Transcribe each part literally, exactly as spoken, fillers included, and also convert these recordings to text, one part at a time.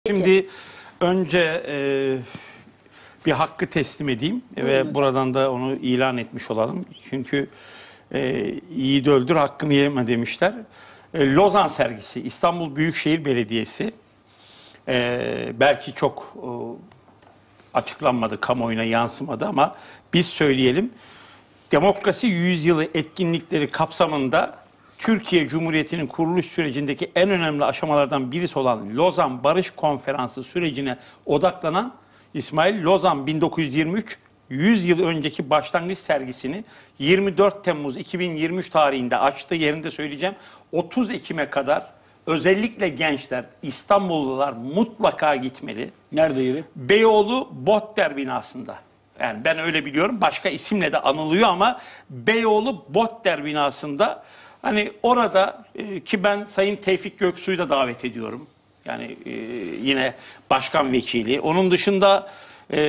Şimdi önce e, bir hakkı teslim edeyim Buyurun ve hocam. Buradan da onu ilan etmiş olalım. Çünkü e, yiğit öldür hakkını yeme demişler. E, Lozan sergisi, İstanbul Büyükşehir Belediyesi e, belki çok e, açıklanmadı, kamuoyuna yansımadı ama biz söyleyelim. Demokrasi Yüzyılı etkinlikleri kapsamında Türkiye Cumhuriyeti'nin kuruluş sürecindeki en önemli aşamalardan birisi olan Lozan Barış Konferansı sürecine odaklanan İsmail Lozan bin dokuz yüz yirmi üç yüz yıl önceki başlangıç sergisini yirmi dört Temmuz iki bin yirmi üç tarihinde açtı. Yerinde söyleyeceğim. otuz Ekim'e kadar özellikle gençler, İstanbullular mutlaka gitmeli. Nerede yeri? Beyoğlu Botter binasında. Yani ben öyle biliyorum. Başka isimle de anılıyor ama Beyoğlu Botter binasında. Hani orada e, ki ben Sayın Tevfik Göksu'yu da davet ediyorum. Yani e, yine başkan vekili. Onun dışında e,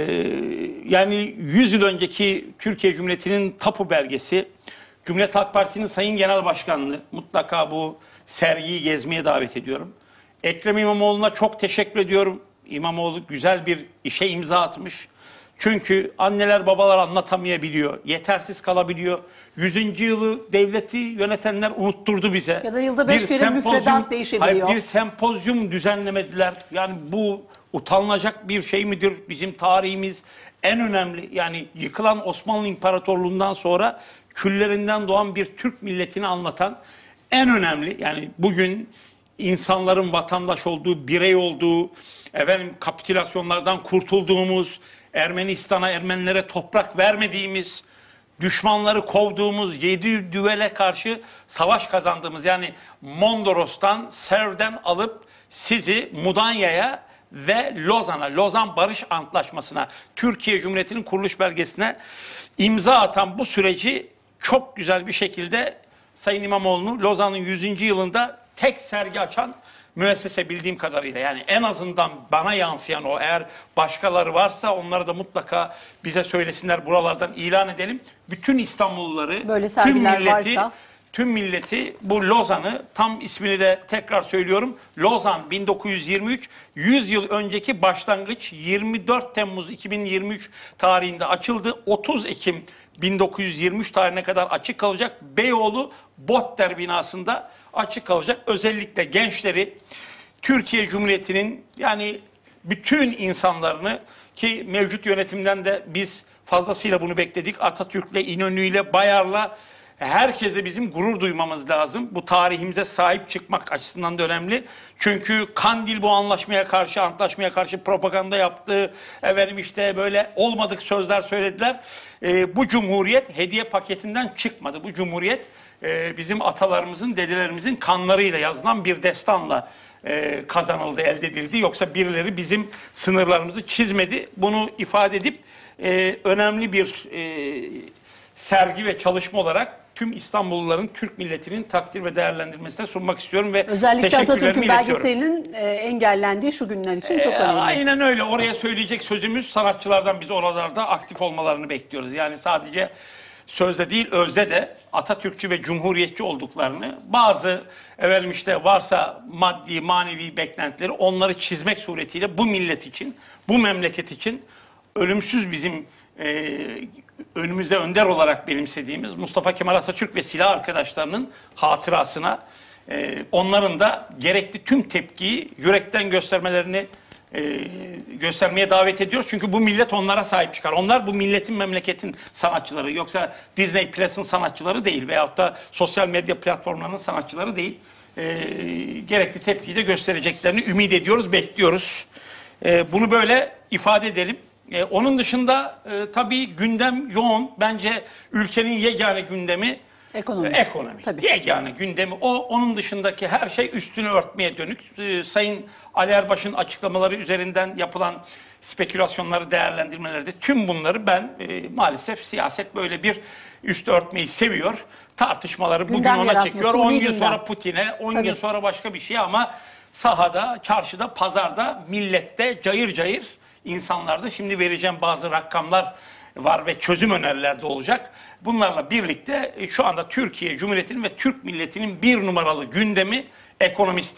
yani yüz yıl önceki Türkiye Cumhuriyeti'nin tapu belgesi, Cumhuriyet Halk Partisi'nin Sayın Genel Başkanlığı, mutlaka bu sergiyi gezmeye davet ediyorum. Ekrem İmamoğlu'na çok teşekkür ediyorum. İmamoğlu güzel bir işe imza atmış. Çünkü anneler babalar anlatamayabiliyor, yetersiz kalabiliyor. Yüzüncü yılı devleti yönetenler unutturdu bize. Ya da yılda beş kere müfredat değişebiliyor. Hayır, bir sempozyum düzenlemediler. Yani bu utanılacak bir şey midir? Bizim tarihimiz en önemli. Yani yıkılan Osmanlı İmparatorluğu'ndan sonra küllerinden doğan bir Türk milletini anlatan en önemli. Yani bugün insanların vatandaş olduğu, birey olduğu, efendim kapitülasyonlardan kurtulduğumuz, Ermenistan'a, Ermenilere toprak vermediğimiz, düşmanları kovduğumuz, yedi düvele karşı savaş kazandığımız, yani Mondros'tan, Sèvres'den alıp sizi Mudanya'ya ve Lozan'a, Lozan Barış Antlaşması'na, Türkiye Cumhuriyeti'nin kuruluş belgesine imza atan bu süreci çok güzel bir şekilde Sayın İmamoğlu'nu Lozan'ın yüzüncü yılında tek sergi açan müessese bildiğim kadarıyla, yani en azından bana yansıyan o, eğer başkaları varsa onları da mutlaka bize söylesinler, buralardan ilan edelim. Bütün İstanbulluları, böyle tüm milleti, varsa... tüm milleti bu Lozan'ı, tam ismini de tekrar söylüyorum, Lozan bin dokuz yüz yirmi üç yüz yıl önceki başlangıç yirmi dört Temmuz iki bin yirmi üç tarihinde açıldı. otuz Ekim bin dokuz yüz yirmi üç tarihine kadar açık kalacak. Beyoğlu Botter binasında açık kalacak. Özellikle gençleri, Türkiye Cumhuriyeti'nin yani bütün insanlarını, ki mevcut yönetimden de biz fazlasıyla bunu bekledik. Atatürk'le, İnönü'yle, Bayar'la, herkese bizim gurur duymamız lazım. Bu tarihimize sahip çıkmak açısından da önemli. Çünkü Kandil bu anlaşmaya karşı, antlaşmaya karşı propaganda yaptı. Efendim işte böyle olmadık sözler söylediler. Ee, bu cumhuriyet hediye paketinden çıkmadı. Bu cumhuriyet e, bizim atalarımızın, dedelerimizin kanlarıyla yazılan bir destanla e, kazanıldı, elde edildi. Yoksa birileri bizim sınırlarımızı çizmedi. Bunu ifade edip e, önemli bir e, sergi ve çalışma olarak tüm İstanbulluların, Türk milletinin takdir ve değerlendirmesine sunmak istiyorum ve özellikle Atatürk'ün belgeselinin e, engellendiği şu günler için çok ee, önemli. Aynen öyle. Oraya söyleyecek sözümüz, sanatçılardan biz oralarda aktif olmalarını bekliyoruz. Yani sadece sözde değil, özde de Atatürkçü ve Cumhuriyetçi olduklarını, bazı efendim işte varsa maddi, manevi beklentileri, onları çizmek suretiyle bu millet için, bu memleket için ölümsüz bizim e, önümüzde önder olarak benimsediğimiz Mustafa Kemal Atatürk ve silah arkadaşlarının hatırasına e, onların da gerekli tüm tepkiyi yürekten göstermelerini e, göstermeye davet ediyoruz. Çünkü bu millet onlara sahip çıkar. Onlar bu milletin, memleketin sanatçıları. Yoksa Disney Plus'ın sanatçıları değil veyahut da sosyal medya platformlarının sanatçıları değil. E, gerekli tepkiyi de göstereceklerini ümit ediyoruz, bekliyoruz. E, bunu böyle ifade edelim. Ee, onun dışında e, tabii gündem yoğun. Bence ülkenin yegane gündemi ekonomi. E, ekonomi. Tabii. Yegane gündemi o. Onun dışındaki her şey üstünü örtmeye dönük. Ee, Sayın Ali Erbaş'ın açıklamaları üzerinden yapılan spekülasyonları, değerlendirmeleri de, tüm bunları ben e, maalesef siyaset böyle bir üst örtmeyi seviyor. Tartışmaları gündem bugün ona çekiyor. on gün sonra Putin'e, on gün sonra başka bir şey, ama sahada, çarşıda, pazarda, millette cayır cayır İnsanlarda şimdi vereceğim bazı rakamlar var ve çözüm öneriler de olacak. Bunlarla birlikte şu anda Türkiye Cumhuriyeti'nin ve Türk milletinin bir numaralı gündemi ekonomisttir.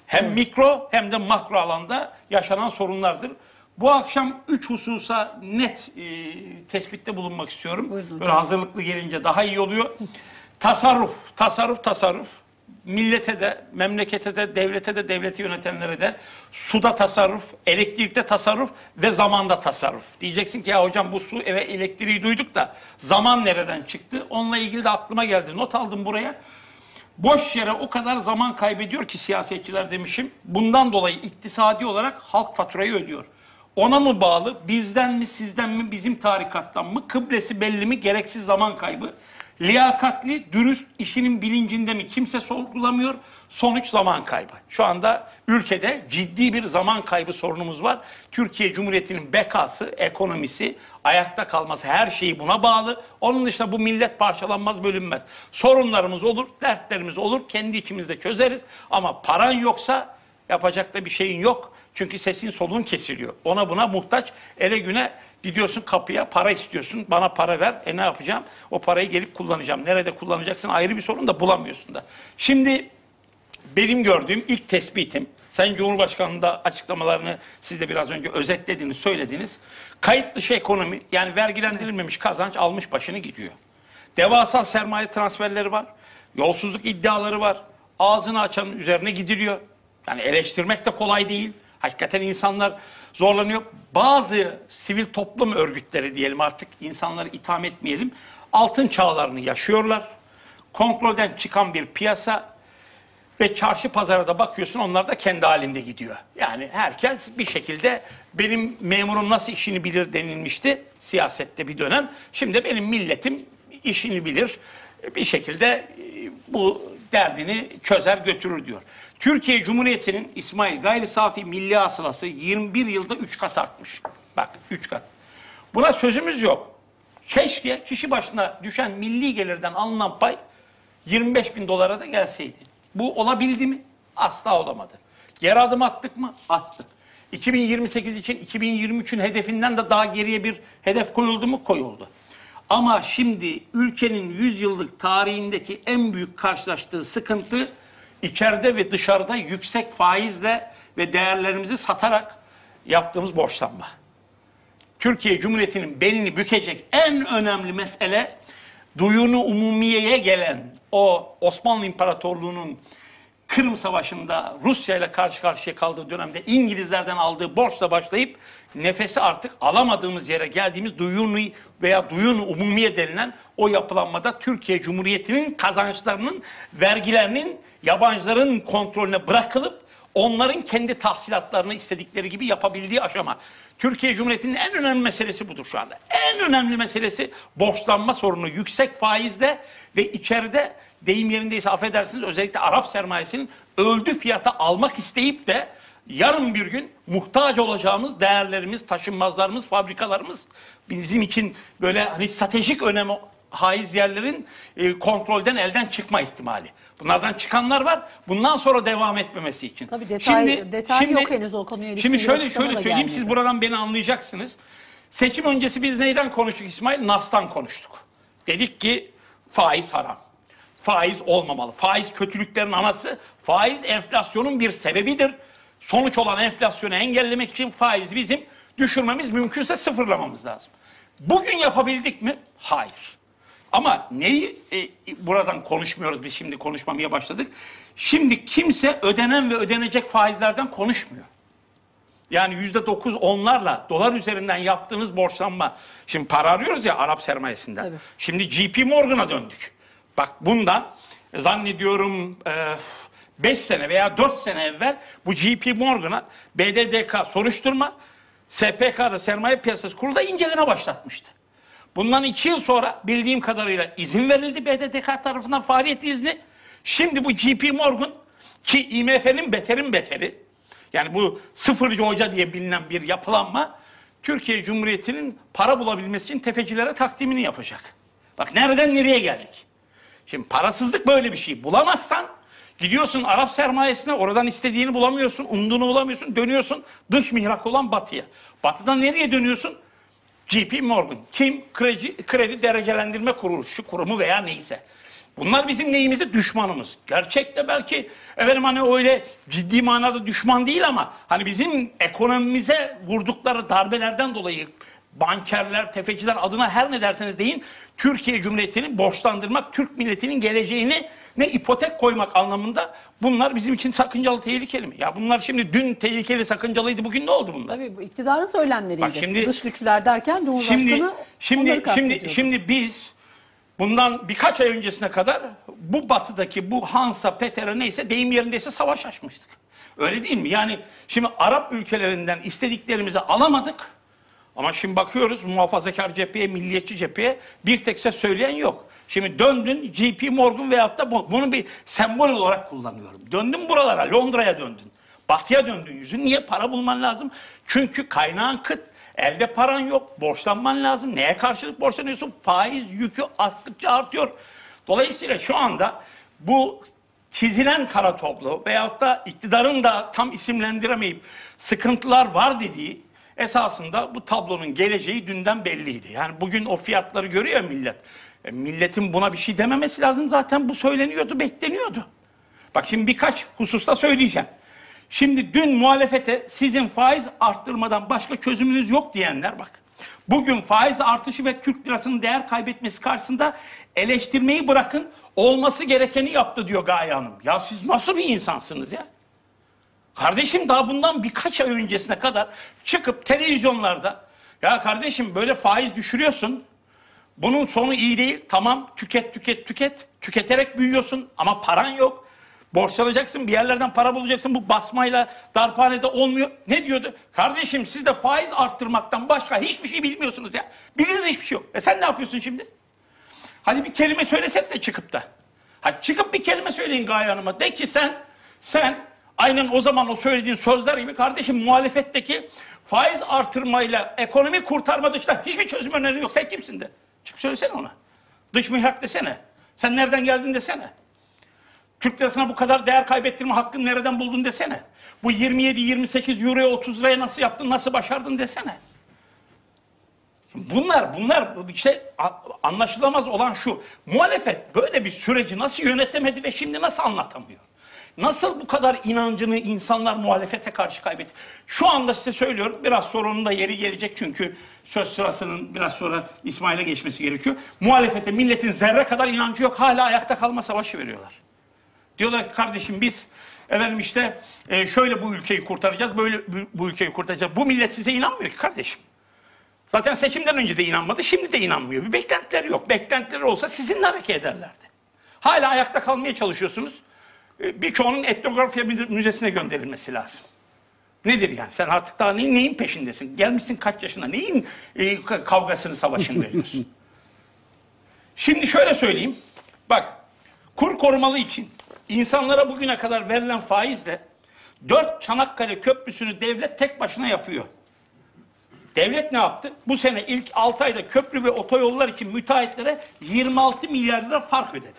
Hem mikro hem de makro alanda yaşanan sorunlardır. Bu akşam üç hususa net e, tespitte bulunmak istiyorum. Buyurun Böyle hazırlıklı gelince daha iyi oluyor. Tasarruf, tasarruf, tasarruf. Millete de, memlekete de, devlete de, devleti yönetenlere de suda tasarruf, elektrikte tasarruf ve zamanda tasarruf. Diyeceksin ki ya hocam bu su ve elektriği duyduk da zaman nereden çıktı? Onunla ilgili de aklıma geldi. Not aldım buraya. Boş yere o kadar zaman kaybediyor ki siyasetçiler demişim. Bundan dolayı iktisadi olarak halk faturayı ödüyor. Ona mı bağlı, bizden mi, sizden mi, bizim tarikattan mı, kıblesi belli mi, gereksiz zaman kaybı. Liyakatli, dürüst, işinin bilincinde mi kimse sorgulamıyor, sonuç zaman kaybı. Şu anda ülkede ciddi bir zaman kaybı sorunumuz var. Türkiye Cumhuriyeti'nin bekası, ekonomisi, ayakta kalması her şeyi buna bağlı. Onun dışında bu millet parçalanmaz, bölünmez. Sorunlarımız olur, dertlerimiz olur, kendi içimizde çözeriz. Ama paran yoksa yapacak da bir şeyin yok. Çünkü sesin soluğun kesiliyor. Ona buna muhtaç. Ele güne gidiyorsun kapıya para istiyorsun. Bana para ver. E ne yapacağım? O parayı gelip kullanacağım. Nerede kullanacaksın ayrı bir sorun da bulamıyorsun da. Şimdi benim gördüğüm ilk tespitim. Sayın Cumhurbaşkanı'nın da açıklamalarını siz de biraz önce özetlediniz, söylediniz. Kayıt dışı ekonomi yani vergilendirilmemiş kazanç almış başını gidiyor. Devasa sermaye transferleri var. Yolsuzluk iddiaları var. Ağzını açanın üzerine gidiliyor. Yani eleştirmek de kolay değil. Hakikaten insanlar zorlanıyor. Bazı sivil toplum örgütleri diyelim artık insanları itham etmeyelim. Altın çağlarını yaşıyorlar. Kontrolden çıkan bir piyasa ve çarşı pazara da bakıyorsun onlar da kendi halinde gidiyor. Yani herkes bir şekilde benim memurum nasıl işini bilir denilmişti siyasette bir dönem. Şimdi benim milletim işini bilir. Bir şekilde bu derdini çözer götürür diyor. Türkiye Cumhuriyeti'nin İsmail gayri safi milli hasılası yirmi bir yılda üç kat artmış. Bak üç kat. Buna sözümüz yok. Keşke kişi başına düşen milli gelirden alınan pay yirmi beş bin dolara da gelseydi. Bu olabildi mi? Asla olamadı. Geri adım attık mı? Attık. iki bin yirmi sekiz için iki bin yirmi üçün hedefinden de daha geriye bir hedef koyuldu mu? Koyuldu. Ama şimdi ülkenin yüz yıllık tarihindeki en büyük karşılaştığı sıkıntı içeride ve dışarıda yüksek faizle ve değerlerimizi satarak yaptığımız borçlanma. Türkiye Cumhuriyeti'nin belini bükecek en önemli mesele duyunu umumiyeye gelen o Osmanlı İmparatorluğu'nun Kırım Savaşı'nda Rusya ile karşı karşıya kaldığı dönemde İngilizlerden aldığı borçla başlayıp nefesi artık alamadığımız yere geldiğimiz duyunu veya duyunu umumiye denilen o yapılanmada Türkiye Cumhuriyeti'nin kazançlarının, vergilerinin yabancıların kontrolüne bırakılıp onların kendi tahsilatlarını istedikleri gibi yapabildiği aşama. Türkiye Cumhuriyeti'nin en önemli meselesi budur şu anda. En önemli meselesi borçlanma sorunu yüksek faizle ve içeride deyim yerindeyse affedersiniz özellikle Arap sermayesinin öldü fiyata almak isteyip de yarın bir gün muhtaç olacağımız değerlerimiz, taşınmazlarımız, fabrikalarımız bizim için böyle hani stratejik önemi haiz yerlerin e, kontrolden elden çıkma ihtimali. Bunlardan çıkanlar var. Bundan sonra devam etmemesi için. Tabii detay, şimdi, detay şimdi, yok henüz o konuya. Şimdi şöyle şöyle söyleyeyim siz buradan beni anlayacaksınız. Seçim öncesi biz neyden konuştuk İsmail? Nas'tan konuştuk. Dedik ki faiz haram. Faiz olmamalı. Faiz kötülüklerin anası. Faiz enflasyonun bir sebebidir. Sonuç olan enflasyonu engellemek için faizi bizim düşürmemiz mümkünse sıfırlamamız lazım. Bugün yapabildik mi? Hayır. Ama neyi e, buradan konuşmuyoruz biz şimdi konuşmamaya başladık. Şimdi kimse ödenen ve ödenecek faizlerden konuşmuyor. Yani yüzde dokuz onlarla dolar üzerinden yaptığınız borçlanma. Şimdi para arıyoruz ya Arap sermayesinden. Tabii. Şimdi J P Morgan'a döndük. Bak bundan zannediyorum beş sene veya dört sene evvel bu J P Morgan'a B D D K soruşturma S P K'da Sermaye Piyasası Kurulu'da inceleme başlatmıştı. Bundan iki yıl sonra bildiğim kadarıyla izin verildi B D D K tarafından faaliyet izni. Şimdi bu J P Morgan ki I M F'nin beterin beteri yani bu sıfırcı hoca diye bilinen bir yapılanma Türkiye Cumhuriyeti'nin para bulabilmesi için tefecilere takdimini yapacak. Bak nereden nereye geldik. Şimdi parasızlık böyle bir şey. Bulamazsan gidiyorsun Arap sermayesine oradan istediğini bulamıyorsun, umduğunu bulamıyorsun, dönüyorsun dış mihrak olan batıya. Batıdan nereye dönüyorsun? J P Morgan. Kim? Kredi, kredi derecelendirme kuruluşu, kurumu veya neyse. Bunlar bizim neyimizi? Düşmanımız. Gerçekte belki efendim hani öyle ciddi manada düşman değil ama hani bizim ekonomimize vurdukları darbelerden dolayı bankerler, tefeciler adına her ne derseniz deyin Türkiye Cumhuriyeti'ni borçlandırmak, Türk milletinin geleceğini ne ipotek koymak anlamında bunlar bizim için sakıncalı, tehlikeli mi? Ya bunlar şimdi dün tehlikeli, sakıncalıydı, bugün ne oldu bunlar? Tabii bu iktidarın söylemleriydi. Bak şimdi, dış güçler derken Cumhurbaşkanı şimdi, onları şimdi, kastediyordu. şimdi, şimdi biz bundan birkaç ay öncesine kadar bu batıdaki bu Hansa, Peter'e neyse deyim yerindeyse savaş açmıştık. Öyle değil mi? Yani şimdi Arap ülkelerinden istediklerimizi alamadık. Ama şimdi bakıyoruz muhafazakar cepheye, milliyetçi cepheye bir tek ses söyleyen yok. Şimdi döndün J P Morgan veyahut da bu, bunu bir sembol olarak kullanıyorum. Döndün buralara, Londra'ya döndün. Batı'ya döndün yüzün. Niye? Para bulman lazım. Çünkü kaynağın kıt. Elde paran yok. Borçlanman lazım. Neye karşılık borçlanıyorsun? Faiz yükü arttıkça artıyor. Dolayısıyla şu anda bu çizilen kara tablo veyahut da iktidarın da tam isimlendiremeyip sıkıntılar var dediği esasında bu tablonun geleceği dünden belliydi. Yani bugün o fiyatları görüyor millet. E, milletin buna bir şey dememesi lazım. Zaten bu söyleniyordu, bekleniyordu. Bak şimdi birkaç hususta söyleyeceğim. Şimdi dün muhalefete sizin faiz arttırmadan başka çözümünüz yok diyenler bak. Bugün faiz artışı ve Türk lirasının değer kaybetmesi karşısında eleştirmeyi bırakın, olması gerekeni yaptı diyor Gaye Hanım. Ya siz nasıl bir insansınız ya? Kardeşim daha bundan birkaç ay öncesine kadar çıkıp televizyonlarda ya kardeşim böyle faiz düşürüyorsun. Bunun sonu iyi değil. Tamam tüket tüket tüket. Tüketerek büyüyorsun ama paran yok. Borçlanacaksın, bir yerlerden para bulacaksın. Bu basmayla darphanede olmuyor. Ne diyordu? Kardeşim siz de faiz arttırmaktan başka hiçbir şey bilmiyorsunuz ya. Bildiğiniz hiçbir şey yok. E sen ne yapıyorsun şimdi? Hadi bir kelime söylesenize çıkıp da. Hadi çıkıp bir kelime söyleyin Gaye Hanım'a. De ki sen, sen aynen o zaman o söylediğin sözler gibi kardeşim muhalefetteki faiz artırmayla ekonomi kurtarma dışında hiçbir çözüm önerin yok. Sen kimsin de? Çık söylesene ona. Dış mihrak desene. Sen nereden geldin desene. Türk lirasına bu kadar değer kaybettirme hakkını nereden buldun desene. Bu yirmi yedi yirmi sekiz euroya otuz liraya nasıl yaptın, nasıl başardın desene. Bunlar, bunlar işte anlaşılamaz olan şu. Muhalefet böyle bir süreci nasıl yönetemedi ve şimdi nasıl anlatamıyor? Nasıl bu kadar inancını insanlar muhalefete karşı kaybetti? Şu anda size söylüyorum, biraz sonra onun da yeri gelecek çünkü söz sırasının biraz sonra İsmail'e geçmesi gerekiyor. Muhalefete milletin zerre kadar inancı yok, hala ayakta kalma savaşı veriyorlar. Diyorlar ki kardeşim biz efendim işte e, şöyle bu ülkeyi kurtaracağız, böyle bu, bu ülkeyi kurtaracağız. Bu millet size inanmıyor ki kardeşim. Zaten seçimden önce de inanmadı, şimdi de inanmıyor. Bir beklentileri yok. Beklentileri olsa sizinle hareket ederlerdi. Hala ayakta kalmaya çalışıyorsunuz. E, birçoğunun etnografya müzesine gönderilmesi lazım. Nedir yani? Sen artık daha neyin, neyin peşindesin? Gelmişsin kaç yaşına? Neyin e, kavgasını, savaşını veriyorsun? Şimdi şöyle söyleyeyim. Bak, kur korumalı için insanlara bugüne kadar verilen faizle dört Çanakkale Köprüsü'nü devlet tek başına yapıyor. Devlet ne yaptı? Bu sene ilk altı ayda köprü ve otoyollar için müteahhitlere yirmi altı milyar lira fark ödedi.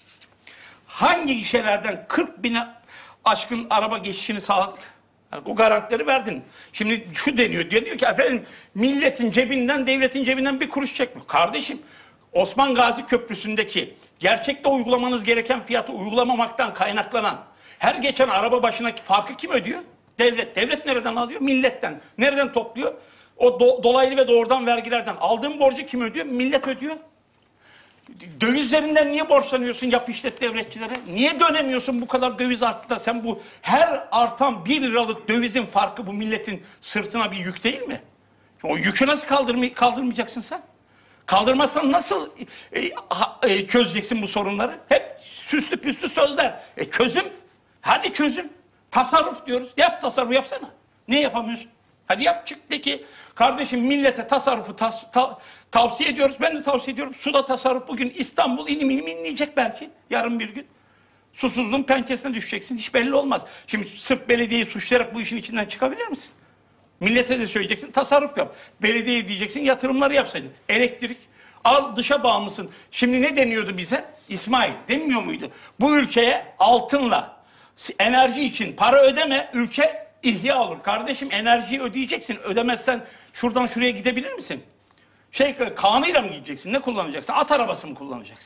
Hangi gişelerden kırk bine aşkın araba geçişini sağladık? Yani o garantileri verdin. Şimdi şu deniyor, diyor ki efendim milletin cebinden, devletin cebinden bir kuruş çekmiyor. Kardeşim, Osman Gazi Köprüsü'ndeki gerçekte uygulamanız gereken fiyatı uygulamamaktan kaynaklanan her geçen araba başındaki farkı kim ödüyor? Devlet. Devlet nereden alıyor? Milletten. Nereden topluyor? O do dolaylı ve doğrudan vergilerden. Aldığın borcu kim ödüyor? Millet ödüyor. Dövizlerinden niye borçlanıyorsun yap işlet devletçilere? Niye dönemiyorsun bu kadar döviz arttı da sen bu her artan bir liralık dövizin farkı bu milletin sırtına bir yük değil mi? O yükü nasıl kaldırmay kaldırmayacaksın sen? Kaldırmazsan nasıl e, e, çözeceksin bu sorunları? Hep süslü püslü sözler. E çözüm? Hadi çözüm. Tasarruf diyoruz. Yap tasarruf yapsana. Niye yapamıyorsun? Hadi yap çık de ki kardeşim millete tasarrufu tas, ta, tavsiye ediyoruz. Ben de tavsiye ediyorum. Suda tasarruf bugün İstanbul inim inim inleyecek belki. Yarın bir gün. Susuzluğun pençesine düşeceksin. Hiç belli olmaz. Şimdi sırf belediyeyi suçlayarak bu işin içinden çıkabilir misin? Millete de söyleyeceksin tasarruf yap. Belediyeye diyeceksin yatırımları yapsaydın. Elektrik. Al dışa bağımlısın. Şimdi ne deniyordu bize? İsmail demiyor muydu? Bu ülkeye altınla enerji için para ödeme, ülke ihya olur. Kardeşim enerjiyi ödeyeceksin. Ödemezsen şuradan şuraya gidebilir misin? Şey kanıyla mı gideceksin? Ne kullanacaksın? At arabası mı kullanacaksın?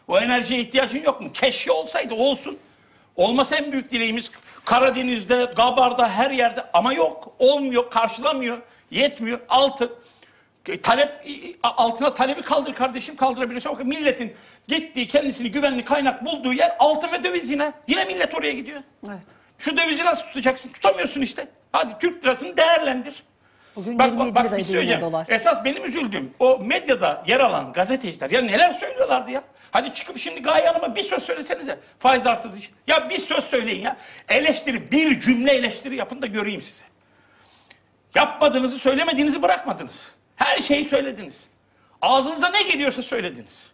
O enerjiye ihtiyacın yok mu? Keşke olsaydı olsun. Olmasa en büyük dileğimiz Karadeniz'de, Gabar'da, her yerde ama yok. Olmuyor, karşılamıyor, yetmiyor. Altı. Talep, altına talebi kaldır kardeşim, kaldırabiliyorsa. Bakın milletin gittiği, kendisini güvenli kaynak bulduğu yer altın ve döviz yine. Yine millet oraya gidiyor. Evet. Şu dövizi nasıl tutacaksın? Tutamıyorsun işte. Hadi Türk lirasını değerlendir. Bugün Bak, yirmi bak, yedi bak bir liraydı şey yine söyleyeceğim. dolar. Esas benim üzüldüğüm o medyada yer alan gazeteciler ya neler söylüyorlardı ya. Hadi çıkıp şimdi Gaye Hanım'a bir söz söylesenize. Faiz arttırdı. Ya bir söz söyleyin ya. Eleştiri, bir cümle eleştiri yapın da göreyim sizi. Yapmadığınızı, söylemediğinizi bırakmadınız. Her şeyi söylediniz. Ağzınıza ne geliyorsa söylediniz.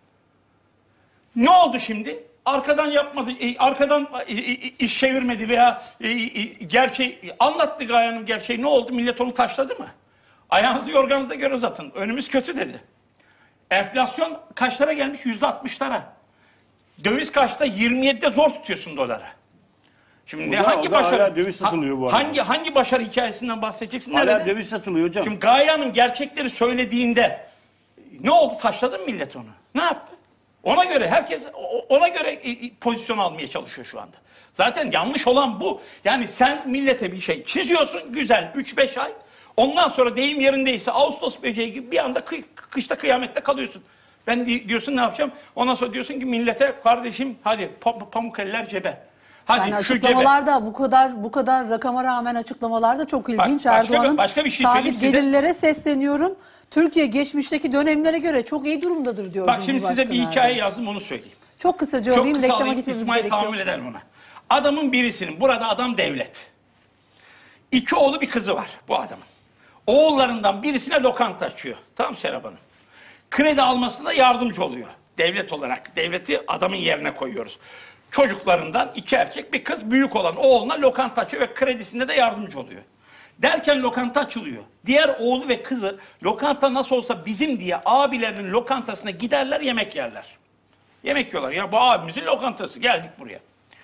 Ne oldu şimdi? Arkadan yapmadı, e, arkadan e, e, iş çevirmedi veya e, e, gerçeği anlattı Gaye Hanım gerçeği. Ne oldu? Millet onu taşladı mı? Ayağınızı yorganınıza göre uzatın. Önümüz kötü dedi. Enflasyon kaçlara gelmiş? Yüzde altmışlara. Döviz kaçta? yirmi yedide zor tutuyorsun dolara. Şimdi ne, da- hangi o da hala başarı? döviz satılıyor bu arada. Hangi hangi başarı hikayesinden bahsedeceksin? Hala Nerede? döviz satılıyor hocam. Şimdi Gaye Hanım gerçekleri söylediğinde ne oldu? Taşladı mı millet onu? Ne yaptı? Ona göre herkes o- ona göre e, e, pozisyon almaya çalışıyor şu anda. Zaten yanlış olan bu. Yani sen millete bir şey çiziyorsun güzel üç beş ay. Ondan sonra deyim yerindeyse Ağustos böceği gibi bir anda kı- kışta kıyamette kalıyorsun. Ben di- diyorsun ne yapacağım? Ondan sonra diyorsun ki millete kardeşim hadi pam- pamuk eller cebe. Hadi Yani şu cebe. açıklamalarda bu kadar bu kadar rakama rağmen açıklamalarda çok ilginç. Bak, başka bir- Erdoğan'ın başka bir şey söyleyeyim sabit size. gelirlere sesleniyorum. Türkiye geçmişteki dönemlere göre çok iyi durumdadır diyor Bak şimdi size Cumhurbaşkanı bir hikaye Erdoğan. yazdım onu söyleyeyim. Çok kısaca Çok alayım, kısa reklama alayım, gitmemiz İsmail gerekiyor. tahammül eder buna. Adamın birisinin, burada adam devlet. İki oğlu bir kızı var bu adamın. Oğullarından birisine lokanta açıyor. Tamam Serap Hanım. Kredi almasına yardımcı oluyor. Devlet olarak. Devleti adamın yerine koyuyoruz. Çocuklarından iki erkek bir kız, büyük olan oğluna lokanta açıyor ve kredisinde de yardımcı oluyor. Derken lokanta açılıyor. Diğer oğlu ve kızı lokanta nasıl olsa bizim diye abilerinin lokantasına giderler, yemek yerler. Yemek yiyorlar. Ya bu abimizin lokantası, geldik buraya.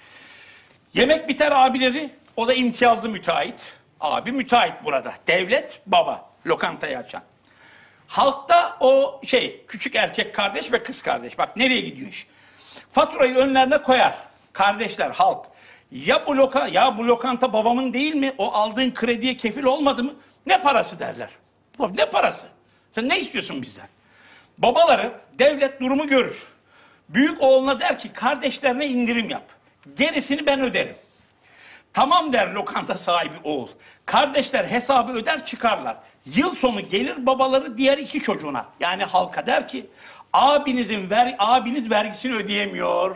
Yemek biter abileri, o da imtiyazlı müteahhit. Abi müteahhit burada. Devlet baba lokantayı açan. Halkta o şey küçük erkek kardeş ve kız kardeş. Bak nereye gidiyor iş. Faturayı önlerine koyar. Kardeşler, halk. Ya bu, loka, ya bu lokanta babamın değil mi? O aldığın krediye kefil olmadı mı? Ne parası derler. Ulan ne parası? Sen ne istiyorsun bizden? Babaları devlet durumu görür. Büyük oğluna der ki kardeşlerine indirim yap. Gerisini ben öderim. Tamam der lokanta sahibi oğul. Kardeşler hesabı öder çıkarlar. Yıl sonu gelir babaları diğer iki çocuğuna. Yani halka der ki abinizin ver, abiniz vergisini ödeyemiyor.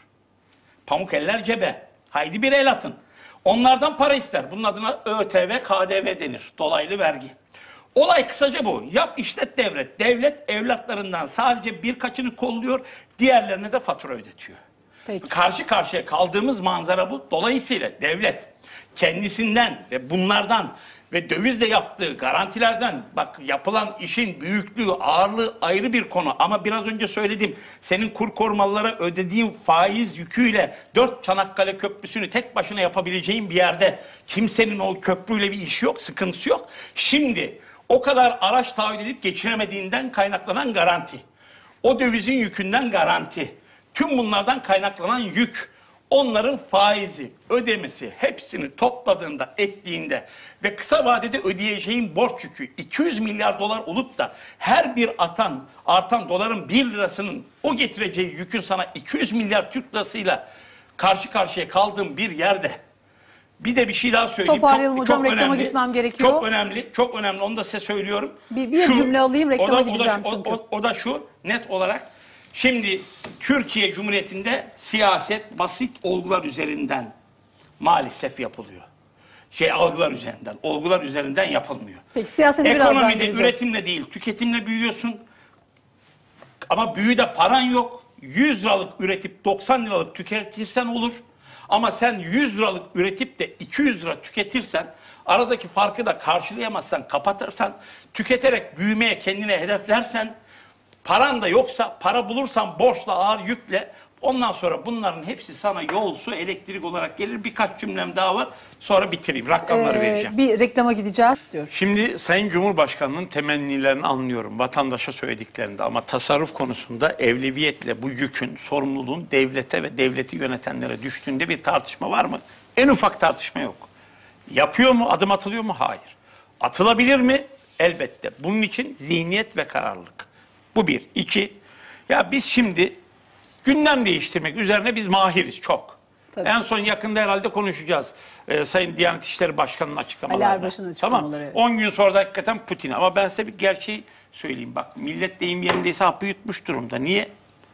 Pamuk eller cebe. Haydi bir el atın. Onlardan para ister. Bunun adına ÖTV, K D V denir. Dolaylı vergi. Olay kısaca bu. Yap işlet devlet. Devlet evlatlarından sadece birkaçını kolluyor. Diğerlerine de fatura ödetiyor. Peki. Karşı karşıya kaldığımız manzara bu. Dolayısıyla devlet kendisinden ve bunlardan ve dövizle yaptığı garantilerden, bak yapılan işin büyüklüğü, ağırlığı ayrı bir konu. Ama biraz önce söyledim, senin kur korumalılara ödediğin faiz yüküyle dört Çanakkale Köprüsü'nü tek başına yapabileceğin bir yerde kimsenin o köprüyle bir işi yok, sıkıntısı yok. Şimdi o kadar araç taahhüt edip geçiremediğinden kaynaklanan garanti, o dövizin yükünden garanti, tüm bunlardan kaynaklanan yük, onların faizi, ödemesi hepsini topladığında, ettiğinde ve kısa vadede ödeyeceğin borç yükü iki yüz milyar dolar olup da her bir atan, artan doların bir lirasının o getireceği yükün sana iki yüz milyar Türk lirasıyla karşı karşıya kaldığın bir yerde bir de bir şey daha söyleyeyim. Toparlayalım hocam, çok reklama önemli, gitmem gerekiyor. Çok önemli, çok önemli. Onu da size söylüyorum. Bir- bir cümle alayım, reklama o da- o da- gideceğim o- çünkü. o- o da şu, net olarak. Şimdi Türkiye Cumhuriyeti'nde siyaset basit olgular üzerinden maalesef yapılıyor. Şey algılar üzerinden, olgular üzerinden yapılmıyor. Peki siyasete birazdan Ekonomide gireceğiz. üretimle değil, tüketimle büyüyorsun. Ama büyüde paran yok. yüz liralık üretip doksan liralık tüketirsen olur. Ama sen yüz liralık üretip de iki yüz lira tüketirsen, aradaki farkı da karşılayamazsan, kapatırsan, tüketerek büyümeye kendine hedeflersen, paran da yoksa, para bulursan borçla, ağır yükle, Ondan sonra bunların hepsi sana yol, su, elektrik olarak gelir. Birkaç cümlem daha var. Sonra bitireyim. Rakamları Ee, vereceğim. bir reklama gideceğiz diyor. Şimdi Sayın Cumhurbaşkanı'nın temennilerini anlıyorum. Vatandaşa söylediklerinde ama tasarruf konusunda evleviyetle bu yükün, sorumluluğun devlete ve devleti yönetenlere düştüğünde bir tartışma var mı? En ufak tartışma yok. Yapıyor mu? Adım atılıyor mu? Hayır. Atılabilir mi? Elbette. Bunun için zihniyet ve kararlılık. Bu bir. İki, ya biz şimdi gündem değiştirmek üzerine biz mahiriz çok. Tabii. En son yakında herhalde konuşacağız. Ee, Sayın Diyanet İşleri Başkanı'nın açıklamalarını. Ali Erbaş'ın açıklamaları, Tamam. evet. on gün sonra da hakikaten Putin. Ama ben size bir gerçeği söyleyeyim. Bak millet deyim yerindeyse hapı yutmuş durumda. Niye?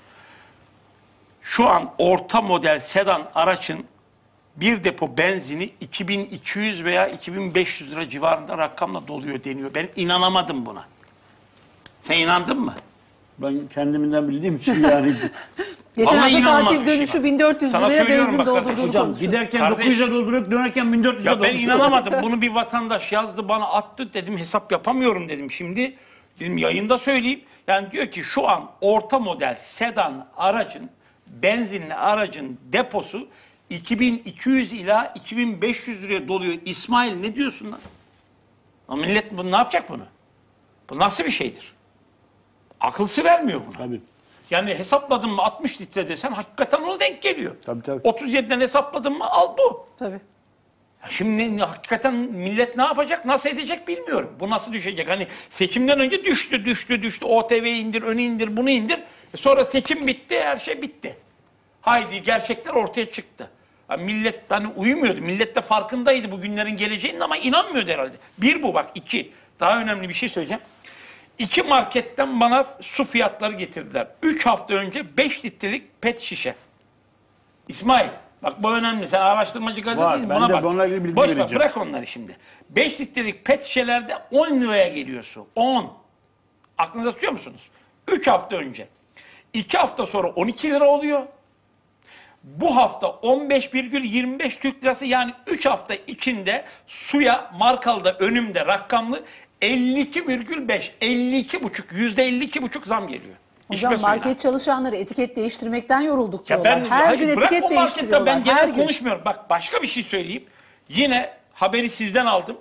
Şu an orta model sedan araçın bir depo benzini iki bin iki yüz veya iki bin beş yüz lira civarında rakamla doluyor deniyor. Ben inanamadım buna. Sen inandın mı? Ben kendimden bildiğim için yani. Geçen Vallahi hafta inanılmaz tatil bir şey dönüşü var. bin dört yüz Sana liraya söylüyorum benzin bak kardeşim. doldurduğunu Hocam konuşuyor. giderken Kardeş- dokuz yüze dolduruyoruz, dönerken bin dört yüze Ya ben dolduruyoruz. inanamadım. Bunu bir vatandaş yazdı bana attı dedim hesap yapamıyorum dedim şimdi. Dedim yayında söyleyeyim. Yani diyor ki şu an orta model sedan aracın benzinli aracın deposu iki bin iki yüz ila iki bin beş yüz liraya doluyor. İsmail ne diyorsun lan? Lan millet bunu ne yapacak bunu? Bu nasıl bir şeydir? Akıl sır vermiyor buna. Tabii. Yani hesapladın mı altmış litre desen hakikaten ona denk geliyor. Tabii, tabii. otuz yediden hesapladın mı al bu. Tabii. Ya Şimdi ne- hakikaten millet ne yapacak, nasıl edecek bilmiyorum. Bu nasıl düşecek? Hani seçimden önce düştü, düştü, düştü. O T V'yi indir, önü indir, bunu indir. E sonra seçim bitti, her şey bitti. Haydi gerçekler ortaya çıktı. Ya millet hani uyumuyordu. Millet de farkındaydı bu günlerin geleceğinin ama inanmıyordu herhalde. Bir bu bak. iki. Daha önemli bir şey söyleyeceğim. İki marketten bana su fiyatları getirdiler. Üç hafta önce beş litrelik pet şişe. İsmail bak bu önemli. Sen araştırmacı kadın Var, değilsin. ben Buna de bak. bununla ilgili bilgi Boş ver, vereceğim. bırak onları şimdi. beş litrelik pet şişelerde on liraya geliyor su. on. Aklınıza tutuyor musunuz? üç hafta önce. iki hafta sonra on iki lira oluyor. Bu hafta on beş virgül yirmi beş Türk lirası yani üç hafta içinde suya markalıda önümde rakamlı elli iki virgül beş, elli iki buçuk, yüzde elli iki buçuk zam geliyor. Hocam İçme suyuna. market çalışanları etiket değiştirmekten yorulduk Ya diyorlar. ben Her hayır, gün bırak etiket o markette değiştiriyorlar. ben Her genel gün. konuşmuyorum. Bak başka bir şey söyleyeyim. Yine haberi sizden aldım.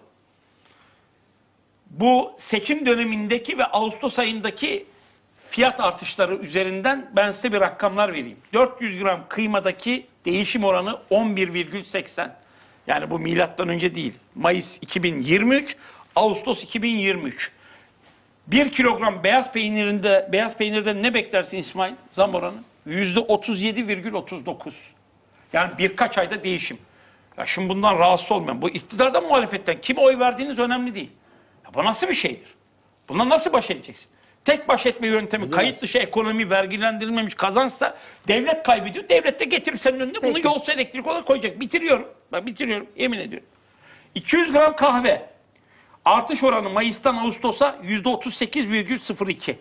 Bu seçim dönemindeki ve Ağustos ayındaki fiyat artışları üzerinden ben size bir rakamlar vereyim. dört yüz gram kıymadaki değişim oranı on bir virgül seksen. Yani bu milattan önce değil. Mayıs iki bin yirmi üç, Ağustos iki bin yirmi üç. bir kilogram beyaz peynirinde beyaz peynirden ne beklersin İsmail? Zam oranı yüzde otuz yedi virgül otuz dokuz. Yani birkaç ayda değişim. Ya şimdi bundan rahatsız olmayan, bu iktidardan muhalefetten kime oy verdiğiniz önemli değil. Ya bu nasıl bir şeydir? Bundan nasıl baş edeceksin? Tek baş etme yöntemi kayıt dışı ekonomi vergilendirilmemiş kazançsa devlet kaybediyor. Devlet de getirip senin önüne bunu Peki. yolsuz elektrik olarak koyacak. Bitiriyorum. Ben bitiriyorum. Yemin ediyorum. iki yüz gram kahve. Artış oranı Mayıs'tan Ağustos'a yüzde otuz sekiz virgül sıfır iki.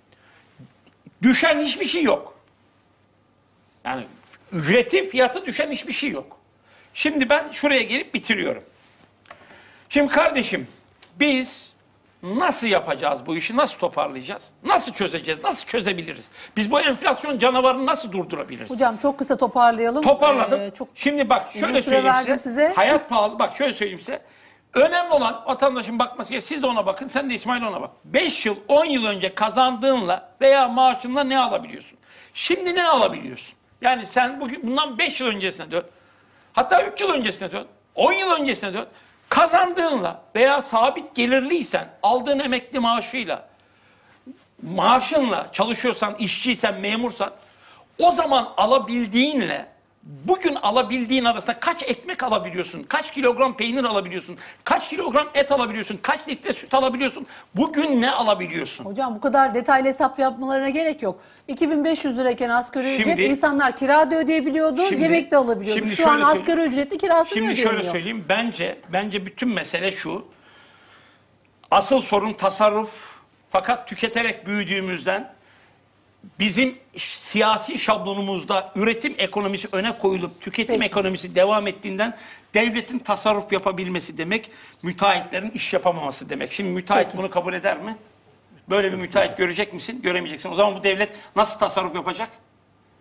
Düşen hiçbir şey yok. Yani ücreti, fiyatı düşen hiçbir şey yok. Şimdi ben şuraya gelip bitiriyorum. Şimdi kardeşim biz nasıl yapacağız bu işi? Nasıl toparlayacağız? Nasıl çözeceğiz? Nasıl çözebiliriz? Biz bu enflasyon canavarını nasıl durdurabiliriz? Hocam çok kısa toparlayalım. Toparladım. Ee, çok Şimdi bak uzun şöyle süre söyleyeyim verdim size. size. Hayat pahalı. Bak şöyle söyleyeyim size. Önemli olan vatandaşın bakması gerekiyor. Siz de ona bakın. Sen de İsmail ona bak. beş yıl, on yıl önce kazandığınla veya maaşınla ne alabiliyorsun? Şimdi ne alabiliyorsun? Yani sen bugün bundan beş yıl öncesine dön. Hatta üç yıl öncesine dön. on yıl öncesine dön. Kazandığınla veya sabit gelirliysen aldığın emekli maaşıyla maaşınla çalışıyorsan, işçiysen, memursan o zaman alabildiğinle bugün alabildiğin arasında kaç ekmek alabiliyorsun? Kaç kilogram peynir alabiliyorsun? Kaç kilogram et alabiliyorsun? Kaç litre süt alabiliyorsun? Bugün ne alabiliyorsun? Hocam bu kadar detaylı hesap yapmalarına gerek yok. iki bin beş yüz lirayken asgari ücret Şimdi- insanlar kira da ödeyebiliyordu, Şimdi- yemek de alabiliyordu. şimdi Şu an şöyle söyleyeyim. asgari ücretli kirasını Şimdi ödeyemiyor. şöyle söyleyeyim. Bence bence bütün mesele şu. Asıl sorun tasarruf. Fakat tüketerek büyüdüğümüzden bizim siyasi şablonumuzda üretim ekonomisi öne koyulup tüketim Peki. ekonomisi devam ettiğinden devletin tasarruf yapabilmesi demek, müteahhitlerin iş yapamaması demek. Şimdi müteahhit Peki. bunu kabul eder mi? Böyle bir müteahhit görecek misin? Göremeyeceksin. O zaman bu devlet nasıl tasarruf yapacak?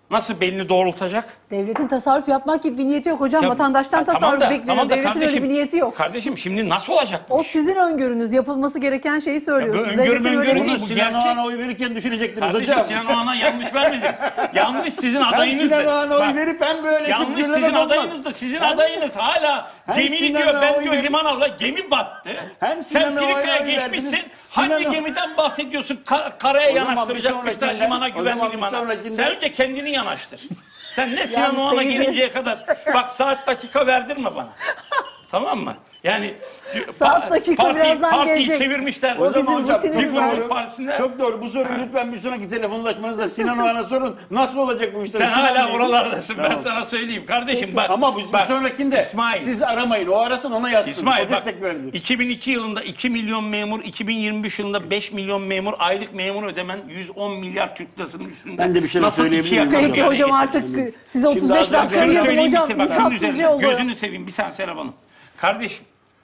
Nasıl belini doğrultacak? Devletin tasarruf yapmak gibi bir niyeti yok hocam. Ya, Vatandaştan ha, tamam tasarruf da- bekliyor. tamam da Devletin öyle bir niyeti yok. Kardeşim şimdi nasıl olacak bu O iş? sizin öngörünüz. Yapılması gereken şeyi söylüyorsunuz. öngörü Devletin öyle öngörü bir- Bunu değil, bu Sinan gerçek. Oğan'a oy verirken düşünecektiniz Kardeşim hocam. Sinan Oğan'a yanlış vermedim. Yanlış sizin Hem adayınız Sinan da. Oğan'a oy Bak, verip hem böyle yanlış sürpriz sizin olmaz. adayınız da sizin Hem- adayınız hala Hem gemi Sinan'a diyor ben oy diyor verip- limana gemi battı. Hem Sen Sinan'a oy Frika'ya verdiniz, geçmişsin. Sinan'a- Hangi gemiden bahsediyorsun? Ka- karaya O zaman bir yanaştıracakmışlar sonrakinden- limana o güvenli zaman bir limana. sonrakinde- Sen önce kendini yanaştır. Sen ne Sinan Yani Oğan'a seyirci- gelinceye kadar bak saat dakika verdirme bana. Tamam mı? Yani Saat pa- dakika parti, birazdan partiyi gelecek. çevirmişler. O O zaman bizim hocam rutinimiz çok var. doğru. Partisi'nde- Çok doğru. Bu soruyu lütfen bir sonraki telefonlaşmanızda Sinan Oğan'a sorun. Nasıl olacak bu işler? Sen Sinan hala Bey- oralardasın ben Tamam. sana söyleyeyim. Kardeşim Peki. bak. Ama bu bir bak, sonrakinde İsmail. siz aramayın. O arasın ona yazsın. İsmail o bak destek verir. iki bin iki yılında iki milyon memur, iki bin yirmi beş yılında beş milyon memur, aylık memur ödemen yüz on milyar Türk lirasının üstünde. Ben de bir şeyler Nasıl söyleyebilir iki miyim yaka Peki bir hocam araya artık getirdin? size otuz beş az önce dakika şöyle Şunu ayırdım söyleyeyim hocam. bitti bak. Şunun İnsafsızca üzerine. oldu. Gözünü seveyim bir sen Serap Hanım. Kardeşim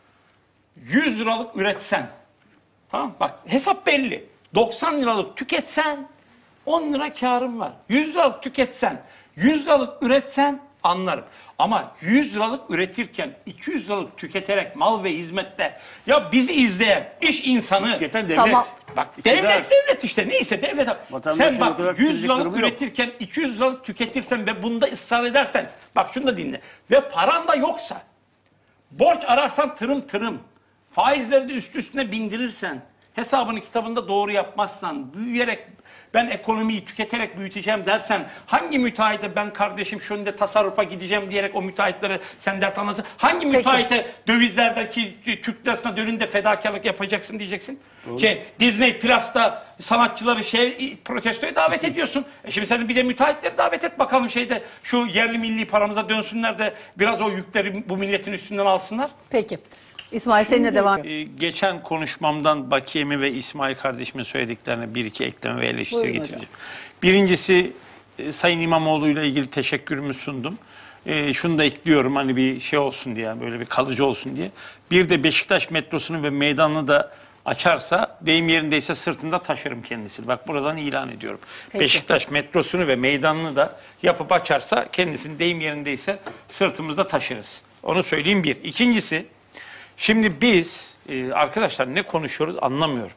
yüz liralık üretsen tamam bak hesap belli. doksan liralık tüketsen on lira karın var. yüz liralık tüketsen yüz liralık üretsen anlarım. Ama yüz liralık üretirken iki yüz liralık tüketerek mal ve hizmette ya bizi izleyen iş insanı Tüketen devlet. Tamam. bak İktidar. devlet devlet işte neyse devlet. Vatandaşın Sen o kadar bak yüz tüketecek liralık durumu yok. üretirken iki yüz liralık tüketirsen ve bunda ısrar edersen bak şunu da dinle ve paran da yoksa borç ararsan tırım tırım. Faizleri de üst üstüne bindirirsen, hesabını kitabında doğru yapmazsan, büyüyerek ben ekonomiyi tüketerek büyüteceğim dersen, hangi müteahhite ben kardeşim şunun tasarrufa gideceğim diyerek o müteahhitlere sen dert anlatsın. Hangi müteahhite dövizlerdeki Türk lirasına dönünde fedakarlık yapacaksın diyeceksin. Şey, Disney Plus'ta sanatçıları şey protestoya davet ediyorsun. E şimdi sen bir de müteahhitleri davet et bakalım şeyde şu yerli milli paramıza dönsünler de biraz o yükleri bu milletin üstünden alsınlar. Peki. İsmail seninle devam. Ee, geçen konuşmamdan Bakiyemi ve İsmail kardeşimin söylediklerine bir iki ekleme ve eleştiri Buyurun getireceğim. Birincisi e, Sayın İmamoğlu ile ilgili teşekkürümü sundum. E, şunu da ekliyorum hani bir şey olsun diye böyle bir kalıcı olsun diye. Bir de Beşiktaş metrosunu ve meydanını da açarsa deyim yerindeyse sırtımda taşırım kendisini. Bak buradan ilan ediyorum. Peki. Beşiktaş metrosunu ve meydanını da yapıp açarsa kendisini deyim yerindeyse sırtımızda taşırız. Onu söyleyeyim bir. İkincisi şimdi biz e, arkadaşlar ne konuşuyoruz anlamıyorum.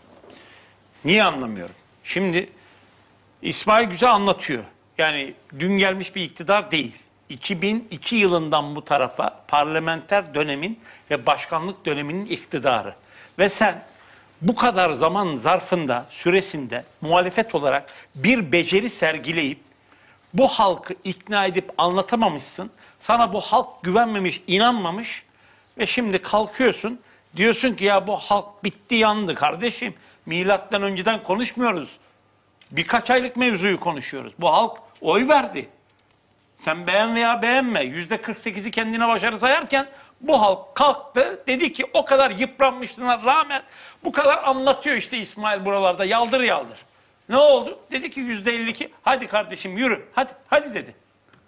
Niye anlamıyorum? Şimdi İsmail güzel anlatıyor. Yani dün gelmiş bir iktidar değil. iki bin iki yılından bu tarafa parlamenter dönemin ve başkanlık döneminin iktidarı. Ve sen bu kadar zaman zarfında, süresinde muhalefet olarak bir beceri sergileyip bu halkı ikna edip anlatamamışsın. Sana bu halk güvenmemiş, inanmamış ve şimdi kalkıyorsun. Diyorsun ki ya bu halk bitti yandı kardeşim. Milattan önceden konuşmuyoruz. Birkaç aylık mevzuyu konuşuyoruz. Bu halk oy verdi. Sen beğen veya beğenme. Yüzde kırk sekizi kendine başarı sayarken bu halk kalktı. Dedi ki o kadar yıpranmışlığına rağmen bu kadar anlatıyor işte İsmail buralarda yaldır yaldır. Ne oldu? Dedi ki yüzde elli iki hadi kardeşim yürü hadi hadi dedi.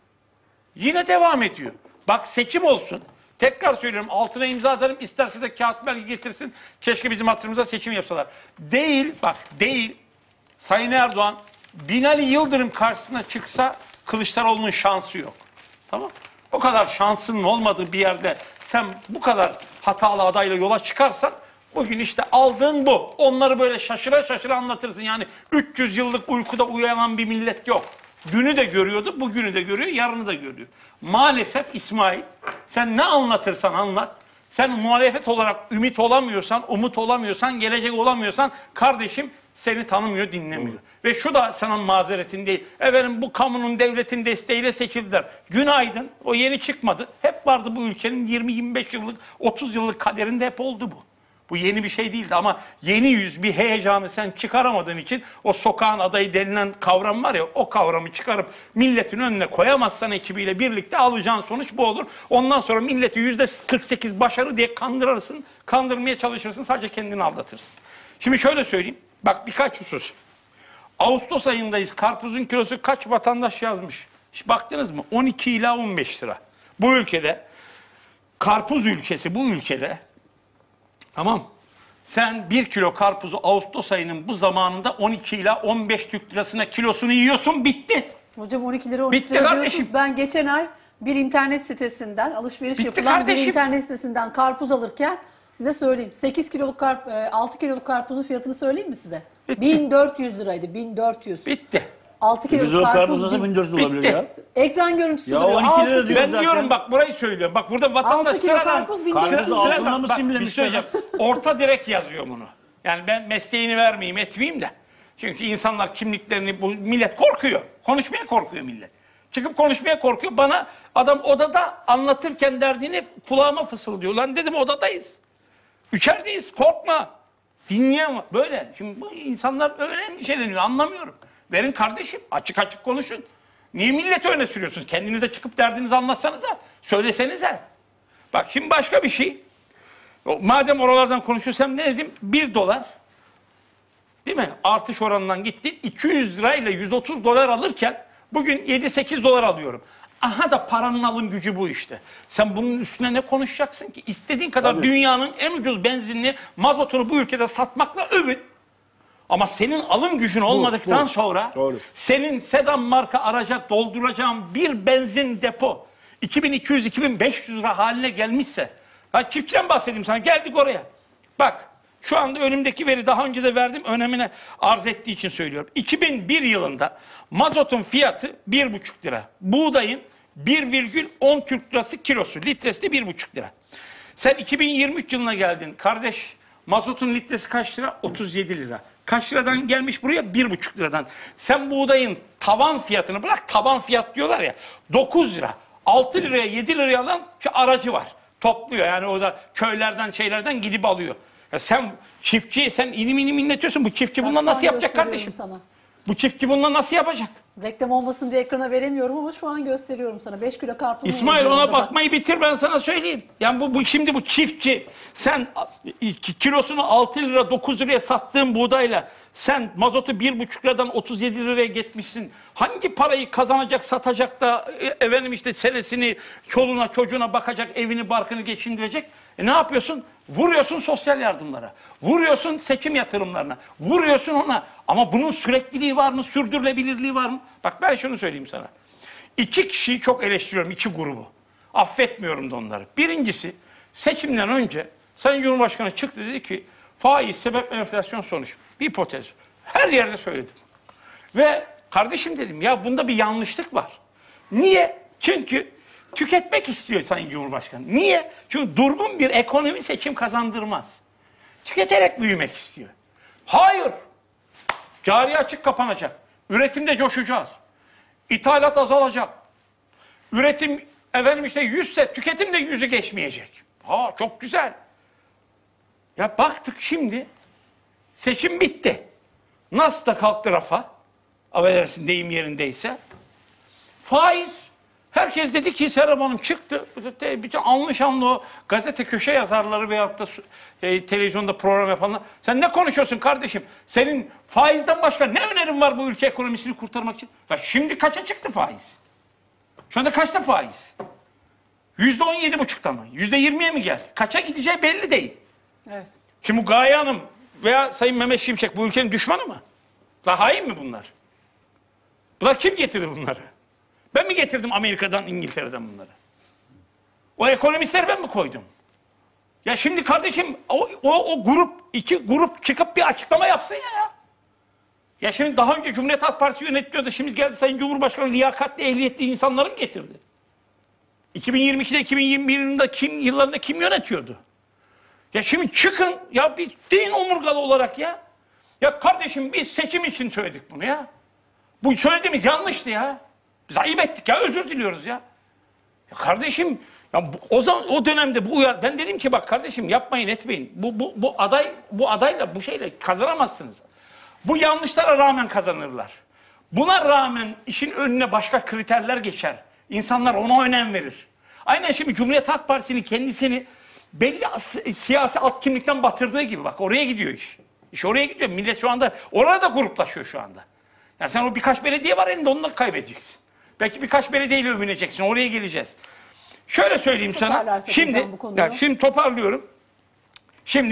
Yine devam ediyor. Bak seçim olsun. Tekrar söylüyorum altına imza atarım isterse de kağıt belge getirsin. Keşke bizim hatırımıza seçim yapsalar. Değil bak değil. Sayın Erdoğan Binali Yıldırım karşısına çıksa Kılıçdaroğlu'nun şansı yok. Tamam. O kadar şansının olmadığı bir yerde sen bu kadar hatalı adayla yola çıkarsan bugün işte aldığın bu. Onları böyle şaşıra şaşıra anlatırsın. Yani üç yüz yıllık uykuda uyanan bir millet yok. Dünü de görüyordu, bugünü de görüyor, yarını da görüyor. Maalesef İsmail sen ne anlatırsan anlat. Sen muhalefet olarak ümit olamıyorsan, umut olamıyorsan, gelecek olamıyorsan kardeşim seni tanımıyor, dinlemiyor. Doğru. Ve şu da sana mazeretin değil. Efendim bu kamunun, devletin desteğiyle seçildiler. Günaydın, o yeni çıkmadı. Hep vardı bu ülkenin yirmi yirmi beş yıllık, otuz yıllık kaderinde hep oldu bu. Bu yeni bir şey değildi ama yeni yüz bir heyecanı sen çıkaramadığın için o sokağın adayı denilen kavram var ya o kavramı çıkarıp milletin önüne koyamazsan ekibiyle birlikte alacağın sonuç bu olur. Ondan sonra milleti yüzde kırk sekiz başarı diye kandırırsın, kandırmaya çalışırsın sadece kendini aldatırsın. Şimdi şöyle söyleyeyim bak birkaç husus. Ağustos ayındayız karpuzun kilosu kaç vatandaş yazmış? Hiç baktınız mı? on iki ila on beş lira. Bu ülkede karpuz ülkesi bu ülkede tamam. Sen bir kilo karpuzu Ağustos ayının bu zamanında on iki ila on beş Türk lirasına kilosunu yiyorsun bitti. Hocam on iki lira on üç Bitti lira kardeşim. diyorsunuz. Ben geçen ay bir internet sitesinden alışveriş Bitti yapılan kardeşim. bir internet sitesinden karpuz alırken size söyleyeyim. sekiz kiloluk karp, altı kiloluk karpuzun fiyatını söyleyeyim mi size? Bitti. bin dört yüz liraydı. bin dört yüz. Bitti. altı kiloluk Biz o karpuz. karpuz nasıl bin- bin dört yüz olabilir Bitti. ya? Ekran görüntüsü Ya duruyor. on iki altı lira kilo- diyor Ben zaten. diyorum bak burayı söylüyorum. Bak burada vatandaş altı kilo sıradan... karpuz bin dört yüz. Karpuzu Sıradan- altından mı bak, simlemiş bir şey söyleyeceğim. Orta direk yazıyor bunu. Yani ben mesleğini vermeyeyim etmeyeyim de. Çünkü insanlar kimliklerini, bu millet korkuyor. Konuşmaya korkuyor millet. Çıkıp konuşmaya korkuyor. Bana adam odada anlatırken derdini kulağıma fısıldıyor. Lan dedim odadayız. İçerideyiz korkma. Dinleyemem. Böyle. Şimdi bu insanlar öyle endişeleniyor. Anlamıyorum. Verin kardeşim. Açık açık konuşun. Niye milleti öne sürüyorsunuz? Kendinize çıkıp derdinizi anlatsanıza. Söylesenize. Bak şimdi başka bir şey. O, madem oralardan konuşuyorsam ne dedim? Bir dolar. Değil mi? Artış oranından gitti. iki yüz lirayla yüz otuz dolar alırken bugün yedi sekiz dolar alıyorum. Aha da paranın alım gücü bu işte. Sen bunun üstüne ne konuşacaksın ki? İstediğin kadar Tabii. dünyanın en ucuz benzinli mazotunu bu ülkede satmakla övün. Ama senin alım gücün olmadıktan bu. sonra Doğru. senin sedan marka araca dolduracağın bir benzin depo iki bin iki yüz iki bin beş yüz lira haline gelmişse, ha çiftçiden bahsedeyim sana, geldik oraya. Bak şu anda önümdeki veri daha önce de verdim, önemine arz ettiği için söylüyorum. iki bin bir yılında mazotun fiyatı bir buçuk lira. Buğdayın bir virgül on Türk lirası kilosu, litresi de bir buçuk lira. Sen iki bin yirmi üç yılına geldin kardeş. Mazotun litresi kaç lira? otuz yedi lira. Kaç liradan gelmiş buraya? bir buçuk liradan. Sen buğdayın tavan fiyatını bırak, taban fiyat diyorlar ya, dokuz lira. altı liraya yedi liraya alan şu aracı var. Topluyor yani, o da köylerden şeylerden gidip alıyor. Ya sen çiftçiye sen inim inim inletiyorsun. Bu çiftçi Ben bundan şu an nasıl yapacak gösteriyorum kardeşim? Sana. Bu çiftçi bundan nasıl yapacak? Reklam olmasın diye ekrana veremiyorum ama şu an gösteriyorum sana. beş kilo karpuz. İsmail ona bakmayı bitir, ben sana söyleyeyim. Yani bu, bu şimdi bu çiftçi sen ki- kilosunu altı lira dokuz liraya sattığın buğdayla sen mazotu bir buçuk liradan otuz yedi liraya getmişsin. Hangi parayı kazanacak, satacak da e, efendim işte senesini çoluğuna çocuğuna bakacak, evini barkını geçindirecek? E ne yapıyorsun? Vuruyorsun sosyal yardımlara. Vuruyorsun seçim yatırımlarına. Vuruyorsun ona. Ama bunun sürekliliği var mı? Sürdürülebilirliği var mı? Bak ben şunu söyleyeyim sana. İki kişiyi çok eleştiriyorum, iki grubu. Affetmiyorum da onları. Birincisi, seçimden önce Sayın Cumhurbaşkanı çıktı, dedi ki faiz sebep enflasyon sonuç. Bir hipotez. Her yerde söyledim. Ve kardeşim dedim ya, bunda bir yanlışlık var. Niye? Çünkü tüketmek istiyor Sayın Cumhurbaşkanı. Niye? Çünkü durgun bir ekonomi seçim kazandırmaz. Tüketerek büyümek istiyor. Hayır. Cari açık kapanacak. Üretimde coşacağız. İthalat azalacak. Üretim efendim işte yüzse tüketim de yüzü geçmeyecek. Ha çok güzel. Ya baktık şimdi seçim bitti. Nasıl da kalktı rafa? Affedersin deyim yerindeyse. Faiz. Herkes dedi ki Serap Hanım çıktı. Bütün anlı şanlı o gazete köşe yazarları veyahut da e, televizyonda program yapanlar. Sen ne konuşuyorsun kardeşim? Senin faizden başka ne önerin var bu ülke ekonomisini kurtarmak için? Ya şimdi kaça çıktı faiz? Şu anda kaçta faiz? Yüzde on yedi buçukta mı? Yüzde yirmiye mi geldi? Kaça gideceği belli değil. Evet. Şimdi bu Gaye Hanım veya Sayın Mehmet Şimşek bu ülkenin düşmanı mı? Daha hain mi bunlar? Bunlar kim getirdi bunları? Ben mi getirdim Amerika'dan, İngiltere'den bunları? O ekonomistleri ben mi koydum? Ya şimdi kardeşim o, o, o grup, iki grup çıkıp bir açıklama yapsın ya ya. Ya şimdi daha önce Cumhuriyet Halk Partisi yönetiyordu. Şimdi geldi Sayın Cumhurbaşkanı liyakatli, ehliyetli insanları mı getirdi? iki bin yirmi ikide, iki bin yirmi bir yılında kim, yıllarında kim yönetiyordu? Ya şimdi çıkın ya, bir deyin omurgalı olarak ya. Ya kardeşim biz seçim için söyledik bunu ya. Bu söylediğimiz yanlıştı ya. Biz ayıp ettik ya, özür diliyoruz ya. Ya kardeşim ya bu, o zaman o dönemde bu uyar, ben dedim ki bak kardeşim yapmayın etmeyin. Bu bu bu aday bu adayla bu şeyle kazanamazsınız. Bu yanlışlara rağmen kazanırlar. Buna rağmen işin önüne başka kriterler geçer. İnsanlar ona önem verir. Aynen şimdi Cumhuriyet Halk Partisi'nin kendisini belli siyasi alt kimlikten batırdığı gibi bak oraya gidiyor iş. İş oraya gidiyor. Millet şu anda orada da gruplaşıyor şu anda. Yani sen o birkaç belediye var elinde, onu da kaybedeceksin. Belki birkaç belediyeyle övüneceksin. Oraya geleceğiz. Şöyle söyleyeyim sana. Toparlarsak Şimdi hocam bu konuyu. ya şimdi toparlıyorum. Şimdi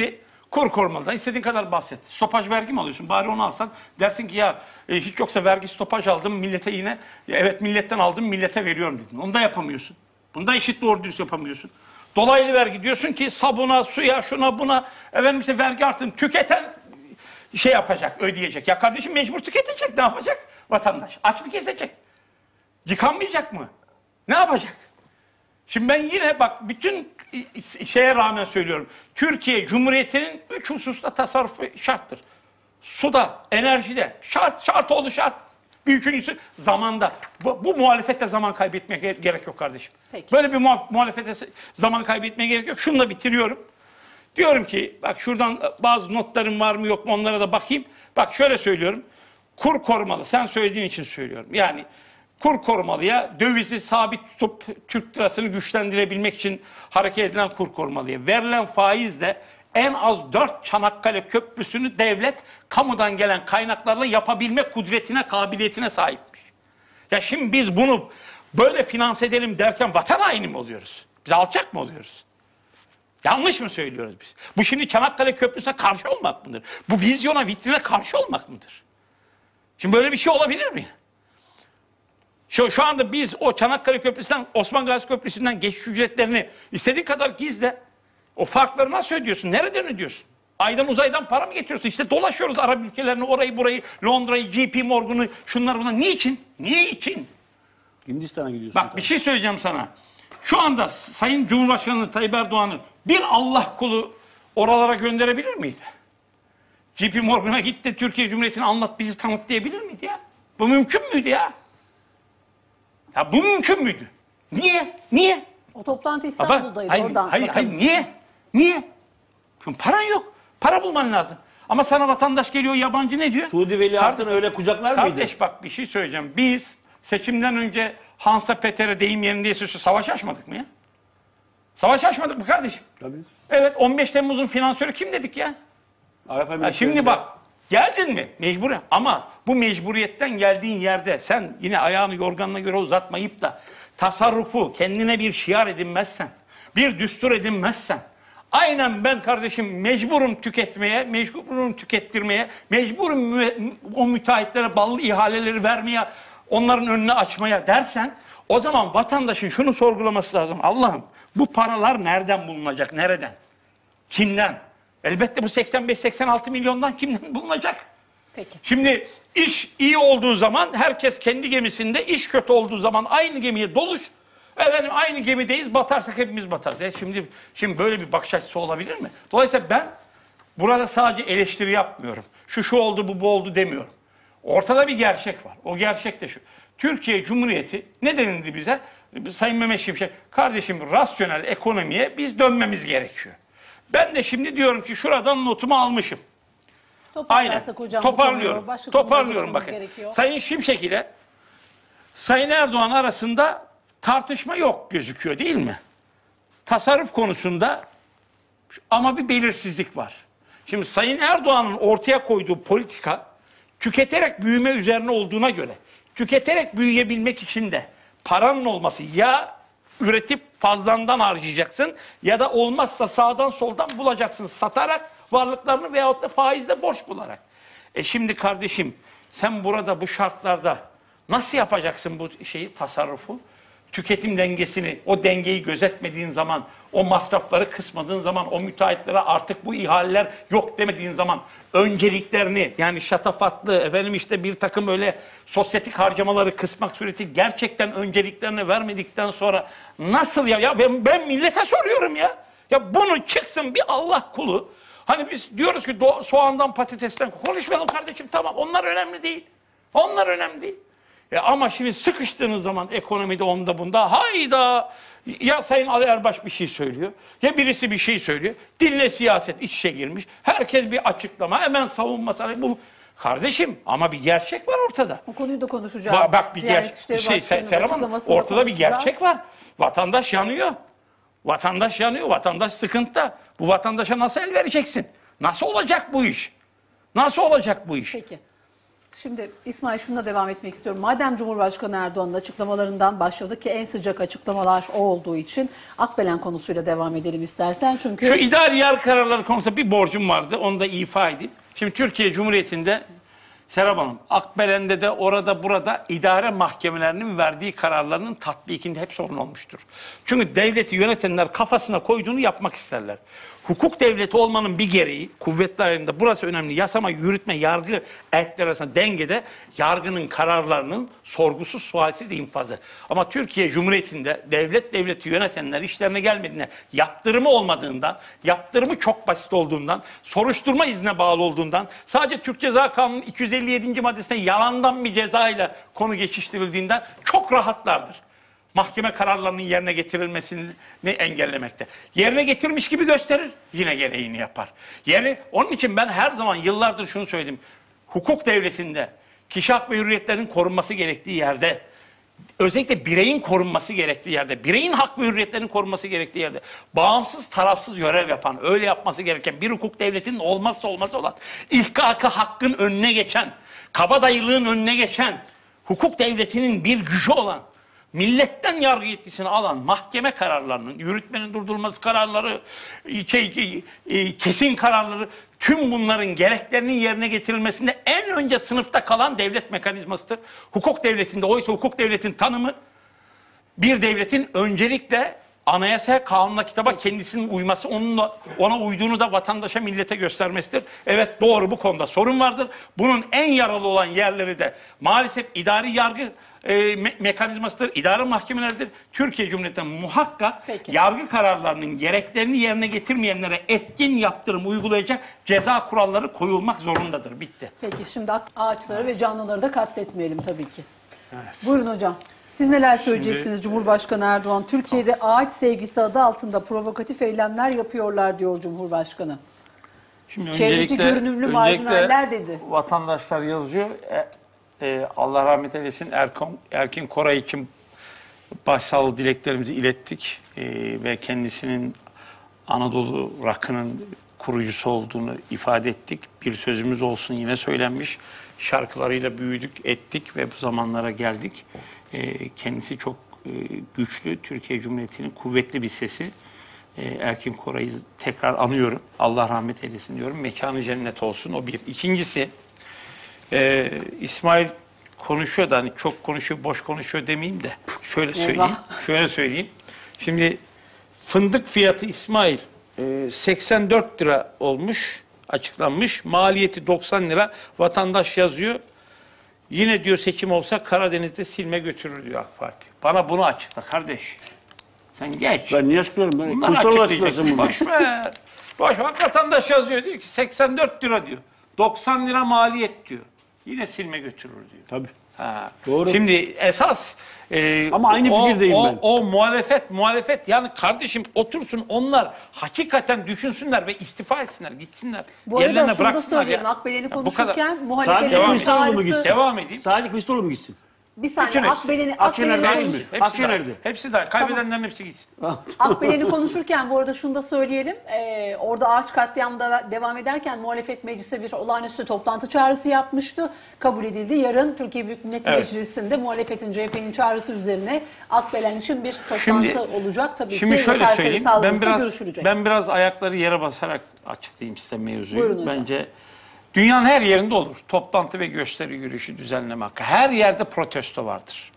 Kur korumalıdan istediğin kadar bahset. Stopaj vergi mi alıyorsun? Bari onu alsan dersin ki ya e, hiç yoksa vergi stopaj aldım millete yine ya evet milletten aldım millete veriyorum dedin. Onu da yapamıyorsun. Bunu da eşit doğru dürüst yapamıyorsun. Dolaylı vergi diyorsun ki sabuna, suya, şuna buna efendim işte vergi artın tüketen şey yapacak, ödeyecek. Ya kardeşim mecbur tüketecek. Ne yapacak vatandaş? Aç mı gezecek? Yıkanmayacak mı? Ne yapacak? Şimdi ben yine bak bütün şeye rağmen söylüyorum. Türkiye Cumhuriyeti'nin üç hususta tasarrufu şarttır. Suda, enerjide şart, şart oldu şart. Bir üçüncüsü zamanda. Bu, bu muhalefette zaman kaybetmeye ge- gerek yok kardeşim. Peki. Böyle bir muha- muhalefette zaman kaybetmeye gerek yok. Şunu da bitiriyorum. Diyorum ki bak şuradan bazı notlarım var mı yok mu onlara da bakayım. Bak şöyle söylüyorum. Kur korumalı. Sen söylediğin için söylüyorum. Yani kur korumalıya dövizi sabit tutup Türk lirasını güçlendirebilmek için hareket edilen kur korumalıya verilen faizle en az dört Çanakkale Köprüsü'nü devlet kamudan gelen kaynaklarla yapabilme kudretine, kabiliyetine sahipmiş. Ya şimdi biz bunu böyle finanse edelim derken vatan haini mi oluyoruz? Biz alçak mı oluyoruz? Yanlış mı söylüyoruz biz? Bu şimdi Çanakkale Köprüsü'ne karşı olmak mıdır? Bu vizyona, vitrine karşı olmak mıdır? Şimdi böyle bir şey olabilir mi? Şu, şu anda biz o Çanakkale Köprüsü'nden, Osman Gazi Köprüsü'nden geçiş ücretlerini istediğin kadar gizle. O farkları nasıl ödüyorsun? Nereden ödüyorsun? Aydan uzaydan para mı getiriyorsun? İşte dolaşıyoruz Arap ülkelerini, orayı burayı, Londra'yı, J P Morgan'ı, şunlar bunlar. Niçin? Niçin? Hindistan'a gidiyorsun. Bak bir şey söyleyeceğim sana. Şu anda Sayın Cumhurbaşkanı Tayyip Erdoğan'ı bir Allah kulu oralara gönderebilir miydi? J P Morgan'a git de Türkiye Cumhuriyeti'ni anlat, bizi tanıt diyebilir miydi ya? Bu mümkün müydü ya? Ya bu mümkün müydü? Niye? Niye? O toplantı Ama- İstanbul'daydı. hayır, Oradan hayır, bakalım. hayır, niye? Niye? Çünkü paran yok. Para bulman lazım. Ama sana vatandaş geliyor, yabancı ne diyor? Suudi Veliahtını öyle kucaklar mıydı? Kardeş bak bir şey söyleyeceğim. Biz seçimden önce Hansa Peter'e deyim yerindeyse şu savaş açmadık mı ya? Savaş açmadık mı kardeşim? Tabii. Evet on beş Temmuz'un finansörü kim dedik ya? Arap Ya Emirlikleri'nde- şimdi bak geldin mi mecburi ama bu mecburiyetten geldiğin yerde sen yine ayağını yorganına göre uzatmayıp da tasarrufu kendine bir şiar edinmezsen, bir düstur edinmezsen aynen ben kardeşim mecburum tüketmeye, mecburum tükettirmeye, mecburum mü- o müteahhitlere ballı ihaleleri vermeye, onların önünü açmaya dersen o zaman vatandaşın şunu sorgulaması lazım. Allah'ım bu paralar nereden bulunacak, nereden? Kimden? Elbette bu seksen beş seksen altı milyondan kimden bulunacak? Peki. Şimdi iş iyi olduğu zaman herkes kendi gemisinde, iş kötü olduğu zaman aynı gemiye doluş. Efendim aynı gemideyiz, batarsak hepimiz batarız. E şimdi şimdi böyle bir bakış açısı olabilir mi? Dolayısıyla ben burada sadece eleştiri yapmıyorum. Şu şu oldu, bu bu oldu demiyorum. Ortada bir gerçek var. O gerçek de şu. Türkiye Cumhuriyeti ne denildi bize? Sayın Mehmet Şimşek, kardeşim rasyonel ekonomiye biz dönmemiz gerekiyor. Ben de şimdi diyorum ki şuradan notumu almışım. Aynen. Toparlarsak hocam bu Toparlıyorum. konuyu, başka konulara Toparlıyorum geçmemiz bakın. gerekiyor. Sayın Şimşek ile Sayın Erdoğan arasında tartışma yok gözüküyor değil mi? Tasarruf konusunda ama bir belirsizlik var. Şimdi Sayın Erdoğan'ın ortaya koyduğu politika tüketerek büyüme üzerine olduğuna göre tüketerek büyüyebilmek için de paranın olması ya üretip fazlandan harcayacaksın ya da olmazsa sağdan soldan bulacaksın satarak varlıklarını veyahut da faizle borç bularak. E şimdi kardeşim sen burada bu şartlarda nasıl yapacaksın bu şeyi tasarrufu? Tüketim dengesini, o dengeyi gözetmediğin zaman, o masrafları kısmadığın zaman, o müteahhitlere artık bu ihaleler yok demediğin zaman önceliklerini yani şatafatlı efendim işte bir takım öyle sosyetik harcamaları kısmak sureti gerçekten önceliklerini vermedikten sonra nasıl ya? Ya ben, ben millete soruyorum ya. Ya bunu çıksın bir Allah kulu. Hani biz diyoruz ki do- soğandan patatesten konuşmayalım kardeşim tamam onlar önemli değil. Onlar önemli değil. E ama şimdi sıkıştığınız zaman ekonomide onda bunda hayda ya Sayın Ali Erbaş bir şey söylüyor ya birisi bir şey söylüyor. Dinle siyaset iç içe girmiş. Herkes bir açıklama hemen savunma. Bu kardeşim ama bir gerçek var ortada. Bu konuyu da konuşacağız. Ba- bak bir Diyanet gerçek İşleri şey, Başkanı'nın Serap Hanım, açıklamasını da ortada bir konuşacağız. gerçek var. Vatandaş yanıyor. Vatandaş yanıyor. Vatandaş sıkıntıda. Bu vatandaşa nasıl el vereceksin? Nasıl olacak bu iş? Nasıl olacak bu iş? Peki. Şimdi İsmail şununla devam etmek istiyorum. Madem Cumhurbaşkanı Erdoğan'ın açıklamalarından başladık ki en sıcak açıklamalar o olduğu için Akbelen konusuyla devam edelim istersen. Çünkü Şu idari yargı kararları konusunda bir borcum vardı. Onu da ifa edeyim. Şimdi Türkiye Cumhuriyeti'nde Serap Hanım, Akbelen'de de orada burada idare mahkemelerinin verdiği kararlarının tatbikinde hep sorun olmuştur. Çünkü devleti yönetenler kafasına koyduğunu yapmak isterler. Hukuk devleti olmanın bir gereği, kuvvetlerinde burası önemli, yasama, yürütme, yargı erkleri arasında dengede yargının kararlarının sorgusuz sualsiz infazı. Ama Türkiye Cumhuriyeti'nde devlet devleti yönetenler işlerine gelmediğinde, yaptırımı olmadığından, yaptırımı çok basit olduğundan, soruşturma iznine bağlı olduğundan, sadece Türk Ceza Kanunu'nun iki yüz elli yedinci maddesine yalandan bir ceza ile konu geçiştirildiğinden çok rahatlardır. Mahkeme kararlarının yerine getirilmesini engellemekte. Yerine getirmiş gibi gösterir, yine gereğini yapar. Yani onun için ben her zaman yıllardır şunu söyledim. Hukuk devletinde kişi hak ve hürriyetlerinin korunması gerektiği yerde, özellikle bireyin korunması gerektiği yerde, bireyin hak ve hürriyetlerinin korunması gerektiği yerde, bağımsız, tarafsız görev yapan, öyle yapması gereken bir hukuk devletinin olmazsa olmazı olan, ihkakı hakkın önüne geçen, kabadayılığın önüne geçen, hukuk devletinin bir gücü olan, milletten yargı yetkisini alan mahkeme kararlarının, yürütmenin durdurulması kararları, şey, kesin kararları, tüm bunların gereklerinin yerine getirilmesinde en önce sınıfta kalan devlet mekanizmasıdır. Hukuk devletinde, oysa hukuk devletin tanımı bir devletin öncelikle anayasaya, kanuna, kitaba kendisinin uyması, onunla, ona uyduğunu da vatandaşa, millete göstermesidir. Evet, doğru, bu konuda sorun vardır. Bunun en yaralı olan yerleri de maalesef idari yargı e, me mekanizmasıdır, idare mahkemeleridir. Türkiye Cumhuriyeti'nde muhakkak Peki. yargı kararlarının gereklerini yerine getirmeyenlere etkin yaptırım uygulayacak ceza kuralları koyulmak zorundadır. Bitti. peki şimdi ağaçları ve canlıları da katletmeyelim tabii ki. Evet. Buyurun hocam. Siz neler söyleyeceksiniz? Şimdi, Cumhurbaşkanı Erdoğan, Türkiye'de ağaç sevgisi adı altında provokatif eylemler yapıyorlar diyor Cumhurbaşkanı. Şimdi Çevreci görünümlü marjinaller dedi. Vatandaşlar yazıyor. E, e, Allah rahmet eylesin, Erkan, Erkin Koray için başsağlığı dileklerimizi ilettik. E, ve kendisinin Anadolu Rock'ının kurucusu olduğunu ifade ettik. Bir sözümüz olsun yine söylenmiş. Şarkılarıyla büyüdük, ettik ve bu zamanlara geldik. E, kendisi çok e, güçlü, Türkiye Cumhuriyeti'nin kuvvetli bir sesi. E, Erkin Koray'ı tekrar anıyorum. Allah rahmet eylesin diyorum. Mekanı cennet olsun. O bir. İkincisi, e, İsmail konuşuyor da hani çok konuşuyor, boş konuşuyor demeyeyim de şöyle söyleyeyim. Eyvah. Şöyle söyleyeyim. Şimdi fındık fiyatı İsmail e, seksen dört lira olmuş, açıklanmış. Maliyeti doksan lira. Vatandaş yazıyor. Yine diyor seçim olsa Karadeniz'de silme götürür diyor AK Parti. Bana bunu açıkla kardeş. Sen geç. Ben niye açıklıyorum? Ben Bunlar Kılıçdaroğlu açıklayacaksın. açıklasın bunu. Boş ver. Boş ver. Vatandaş yazıyor diyor ki seksen dört lira diyor. doksan lira maliyet diyor. Yine silme götürür diyor. Tabii. Ha. Doğru. Şimdi esas e, Ama aynı o, fikirdeyim o, ben. O muhalefet, muhalefet yani kardeşim otursun onlar hakikaten düşünsünler ve istifa etsinler, gitsinler. Bu arada Yerlerine şunu da bıraksınlar söyleyelim. ya. Akbelen'i Ya bu kadar. konuşurken Sadece muhalefetin Kılıçdaroğlu mu çağrısı... gitsin? Devam edeyim. Sadece Kılıçdaroğlu mu gitsin? Bir saniye Bütün hepsi. Akbelen'i Akşener Akbelen'i dahil mi? konuş- Hepsi, hepsi Akşener'de. dahil. Hepsi dahil. Kaybedenlerin hepsi gitsin. Akbelen'i konuşurken bu arada şunu da söyleyelim. Ee, orada ağaç katliamda devam ederken muhalefet meclise bir olağanüstü toplantı çağrısı yapmıştı. Kabul edildi. Yarın Türkiye Büyük Millet Evet. Meclisi'nde muhalefetin C H P'nin çağrısı üzerine Akbelen için bir toplantı Şimdi- olacak. Tabii Şimdi ki şöyle yeter sayı söyleyeyim. Ben sağlanırsa biraz görüşülecek. ben biraz ayakları yere basarak açıklayayım size mevzuyu. Buyurun hocam. Bence dünyanın her yerinde olur. Toplantı ve gösteri yürüyüşü düzenleme hakkı. Her yerde protesto vardır.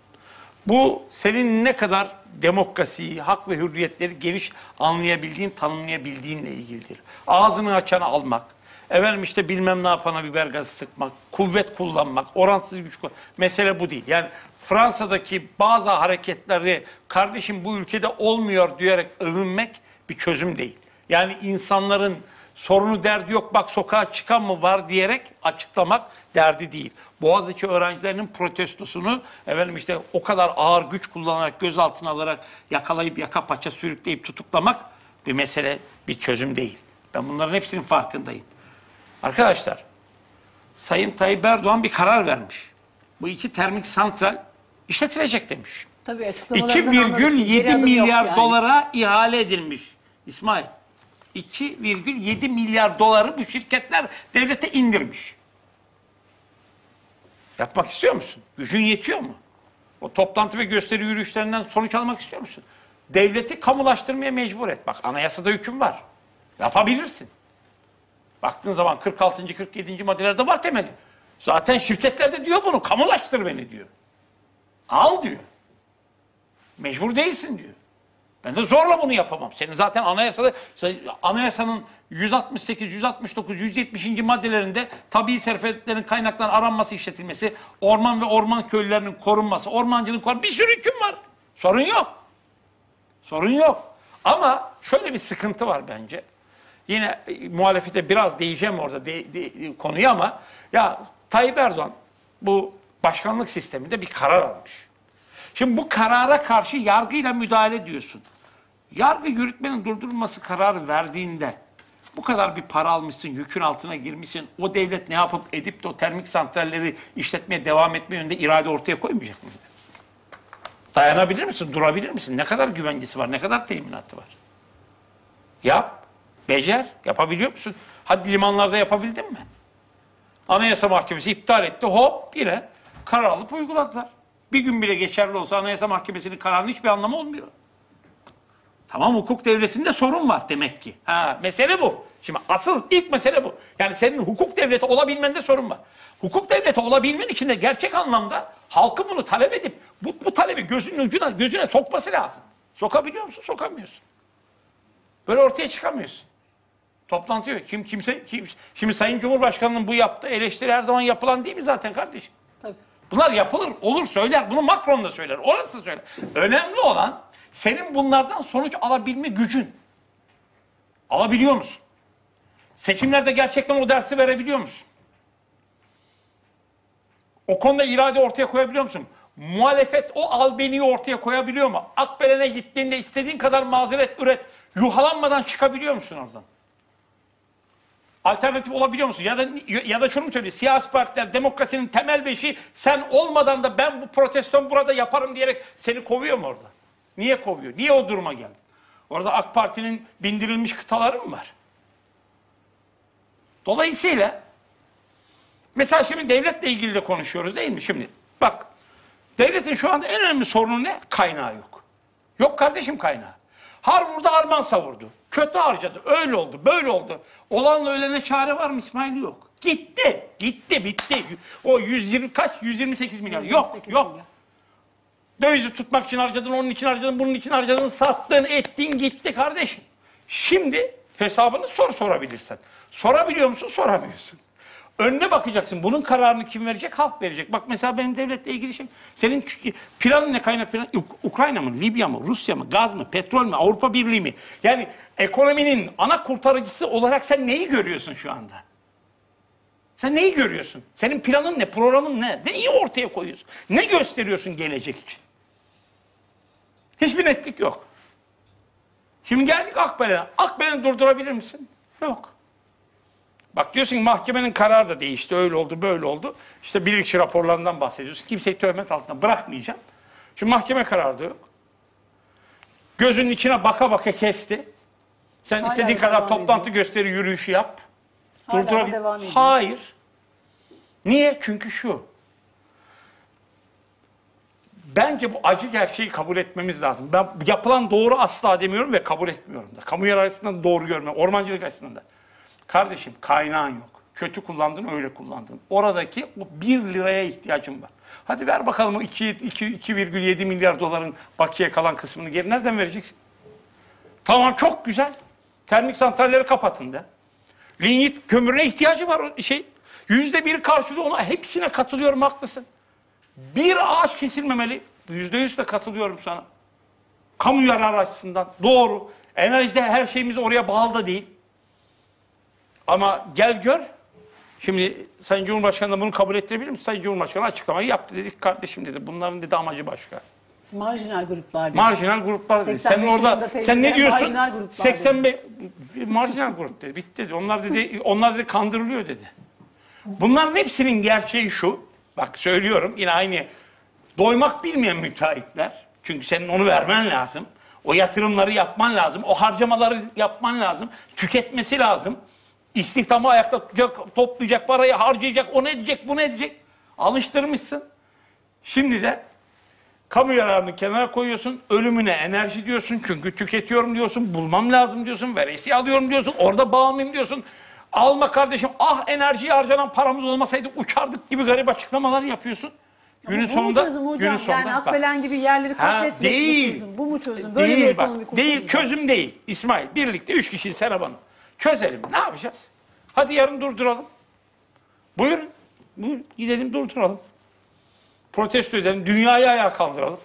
Bu senin ne kadar demokrasiyi, hak ve hürriyetleri geniş anlayabildiğin, tanımlayabildiğinle ilgilidir. Ağzını açana almak, efendim işte bilmem ne yapana biber gazı sıkmak, kuvvet kullanmak, orantısız güç kullanmak. Mesele bu değil. Yani Fransa'daki bazı hareketleri kardeşim bu ülkede olmuyor diyerek övünmek bir çözüm değil. Yani insanların sorunu derdi yok bak sokağa çıkan mı var diyerek açıklamak derdi değil. Boğaziçi öğrencilerinin protestosunu efendim işte o kadar ağır güç kullanarak gözaltına alarak yakalayıp yaka paça sürükleyip tutuklamak bir mesele, bir çözüm değil. Ben bunların hepsinin farkındayım. Arkadaşlar Sayın Tayyip Erdoğan bir karar vermiş. Bu iki termik santral işletilecek demiş. Tabii açıklamalarından iki anladık. virgül Geri yedi adım yok milyar yani. dolara ihale edilmiş. İsmail, iki virgül yedi milyar doları bu şirketler devlete indirmiş. Yapmak istiyor musun? Gücün yetiyor mu? O toplantı ve gösteri yürüyüşlerinden sonuç almak istiyor musun? Devleti kamulaştırmaya mecbur et. Bak anayasada hüküm var. Yapabilirsin. Baktığın zaman kırk altıncı kırk yedinci maddelerde var temeli. Zaten şirketler de diyor bunu. Kamulaştır beni diyor. Al diyor. Mecbur değilsin diyor. Ben de zorla bunu yapamam. Senin zaten anayasada, anayasanın yüz altmış sekiz, yüz altmış dokuz, yüz yetmişinci maddelerinde tabii servetlerin kaynakların aranması, işletilmesi, orman ve orman köylülerinin korunması, ormancılığın korunması, bir sürü hüküm var. Sorun yok. Sorun yok. Ama şöyle bir sıkıntı var bence. Yine e, muhalefete biraz değeceğim orada de, de, konuyu ama ya Tayyip Erdoğan bu başkanlık sisteminde bir karar almış. Şimdi bu karara karşı yargıyla müdahale diyorsun. Yargı yürütmenin durdurulması kararı verdiğinde bu kadar bir para almışsın, yükün altına girmişsin. O devlet ne yapıp edip de o termik santralleri işletmeye devam etme yönünde irade ortaya koymayacak mı? Dayanabilir misin? Durabilir misin? Ne kadar güvencesi var? Ne kadar teminatı var? Yap. Becer. Yapabiliyor musun? Hadi limanlarda yapabildin mi? Anayasa Mahkemesi iptal etti. Hop yine karar alıp uyguladılar. Bir gün bile geçerli olsa Anayasa Mahkemesi'nin kararının hiçbir anlamı olmuyor. Tamam, hukuk devletinde sorun var demek ki. Ha, mesele bu. Şimdi asıl ilk mesele bu. Yani senin hukuk devleti olabilmende sorun var. Hukuk devleti olabilmen için de gerçek anlamda halkın bunu talep edip bu, bu talebi gözünün ucuna gözüne sokması lazım. Sokabiliyor musun? Sokamıyorsun. Böyle ortaya çıkamıyorsun. Toplantı yok. Kim kimse kim, şimdi Sayın Cumhurbaşkanı'nın bu yaptığı eleştiri her zaman yapılan değil mi zaten kardeşim? Tabii. Bunlar yapılır, olur, söyler. Bunu Macron da söyler, orası da söyler. Önemli olan senin bunlardan sonuç alabilme gücün. Alabiliyor musun? Seçimlerde gerçekten o dersi verebiliyor musun? O konuda irade ortaya koyabiliyor musun? Muhalefet o albeniyi ortaya koyabiliyor mu? Akbelen'e gittiğinde istediğin kadar mazeret üret. Yuhalanmadan çıkabiliyor musun oradan? Alternatif olabiliyor musun? Ya da ya da şunu mu söyleyeyim? Siyasi partiler demokrasinin temel beşiği sen olmadan da ben bu proteston burada yaparım diyerek seni kovuyor mu orada? Niye kovuyor? Niye o duruma geldin? Orada AK Parti'nin bindirilmiş kıtaları mı var? Dolayısıyla mesela şimdi devletle ilgili de konuşuyoruz değil mi? Şimdi bak, devletin şu anda en önemli sorunu ne? Kaynağı yok. Yok kardeşim kaynağı. Har vurdu, harman savurdu. Kötü harcadı. Öyle oldu, böyle oldu. Olanla ölene çare var mı İsmail? Yok. Gitti. Gitti, bitti. O yüz yirmi kaç? yüz yirmi sekiz milyar. Yok, yok. Milyar. Dövizi tutmak için harcadın, onun için harcadın, bunun için harcadın, sattın, ettin, gitti kardeşim. Şimdi hesabını sor sorabilirsen. Sorabiliyor musun? Soramıyorsun. Önüne bakacaksın. Bunun kararını kim verecek? Halk verecek. Bak mesela benim devletle ilgili şey. Senin planın ne, kaynak planı? Ukrayna mı? Libya mı? Rusya mı? Gaz mı? Petrol mü? Avrupa Birliği mi? Yani ekonominin ana kurtarıcısı olarak sen neyi görüyorsun şu anda? Sen neyi görüyorsun? Senin planın ne? Programın ne? Neyi ortaya koyuyorsun? Ne gösteriyorsun gelecek için? Hiçbir netlik yok. Şimdi geldik Akbelen'e. Akbelen'i durdurabilir misin? Yok. Bak diyorsun ki mahkemenin kararı da değişti. Öyle oldu, böyle oldu. İşte bilirkişi raporlarından bahsediyorsun. Kimseyi töhmet altına bırakmayacağım. Şimdi mahkeme kararı da yok. Gözünün içine baka baka kesti. Sen Hala istediğin kadar devam toplantı ediyor. gösteri yürüyüşü yap. Hala Durdurabil- devam ediyor. Hayır. Niye? Çünkü şu. Bence bu acı gerçeği kabul etmemiz lazım. Ben yapılan doğru asla demiyorum ve kabul etmiyorum da. Kamu yararı açısından doğru görmem. Ormancılık açısından da. Kardeşim kaynağın yok. Kötü kullandın, öyle kullandın. Oradaki o bir liraya ihtiyacım var. Hadi ver bakalım o iki virgül yedi milyar doların bakiye kalan kısmını geri nereden vereceksin? Tamam çok güzel. Termik santralleri kapatın da. Lignit kömürüne ihtiyacı var o şey. Yüzde bir karşılıyor ona. Hepsine katılıyorum, haklısın. Bir ağaç kesilmemeli. Yüzde yüz de katılıyorum sana. Kamu yararı açısından doğru. Enerjide her şeyimiz oraya bağlı da değil. Ama gel gör. Şimdi Sayın Cumhurbaşkanı da bunu kabul ettirebilir mi? Sayın Cumhurbaşkanı açıklamayı yaptı. Dedik kardeşim dedi. Bunların dedi amacı başka. Marjinal gruplar. Marjinal gruplar dedi. Sen orada sen ne diyorsun? Marjinal gruplar seksen beş marjinal grup dedi. Bitti dedi. Onlar dedi onlar dedi kandırılıyor dedi. Bunların hepsinin gerçeği şu. Bak söylüyorum yine aynı. Doymak bilmeyen müteahhitler. Çünkü senin onu vermen lazım. O yatırımları yapman lazım. O harcamaları yapman lazım. Tüketmesi lazım. İstihdamı ayakta tutacak, toplayacak, parayı harcayacak, o ne edecek, bu ne edecek. Alıştırmışsın. Şimdi de kamu yararını kenara koyuyorsun. Ölümüne enerji diyorsun. Çünkü tüketiyorum diyorsun. Bulmam lazım diyorsun. Veresiye alıyorum diyorsun. Orada bağımlıyım diyorsun. Alma kardeşim. Ah enerjiye harcanan paramız olmasaydı uçardık gibi garip açıklamalar yapıyorsun. Günün bu sonunda, mu çözüm hocam? günün sonunda, Yani bak. Akbelen gibi yerleri Ha, katletmek değil. mi çözüm? Bu mu çözüm? Böyle bir Değil ekonomi bak. Değil, kurtulacak. çözüm değil. İsmail, birlikte üç kişi Serap Hanım. Çözelim. Ne yapacağız? Hadi yarın durduralım. Buyurun. Buyurun. Gidelim durduralım. Protesto edelim. Dünyayı ayağa kaldıralım.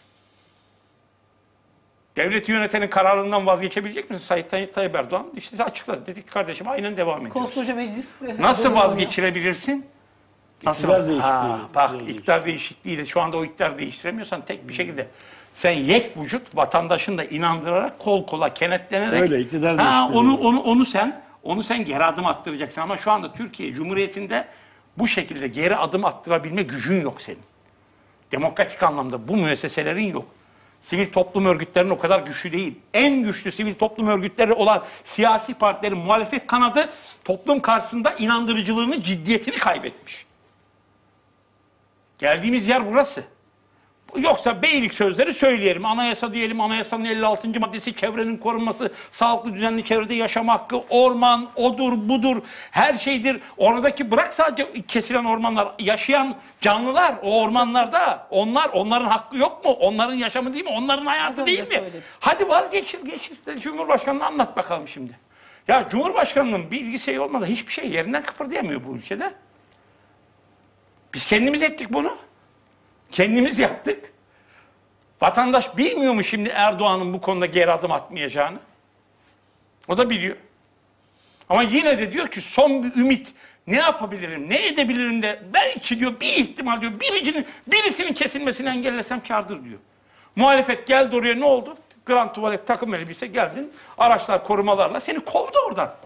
Devleti yönetenin kararından vazgeçebilecek misin Sayın Tay- Tayyip Erdoğan? İşte açıkladı. Dedik kardeşim aynen devam ediyoruz. Koskoca meclis. Nasıl bozulmuyor. vazgeçirebilirsin? Nasıl? İktidar değişikliği. Ha, bak İktidar iktidar değişikliğiyle şu anda o iktidar değiştiremiyorsan tek bir şekilde sen yek vücut vatandaşını da inandırarak kol kola kenetlenerek Öyle, iktidar ha, değişikliği. onu onu onu sen onu sen geri adım attıracaksın ama şu anda Türkiye Cumhuriyeti'nde bu şekilde geri adım attırabilme gücün yok senin. Demokratik anlamda bu müesseselerin yok. Sivil toplum örgütlerinin o kadar güçlü değil. En güçlü sivil toplum örgütleri olan siyasi partilerin muhalefet kanadı toplum karşısında inandırıcılığını, ciddiyetini kaybetmiş. Geldiğimiz yer burası. Yoksa beylik sözleri söyleyelim. Anayasa diyelim, anayasanın elli altıncı maddesi çevrenin korunması, sağlıklı düzenli çevrede yaşam hakkı, orman, odur, budur, her şeydir. Oradaki bırak sadece kesilen ormanlar, yaşayan canlılar o ormanlarda, onlar, onların hakkı yok mu? Onların yaşamı değil mi? Onların Az hayatı önce değil mi? söyledim. Hadi vazgeçir, geçir. Cumhurbaşkanı'na anlat bakalım şimdi. Ya Cumhurbaşkanı'nın bilgisi olmadan hiçbir şey yerinden kıpırdayamıyor bu ülkede. Biz kendimiz ettik bunu. Kendimiz yaptık. Vatandaş bilmiyor mu şimdi Erdoğan'ın bu konuda geri adım atmayacağını? O da biliyor. Ama yine de diyor ki son bir ümit. Ne yapabilirim, ne edebilirim de belki diyor bir ihtimal diyor biricinin, birisinin kesilmesini engellesem kârdır diyor. Muhalefet geldi oraya ne oldu? Grand tuvalet takım elbise geldin. Araçlar korumalarla seni kovdu oradan.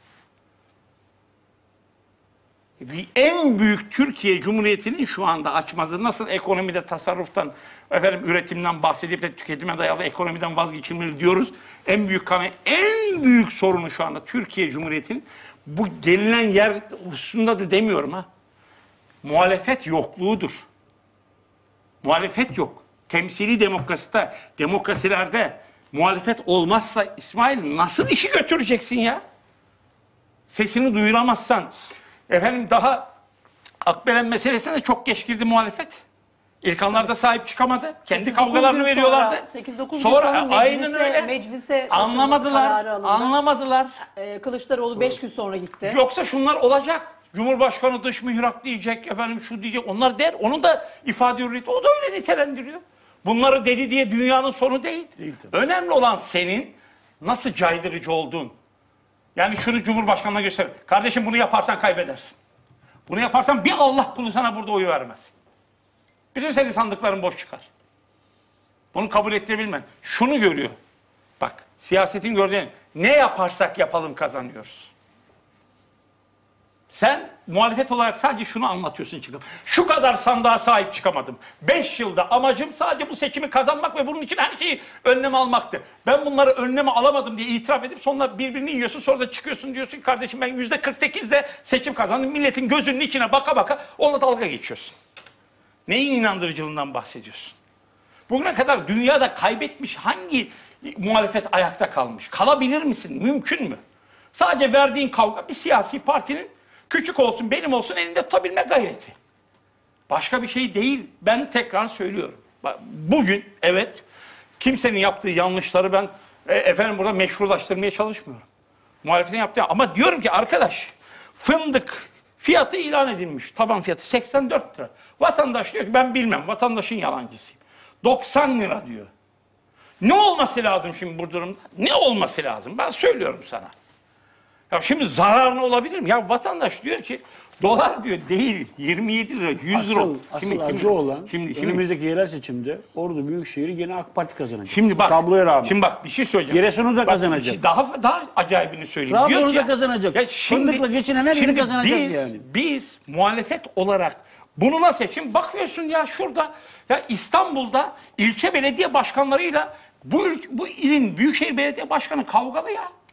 Bir en büyük Türkiye Cumhuriyeti'nin şu anda açmazı nasıl ekonomide tasarruftan, efendim üretimden bahsedip de tüketime dayalı ekonomiden vazgeçilmeli diyoruz. En büyük kanı, en büyük sorunu şu anda Türkiye Cumhuriyeti'nin bu gelinen yer hususunda da demiyorum ha. Muhalefet yokluğudur. Muhalefet yok. Temsili demokraside, demokrasilerde muhalefet olmazsa İsmail nasıl işi götüreceksin ya? Sesini duyuramazsan. Efendim daha Akbelen meselesine de çok geç girdi muhalefet. İlk anlarda sahip çıkamadı. Kendi sekiz dokuz kavgalarını gün veriyorlardı. Sonra, sekiz dokuz gün Sonra, sonra aynen meclise, öyle. meclise taşınması Anlamadılar. kararı alındı. Anlamadılar. Ee, Kılıçdaroğlu beş gün sonra gitti. Yoksa şunlar olacak. Cumhurbaşkanı dış mihrak diyecek, efendim şu diyecek. Onlar der. Onun da ifade hürriyeti. O da öyle nitelendiriyor. Bunları dedi diye dünyanın sonu değil. Değil Önemli olan senin nasıl caydırıcı olduğun. Yani şunu Cumhurbaşkanı'na göster. Kardeşim bunu yaparsan kaybedersin. Bunu yaparsan bir Allah kulu sana burada oyu vermez. Bütün senin sandıkların boş çıkar. Bunu kabul ettirebilmen. Şunu görüyor. Bak siyasetin gördüğün ne yaparsak yapalım kazanıyoruz. Sen muhalefet olarak sadece şunu anlatıyorsun çıkıp. Şu kadar sandığa sahip çıkamadım. Beş yılda amacım sadece bu seçimi kazanmak ve bunun için her şeyi önlem almaktı. Ben bunları önleme alamadım diye itiraf edip sonra birbirini yiyorsun. Sonra da çıkıyorsun diyorsun ki kardeşim ben yüzde kırk sekizle seçim kazandım. Milletin gözünün içine baka baka onunla dalga geçiyorsun. Neyin inandırıcılığından bahsediyorsun? Bugüne kadar dünyada kaybetmiş hangi muhalefet ayakta kalmış? Kalabilir misin? Mümkün mü? Sadece verdiğin kavga bir siyasi partinin küçük olsun benim olsun elinde tutabilme gayreti. Başka bir şey değil. Ben tekrar söylüyorum. Bugün evet kimsenin yaptığı yanlışları ben e, efendim burada meşrulaştırmaya çalışmıyorum. Muhalefetin yaptığı ama diyorum ki arkadaş fındık fiyatı ilan edilmiş. Taban fiyatı seksen dört lira. Vatandaş diyor ki ben bilmem. Vatandaşın yalancısıyım. doksan lira diyor. Ne olması lazım şimdi bu durumda? Ne olması lazım? Ben söylüyorum sana. Ya şimdi zararına olabilir mi? Ya vatandaş diyor ki dolar diyor değil yirmi yedi lira yüz lira. Asıl, asıl Şimdi- acı şimdi- olan şimdi, şimdi, önümüzdeki yerel seçimde Ordu Büyükşehir'i gene AK Parti kazanacak. şimdi bak. Tabloya rağmen. Şimdi bak bir şey söyleyeceğim. Giresun'u da Bak, kazanacak. bir şey Daha daha acayibini söyleyeyim. Trabzon'u Diyor ki da ya- kazanacak. ya şimdi- Fındıkla geçinen her yeri şimdi kazanacak biz, yani. Biz muhalefet olarak bunu nasıl şimdi bakıyorsun ya şurada ya İstanbul'da ilçe belediye başkanlarıyla bu ül- bu ilin büyükşehir belediye başkanı kavgalı ya.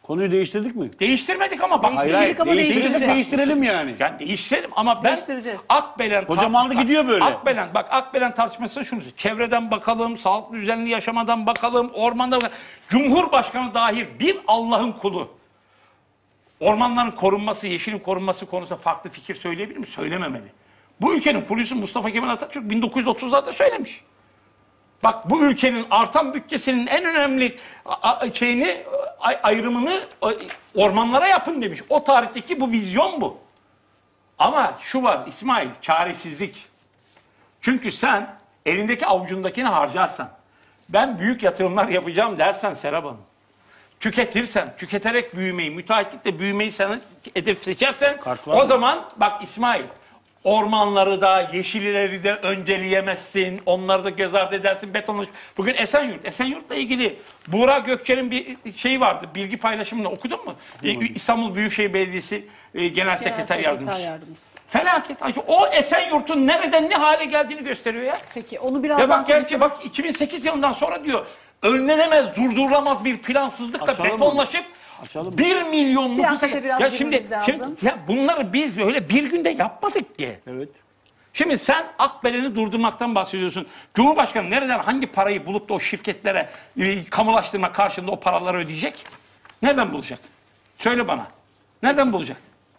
Konuyu değiştirdik mi? Değiştirmedik ama bak. Değiştirdik Hayır hayır. ama Değiştirdik, değiştireceğiz. değiştirelim yani. Yani değiştirelim ama ben Değiştireceğiz. Akbelen Hocam tartış- aldı gidiyor böyle. Akbelen bak Akbelen tartışması şunu söylüyor. Çevreden bakalım, sağlıklı düzenli yaşamadan bakalım, ormanda bakalım. Cumhurbaşkanı dahil bir Allah'ın kulu. Ormanların korunması, yeşilin korunması konusunda farklı fikir söyleyebilir mi? Söylememeli. Bu ülkenin kurucusu Mustafa Kemal Atatürk bin dokuz yüz otuzlarda söylemiş. Bak bu ülkenin artan bütçesinin en önemli a- a- şeyini, ay- ayrımını a- ormanlara yapın demiş. O tarihteki bu vizyon bu. Ama şu var İsmail, çaresizlik. Çünkü sen elindeki avucundakini harcarsan, ben büyük yatırımlar yapacağım dersen Serap Hanım, tüketirsen, tüketerek büyümeyi, müteahhitlikle büyümeyi sen hedef seçersen, Kart var o mı? zaman bak İsmail, ormanları da, yeşilleri de önceleyemezsin, onları da göz ardı edersin, betonlaş. Bugün Esenyurt, Esenyurt'la ilgili Buğra Gökçer'in bir şeyi vardı, bilgi paylaşımını okudun mu? Ee, İstanbul Büyükşehir Belediyesi e, Genel, Sekreter Yardımcısı. Yardımcısı. Felaket. O Esenyurt'un nereden ne hale geldiğini gösteriyor ya. Peki onu birazdan Ya bak gerçi konuşuruz. bak iki bin sekiz yılından sonra diyor önlenemez, durdurulamaz bir plansızlıkla Açalım mı? betonlaşıp Açalım mı? bir milyon Siyasete nüfusa... biraz Ya şimdi, girmemiz lazım. şimdi ya bunları biz böyle bir günde yapmadık ki. Evet. Şimdi sen Akbelen'i durdurmaktan bahsediyorsun. Cumhurbaşkanı nereden hangi parayı bulup da o şirketlere e, kamulaştırma karşılığında o paraları ödeyecek? Nereden bulacak? Söyle bana. Nereden bulacak?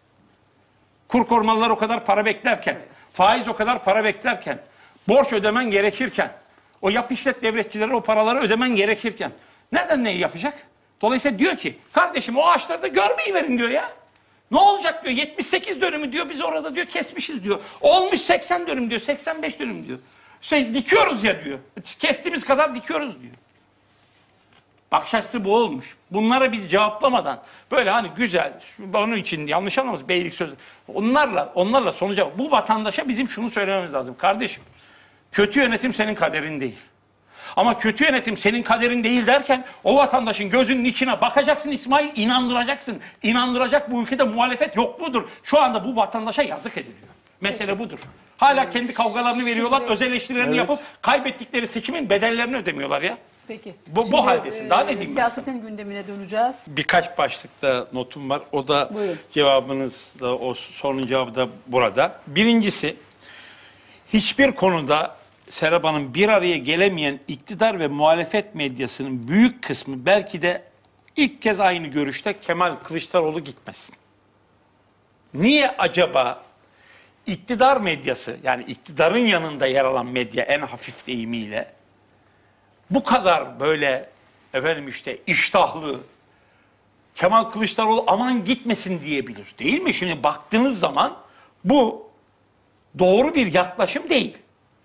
Kur korumalılar o kadar para beklerken, faiz o kadar para beklerken, borç ödemen gerekirken, o yap işlet devletçilere o paraları ödemen gerekirken nereden neyi yapacak? Dolayısıyla diyor ki kardeşim o ağaçları da görmeyi verin diyor ya. Ne olacak diyor yetmiş sekiz dönümü diyor biz orada diyor kesmişiz diyor. Olmuş seksen dönüm diyor seksen beş dönüm diyor. Şey dikiyoruz ya diyor. Kestiğimiz kadar dikiyoruz diyor. Bakış açısı bu olmuş. Bunlara biz cevaplamadan böyle hani güzel, onun için yanlış anlamasın beylik sözü. Onlarla, onlarla sonuca bu vatandaşa bizim şunu söylememiz lazım. Kardeşim, kötü yönetim senin kaderin değil. Ama kötü yönetim senin kaderin değil derken o vatandaşın gözünün içine bakacaksın İsmail, inandıracaksın. İnandıracak bu ülkede muhalefet yokluğudur. Şu anda bu vatandaşa yazık ediliyor. Mesele budur. Hala kendi kavgalarını veriyorlar, Şimdi- öz eleştirilerini Evet. yapıp kaybettikleri seçimin bedellerini ödemiyorlar ya. Peki. Bu- bu Şimdi, haldesin. Daha ne e, diyeyim ben Siyasetin gündemine döneceğiz. Birkaç başlıkta notum var. O da Buyurun. cevabınız da o sorunun cevabı da burada. Birincisi hiçbir konuda Serap Hanım bir araya gelemeyen iktidar ve muhalefet medyasının büyük kısmı belki de ilk kez aynı görüşte Kemal Kılıçdaroğlu gitmesin. Niye acaba iktidar medyası yani iktidarın yanında yer alan medya en hafif deyimiyle bu kadar böyle efendim işte iştahlı Kemal Kılıçdaroğlu aman gitmesin diyebilir. Değil mi? Şimdi baktığınız zaman bu doğru bir yaklaşım değil.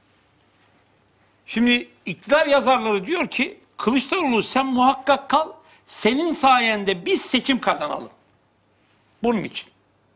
Şimdi iktidar yazarları diyor ki Kılıçdaroğlu sen muhakkak kal. Senin sayende biz seçim kazanalım. Bunun için.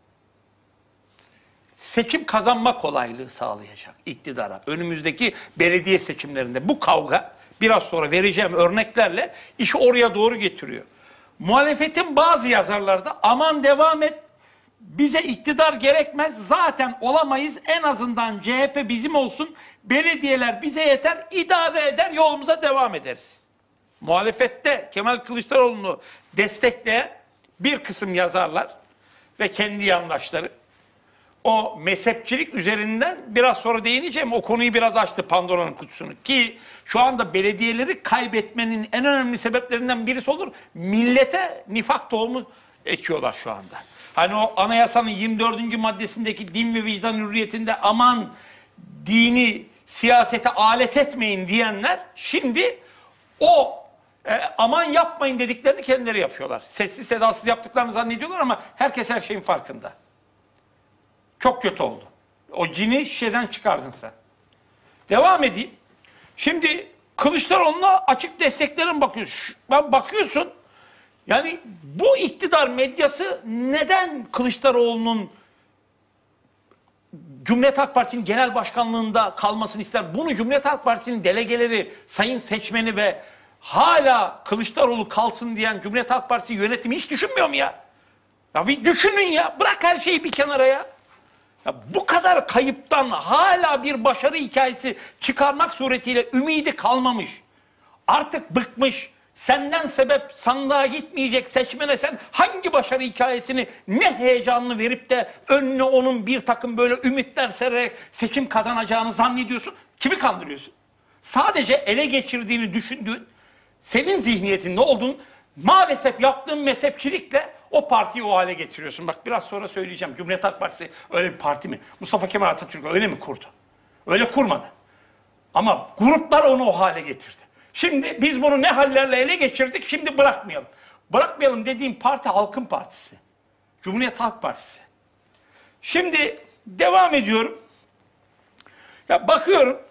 Seçim kazanma kolaylığı sağlayacak iktidara. Önümüzdeki belediye seçimlerinde bu kavga biraz sonra vereceğim örneklerle işi oraya doğru getiriyor. Muhalefetin bazı yazarları da aman devam et, bize iktidar gerekmez, zaten olamayız, en azından C H P bizim olsun, belediyeler bize yeter, idare eder, yolumuza devam ederiz. Muhalefette Kemal Kılıçdaroğlu'nu destekleyen bir kısım yazarlar ve kendi yandaşları o mezhepçilik üzerinden biraz sonra değineceğim. O konuyu biraz açtı Pandora'nın kutusunu. Ki şu anda belediyeleri kaybetmenin en önemli sebeplerinden birisi olur. Millete nifak tohumu ekiyorlar şu anda. Hani o anayasanın yirmi dördüncü maddesindeki din ve vicdan hürriyetinde aman dini siyasete alet etmeyin diyenler şimdi o e, aman yapmayın dediklerini kendileri yapıyorlar. Sessiz sedasız yaptıklarını zannediyorlar ama herkes her şeyin farkında. Çok kötü oldu. O cini şişeden çıkardın sen. Devam edeyim. Şimdi Kılıçdaroğlu'na açık desteklerin bakıyorsun. Ben bakıyorsun. Yani bu iktidar medyası neden Kılıçdaroğlu'nun Cumhuriyet Halk Partisi'nin genel başkanlığında kalmasını ister? Bunu Cumhuriyet Halk Partisi'nin delegeleri, sayın seçmeni ve hala Kılıçdaroğlu kalsın diyen Cumhuriyet Halk Partisi yönetimi hiç düşünmüyor mu ya? Ya bir düşünün ya. Bırak her şeyi bir kenara ya. Ya bu kadar kayıptan hala bir başarı hikayesi çıkarmak suretiyle ümidi kalmamış. Artık bıkmış. Senden sebep sandığa gitmeyecek seçmene sen hangi başarı hikayesini, ne heyecanını verip de önüne onun bir takım böyle ümitler sererek seçim kazanacağını zannediyorsun? Kimi kandırıyorsun? Sadece ele geçirdiğini düşündüğün, senin zihniyetin ne olduğunu maalesef yaptığın mezhepçilikle o partiyi o hale getiriyorsun. Bak biraz sonra söyleyeceğim. Cumhuriyet Halk Partisi öyle bir parti mi? Mustafa Kemal Atatürk öyle mi kurdu? Öyle kurmadı. Ama gruplar onu o hale getirdi. Şimdi biz bunu ne hallerle ele geçirdik, şimdi bırakmayalım. Bırakmayalım dediğim parti Halkın Partisi. Cumhuriyet Halk Partisi. Şimdi devam ediyorum. Ya bakıyorum.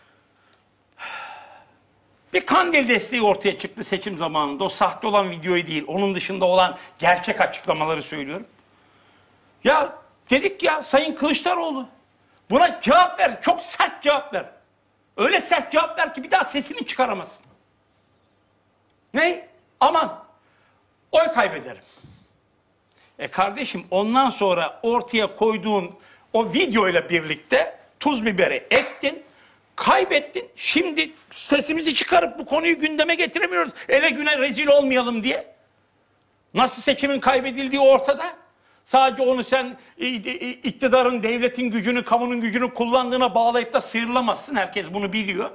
Bir Kandil desteği ortaya çıktı seçim zamanında. O sahte olan videoyu değil, onun dışında olan gerçek açıklamaları söylüyorum. Ya dedik ya Sayın Kılıçdaroğlu, buna cevap ver, çok sert cevap ver. Öyle sert cevap ver ki bir daha sesini çıkaramazsın. Ne? Aman, oy kaybederim. E kardeşim ondan sonra ortaya koyduğun o videoyla birlikte tuz biberi ektin, kaybettin. Şimdi sesimizi çıkarıp bu konuyu gündeme getiremiyoruz. Ele güne rezil olmayalım diye. Nasıl seçimin kaybedildiği ortada. Sadece onu sen iktidarın, devletin gücünü, kamunun gücünü kullandığına bağlayıp da sıyrılamazsın. Herkes bunu biliyor.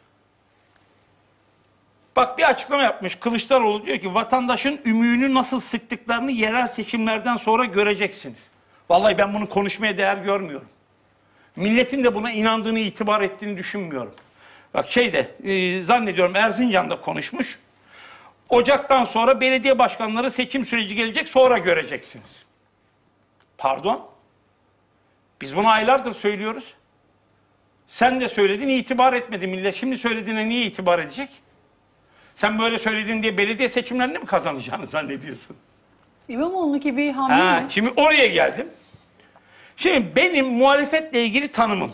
Bak bir açıklama yapmış Kılıçdaroğlu, diyor ki vatandaşın ümüğünü nasıl sıktıklarını yerel seçimlerden sonra göreceksiniz. Vallahi ben bunu konuşmaya değer görmüyorum. Milletin de buna inandığını, itibar ettiğini düşünmüyorum. Bak şeyde e, zannediyorum Erzincan'da konuşmuş. Ocaktan sonra belediye başkanları seçim süreci gelecek, sonra göreceksiniz. Pardon? Biz bunu aylardır söylüyoruz. Sen de söyledin, itibar etmedi millet. Şimdi söylediğine niye itibar edecek? Sen böyle söyledin diye belediye seçimlerini mi kazanacağını zannediyorsun? İmamoğlu'nunki bir hamle Ha, mi? şimdi oraya geldim. Şimdi benim muhalefetle ilgili tanımım.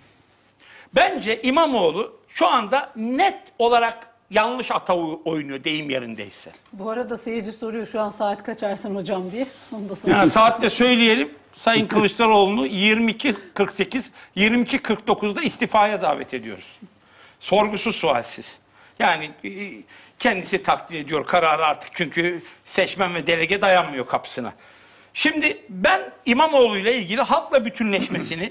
Bence İmamoğlu şu anda net olarak yanlış ata oynuyor deyim yerindeyse. Bu arada seyirci soruyor şu an saat kaç Ersan hocam diye. Onu da sorayım. Yani saatte söyleyelim. Sayın Kılıçdaroğlu'nu yirmi iki kırk sekiz, yirmi iki kırk dokuzda istifaya davet ediyoruz. Sorgusuz sualsiz. Yani kendisi takdir ediyor kararı artık, çünkü seçmen ve delege dayanmıyor kapısına. Şimdi ben İmamoğlu ile ilgili halkla bütünleşmesini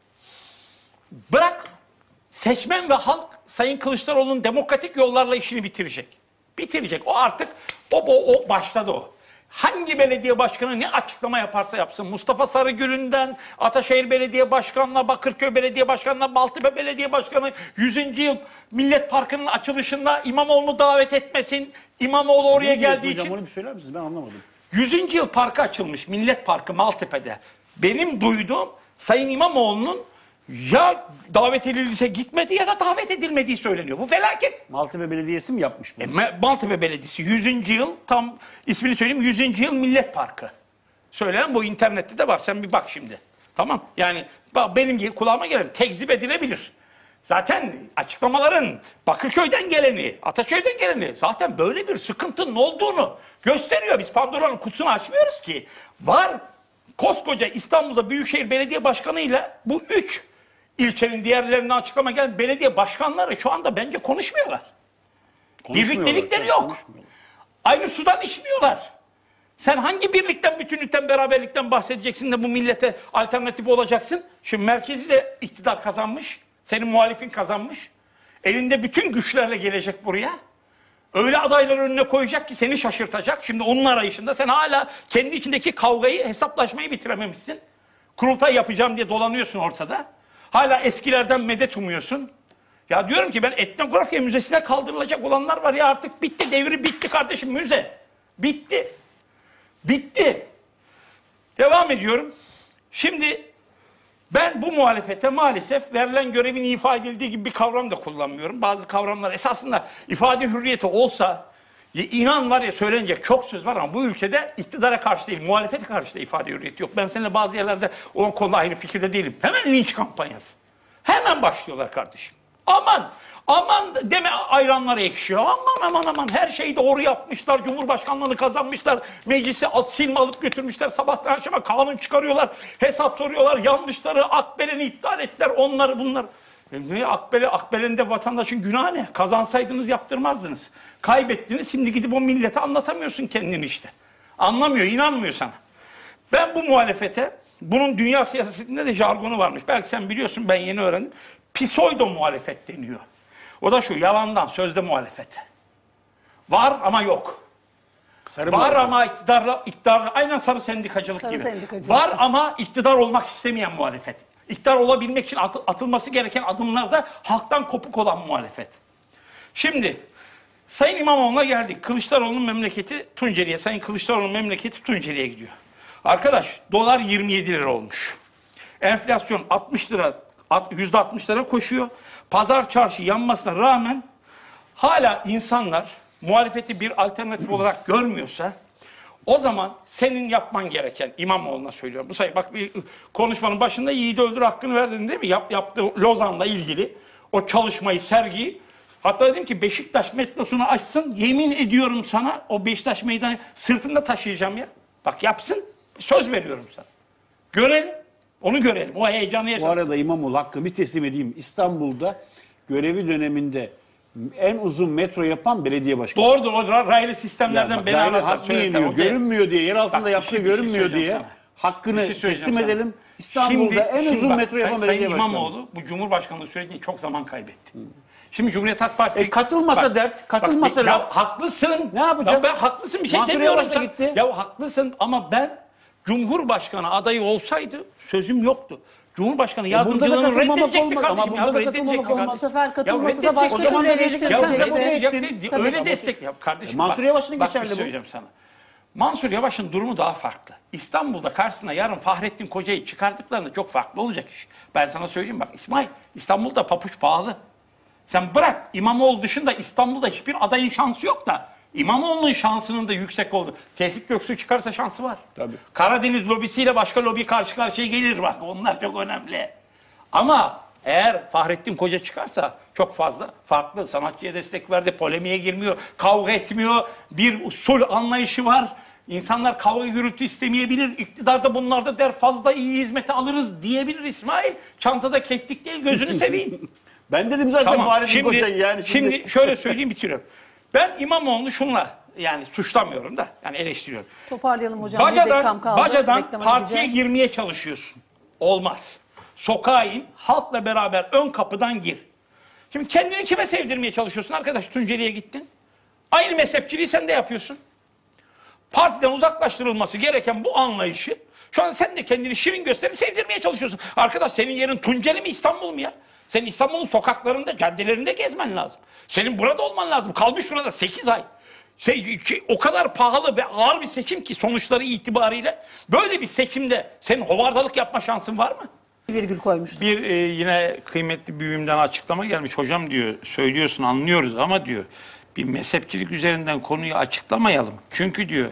bırak, seçmen ve halk Sayın Kılıçdaroğlu'nun demokratik yollarla işini bitirecek. Bitirecek. O artık o, o, o başladı o. Hangi belediye başkanı ne açıklama yaparsa yapsın, Mustafa Sarıgül'ünden Ataşehir Belediye Başkanı'na, Bakırköy Belediye Başkanı'na, Maltepe Belediye Başkanı yüzüncü yıl Millet Parkı'nın açılışında İmamoğlu'nu davet etmesin. İmamoğlu oraya Ne diyorsun geldiği hocam, için. onu bir söyler misiniz? Ben anlamadım. yüzüncü yıl parkı açılmış, Millet Parkı Maltepe'de. Benim duyduğum Sayın İmamoğlu'nun ya davet edildiyse gitmedi ya da davet edilmediği söyleniyor. Bu felaket. Maltepe Belediyesi mi yapmış bunu? E, Maltepe Belediyesi yüzüncü yıl, tam ismini söyleyeyim, yüzüncü yıl Millet Parkı. Söylenen bu, internette de var, sen bir bak şimdi. Tamam, yani benim kulağıma gelen tekzip edilebilir. Zaten açıklamaların Bakırköy'den geleni, Ataşehir'den geleni zaten böyle bir sıkıntının olduğunu gösteriyor. Biz Pandora'nın kutusunu açmıyoruz ki. Var, koskoca İstanbul'da Büyükşehir Belediye Başkanı ile bu üç ilçenin diğerlerinden açıklama gelen belediye başkanları şu anda bence konuşmuyorlar. Birliktelikleri yok. Aynı sudan içmiyorlar. Sen hangi birlikten, bütünlükten, beraberlikten bahsedeceksin de bu millete alternatif olacaksın? Şimdi merkezi de iktidar kazanmış. Senin muhalifin kazanmış. Elinde bütün güçlerle gelecek buraya. Öyle adayları önüne koyacak ki seni şaşırtacak. Şimdi onun arayışında sen hala kendi içindeki kavgayı, hesaplaşmayı bitirememişsin. Kurultay yapacağım diye dolanıyorsun ortada. Hala eskilerden medet umuyorsun. Ya diyorum ki ben etnografya müzesine kaldırılacak olanlar var ya, artık bitti, devri bitti kardeşim, müze. Bitti. Bitti. Devam ediyorum. Şimdi ben bu muhalefete maalesef verilen görevin ifa edildiği gibi bir kavram da kullanmıyorum. Bazı kavramlar esasında ifade hürriyeti olsa, inan var ya, söylenecek çok söz var ama bu ülkede iktidara karşı değil, muhalefete karşı da ifade hürriyeti yok. Ben seninle bazı yerlerde olan konuda aynı fikirde değilim. Hemen linç kampanyası. Hemen başlıyorlar kardeşim. Aman, aman deme, ayranlar ekşiyor. Aman aman aman, her şeyi doğru yapmışlar. Cumhurbaşkanlığını kazanmışlar. Meclisi at, silme alıp götürmüşler. Sabahtan akşama kanun çıkarıyorlar. Hesap soruyorlar. Yanlışları, Akbelen'i iptal ettiler. Onları bunlar. Ne Akbele, Akbelen'de vatandaşın günahı ne? Kazansaydınız yaptırmazdınız. Kaybettiniz, şimdi gidip o millete anlatamıyorsun kendini işte. Anlamıyor, inanmıyor sana. Ben bu muhalefete, bunun dünya siyasetinde de jargonu varmış. Belki sen biliyorsun, ben yeni öğrendim. Pseudo muhalefet deniyor. O da şu, yalandan, sözde muhalefet. Var ama yok. Sarı Var muhalefet. ama iktidarla, iktidarla, aynen sarı sendikacılık Sarı gibi. sendikacılık. Var ama iktidar olmak istemeyen muhalefet. İktidar olabilmek için at, atılması gereken adımlarda halktan kopuk olan muhalefet. Şimdi Sayın İmamoğlu'na geldik. Kılıçdaroğlu'nun memleketi Tunceli'ye. Sayın Kılıçdaroğlu'nun memleketi Tunceli'ye gidiyor. Arkadaş, dolar yirmi yedi lira olmuş. Enflasyon altmış lira, yüzde altmışlara koşuyor. Pazar çarşı yanmasına rağmen hala insanlar muhalefeti bir alternatif olarak görmüyorsa, o zaman senin yapman gereken, İmamoğlu'na söylüyorum. Bu sayı bak, bir konuşmanın başında yiğidi öldür hakkını verdin değil mi? Yap, yaptığı Lozan'la ilgili o çalışmayı, sergiyi. Hatta dedim ki Beşiktaş metrosunu açsın, yemin ediyorum sana o Beşiktaş meydanı sırtında taşıyacağım ya. Bak yapsın, söz veriyorum sana. Görelim, onu görelim. O heyecanı Bu yaşasın. arada İmamoğlu hakkı bir teslim edeyim. İstanbul'da görevi döneminde en uzun metro yapan belediye başkanı. Doğru, o raylı sistemlerden bak, beni gayri aradılar. hak söylediler. yiyemiyor, O değil. görünmüyor diye, yer altında Bak, bir yaptığı şey- bir şey görünmüyor söyleyeceğim diye sana. hakkını Bir şey söyleyeceğim teslim sana. edelim. İstanbul'da Şimdi- en şimdi uzun bak, metro yapan Sayın belediye başkanı. İmamoğlu bu Cumhurbaşkanlığı sürecinde çok zaman kaybetti. Şimdi Cumhuriyet Halk Partisi... E, katılmasa dert, katılmasa bak, ya laf. haklısın. Ne yapacağım? Ya ben haklısın, bir şey Mansur demiyorum Yavaş da sana. gitti. Ya haklısın ama ben Cumhurbaşkanı adayı olsaydı sözüm yoktu. Cumhurbaşkanı burada da yardımcılığını katılmamak reddedecekti olmaz. Ama kardeşim. burada Ya da reddedecekti katılmamak kardeşim. olmaz. Bu sefer Ya katılması da reddedecek. başka O zaman türlü da diyecek ki sen eleştirecekti. sabote Ya, ettin. ya, Tabii. öyle destek yap kardeşim. Mansur Bak- Yavaş'ın bak bir geçerli şey bu. söyleyeceğim sana. Mansur Yavaş'ın durumu daha farklı. İstanbul'da karşısına yarın Fahrettin Koca'yı çıkardıklarında çok farklı olacak iş. Ben sana söyleyeyim bak İsmail, İstanbul'da papuç pahalı. Sen bırak, İmamoğlu dışında İstanbul'da hiçbir adayın şansı yok da İmamoğlu'nun şansının da yüksek oldu. Tevfik Göksu çıkarsa şansı var. Tabii. Karadeniz lobisiyle başka lobi karşı karşıya gelir bak. Onlar çok önemli. Ama eğer Fahrettin Koca çıkarsa çok fazla farklı. Sanatçıya destek verdi, polemiğe girmiyor, kavga etmiyor. Bir usul anlayışı var. İnsanlar kavga gürültü istemeyebilir. İktidarda bunlarda der fazla iyi hizmeti alırız diyebilir İsmail. Çantada keklik değil, gözünü seveyim. Ben dedim zaten Tamam. Fahrettin Şimdi, Koca'yı yani. şimdi şöyle söyleyeyim, bitiriyorum. Ben İmamoğlu'nu şunla yani suçlamıyorum da yani eleştiriyorum. Toparlayalım hocam. Bir dakikam Bacadan, kaldı. bacadan Reklama partiye gideceğiz. girmeye çalışıyorsun. Olmaz. Sokağa in, halkla beraber ön kapıdan gir. Şimdi kendini kime sevdirmeye çalışıyorsun arkadaş? Tunceli'ye gittin. Aynı mezhepçiliği sen de yapıyorsun. Partiden uzaklaştırılması gereken bu anlayışı şu an sen de kendini şirin gösterip sevdirmeye çalışıyorsun. Arkadaş senin yerin Tunceli mi, İstanbul mu ya? Senin İstanbul'un sokaklarında, caddelerinde gezmen lazım. Senin burada olman lazım. Kalmış şurada sekiz ay. Şey, ki, o kadar pahalı ve ağır bir seçim ki sonuçları itibariyle böyle bir seçimde senin hovardalık yapma şansın var mı? Virgül koymuştum. Bir e, yine kıymetli büyüğümden açıklama gelmiş. Hocam diyor, söylüyorsun anlıyoruz ama diyor bir mezhepçilik üzerinden konuyu açıklamayalım. Çünkü diyor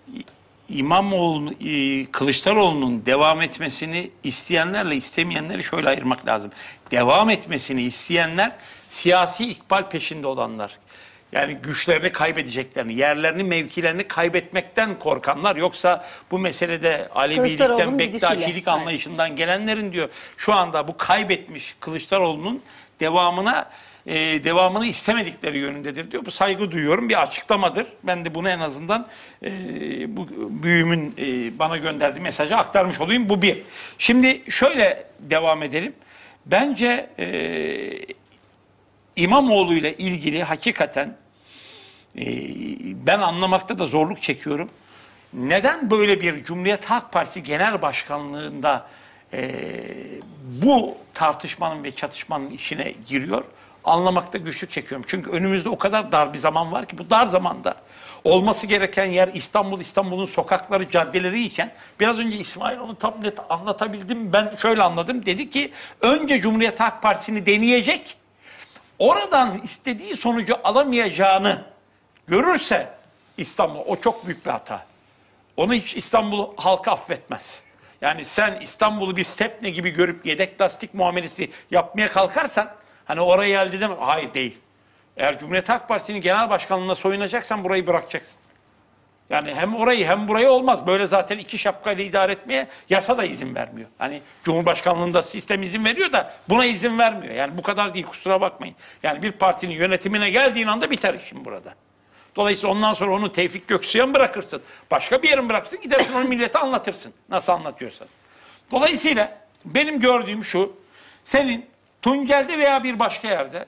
İmamoğlu, e, Kılıçdaroğlu'nun devam etmesini isteyenlerle istemeyenleri şöyle ayırmak lazım. Devam etmesini isteyenler siyasi ikbal peşinde olanlar. Yani güçlerini kaybedeceklerini, yerlerini, mevkilerini kaybetmekten korkanlar. Yoksa bu meselede Alevilikten, Kılıçdaroğlu'nun Bektaşilik gidişiyle. anlayışından gelenlerin diyor şu anda bu kaybetmiş Kılıçdaroğlu'nun devamına e, devamını istemedikleri yönündedir diyor. Bu saygı duyuyorum, bir açıklamadır. Ben de bunu en azından e, bu büyüğümün e, bana gönderdiği mesajı aktarmış olayım. Bu bir. Şimdi şöyle devam edelim. Bence e, İmamoğlu ile ilgili hakikaten e, ben anlamakta da zorluk çekiyorum. Neden böyle bir Cumhuriyet Halk Partisi Genel Başkanlığında e, bu tartışmanın ve çatışmanın içine giriyor? Anlamakta güçlük çekiyorum. Çünkü önümüzde o kadar dar bir zaman var ki bu dar zamanda olması gereken yer İstanbul, İstanbul'un sokakları, caddeleri iken biraz önce İsmail onu tam net anlatabildim. Ben şöyle anladım. Dedi ki önce Cumhuriyet Halk Partisi'ni deneyecek. Oradan istediği sonucu alamayacağını görürse İstanbul, o çok büyük bir hata. Onu hiç İstanbul halkı affetmez. Yani sen İstanbul'u bir Stepne gibi görüp yedek lastik muamelesi yapmaya kalkarsan hani orayı elde edemem. Hayır değil. Eğer Cumhuriyet Halk Partisi'nin genel başkanlığına soyunacaksan burayı bırakacaksın. Yani hem orayı hem burayı olmaz. Böyle zaten iki şapkayla idare etmeye yasa da izin vermiyor. Hani Cumhurbaşkanlığında sistem izin veriyor da buna izin vermiyor. Yani bu kadar değil, kusura bakmayın. Yani bir partinin yönetimine geldiğin anda biter işin burada. Dolayısıyla ondan sonra onu Tevfik Göksu'ya mı bırakırsın? Başka bir yere mi bırakırsın? Gidersin onu millete anlatırsın. Nasıl anlatıyorsan. Dolayısıyla benim gördüğüm şu. Senin Tunceli'de veya bir başka yerde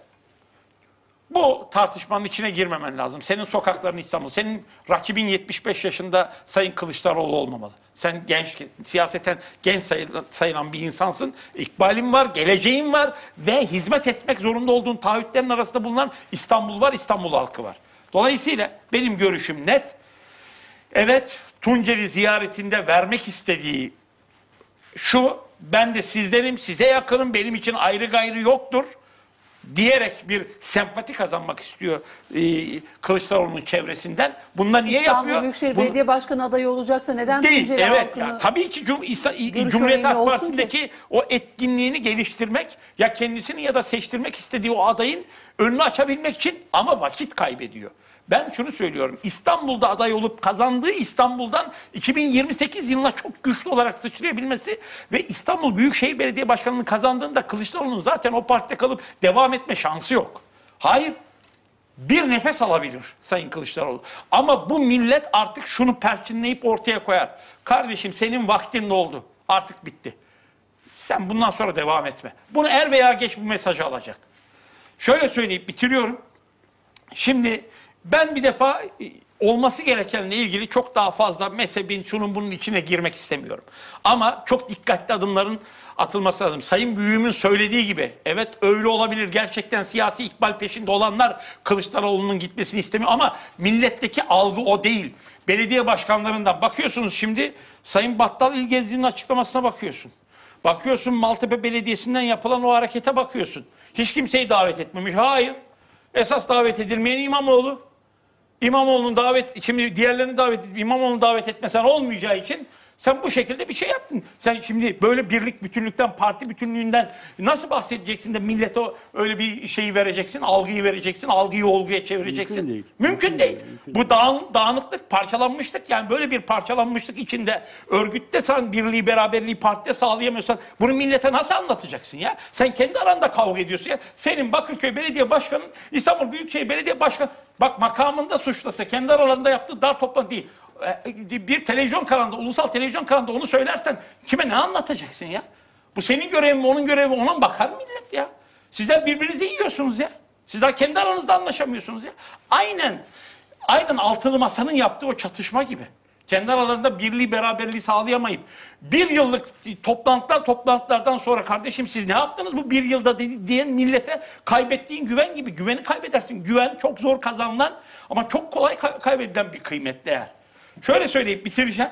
bu tartışmanın içine girmemen lazım. Senin sokakların İstanbul. Senin rakibin yetmiş beş yaşında Sayın Kılıçdaroğlu olmamalı. Sen genç, siyaseten genç sayılan, sayılan bir insansın. İkbalin var, geleceğin var ve hizmet etmek zorunda olduğun taahhütlerin arasında bulunan İstanbul var, İstanbul halkı var. Dolayısıyla benim görüşüm net. Evet, Tunceli ziyaretinde vermek istediği şu, ben de sizdenim, size yakınım, benim için ayrı gayrı yoktur diyerek bir sempati kazanmak istiyor e, Kılıçdaroğlu'nun çevresinden. Bunda niye İstanbul yapıyor? Büyükşehir Bunu- Belediye Başkanı adayı olacaksa neden Değil, Tunceli evet. halkını... Ya, tabii ki Cum İsta- görüş Cumhuriyet örneği Halk olsun Partisi'ndeki o etkinliğini geliştirmek, ya kendisini ya da seçtirmek istediği o adayın önünü açabilmek için, ama vakit kaybediyor. Ben şunu söylüyorum. İstanbul'da aday olup kazandığı İstanbul'dan iki bin yirmi sekiz yılına çok güçlü olarak sıçrayabilmesi ve İstanbul Büyükşehir Belediye Başkanı'nı kazandığında Kılıçdaroğlu'nun zaten o partide kalıp devam etme şansı yok. Hayır. Bir nefes alabilir Sayın Kılıçdaroğlu. Ama bu millet artık şunu perçinleyip ortaya koyar. Kardeşim, senin vaktin doldu. Artık bitti. Sen bundan sonra devam etme. Bunu er veya geç bu mesajı alacak. Şöyle söyleyip bitiriyorum. Şimdi ben bir defa e, olması gerekenle ilgili çok daha fazla mezhebin şunun bunun içine girmek istemiyorum. Ama çok dikkatli adımların atılması lazım. Sayın Büyüğüm'ün söylediği gibi, evet öyle olabilir. Gerçekten siyasi ikbal peşinde olanlar Kılıçdaroğlu'nun gitmesini istemiyor. Ama milletteki algı o değil. Belediye başkanlarından bakıyorsunuz şimdi, Sayın Battal İlgezdi'nin açıklamasına bakıyorsun. Bakıyorsun Maltepe Belediyesi'nden yapılan o harekete bakıyorsun. Hiç kimseyi davet etmemiş. Hayır. Esas davet edilmeyen İmamoğlu. İmamoğlu'nun davet, şimdi diğerlerini davet edip İmamoğlu'nu davet etmesen olmayacağı için sen bu şekilde bir şey yaptın. Sen şimdi böyle birlik bütünlükten, parti bütünlüğünden nasıl bahsedeceksin de millete öyle bir şeyi vereceksin, algıyı vereceksin, algıyı olguya çevireceksin. Mümkün değil. Mümkün, Mümkün değil. değil, mümkün Bu dağın, dağınıklık, parçalanmışlık, yani böyle bir parçalanmışlık içinde örgütte sen birliği, beraberliği partide sağlayamıyorsan bunu millete nasıl anlatacaksın ya? Sen kendi aranda kavga ediyorsun ya. Senin Bakırköy Belediye Başkanı, İstanbul Büyükşehir Belediye Başkanı, bak makamında suçlasa, kendi aralarında yaptığı dar toplantı değil. Bir televizyon kanalında, ulusal televizyon kanalında onu söylersen kime ne anlatacaksın ya? Bu senin görevin mi, onun görevi mi? Ona bakar millet ya. Sizler birbirinizi yiyorsunuz ya. Sizler kendi aranızda anlaşamıyorsunuz ya. Aynen, aynen Altılı Masa'nın yaptığı o çatışma gibi. Kendi aralarında birliği, beraberliği sağlayamayıp bir yıllık toplantılar toplantılardan sonra kardeşim siz ne yaptınız bu bir yılda dedi, diyen millete kaybettiğin güven gibi. Güveni kaybedersin. Güven çok zor kazanılan ama çok kolay kay- kaybedilen bir kıymet değer. Şöyle söyleyip bitireceğim.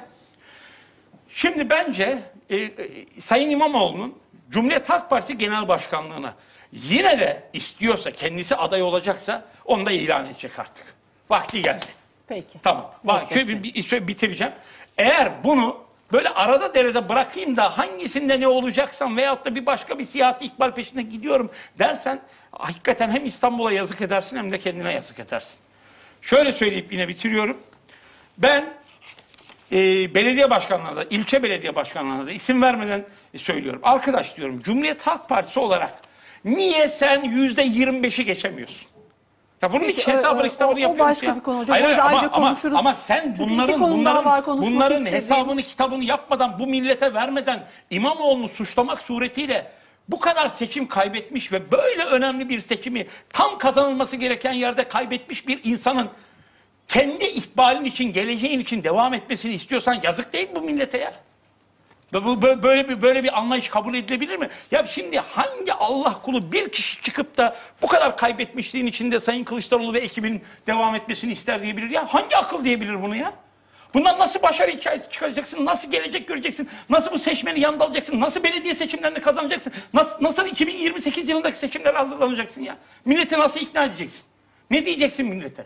Şimdi bence e, e, Sayın İmamoğlu'nun Cumhuriyet Halk Partisi Genel Başkanlığı'na yine de istiyorsa, kendisi aday olacaksa onu da ilan edecek artık. Vakti geldi. Peki. Tamam. Bak, şöyle bir, bir, şöyle bitireceğim. Eğer bunu böyle arada derede bırakayım da hangisinde ne olacaksam veyahut da bir başka bir siyasi ikbal peşinde gidiyorum dersen hakikaten hem İstanbul'a yazık edersin hem de kendine yazık edersin. Şöyle söyleyip yine bitiriyorum. Ben e, belediye başkanlarına da, ilçe belediye başkanlarına da isim vermeden e, söylüyorum. Arkadaş diyorum, Cumhuriyet Halk Partisi olarak niye sen yüzde yirmi beşi geçemiyorsun? Ya bunun Peki, hiç hesabını o- kitabını o yapıyor musun başka ya? bir konu hocam. Hayır, Onu da ama, ayrıca ama, konuşuruz. ama sen Çünkü iki bunların, konum daha bunların, var konuşmak bunların istediğim. hesabını kitabını yapmadan, bu millete vermeden İmamoğlu'nu suçlamak suretiyle bu kadar seçim kaybetmiş ve böyle önemli bir seçimi tam kazanılması gereken yerde kaybetmiş bir insanın kendi ikbalin için, geleceğin için devam etmesini istiyorsan yazık değil bu millete ya. Bu böyle bir böyle bir anlayış kabul edilebilir mi? Ya şimdi hangi Allah kulu bir kişi çıkıp da bu kadar kaybetmişliğin içinde Sayın Kılıçdaroğlu ve ekibinin devam etmesini ister diyebilir ya? Hangi akıl diyebilir bunu ya? Bundan nasıl başarı hikayesi çıkaracaksın? Nasıl gelecek göreceksin? Nasıl bu seçmeni yanında alacaksın? Nasıl belediye seçimlerini kazanacaksın? Nasıl, nasıl iki bin yirmi sekiz yılındaki seçimlere hazırlanacaksın ya? Milleti nasıl ikna edeceksin? Ne diyeceksin millete?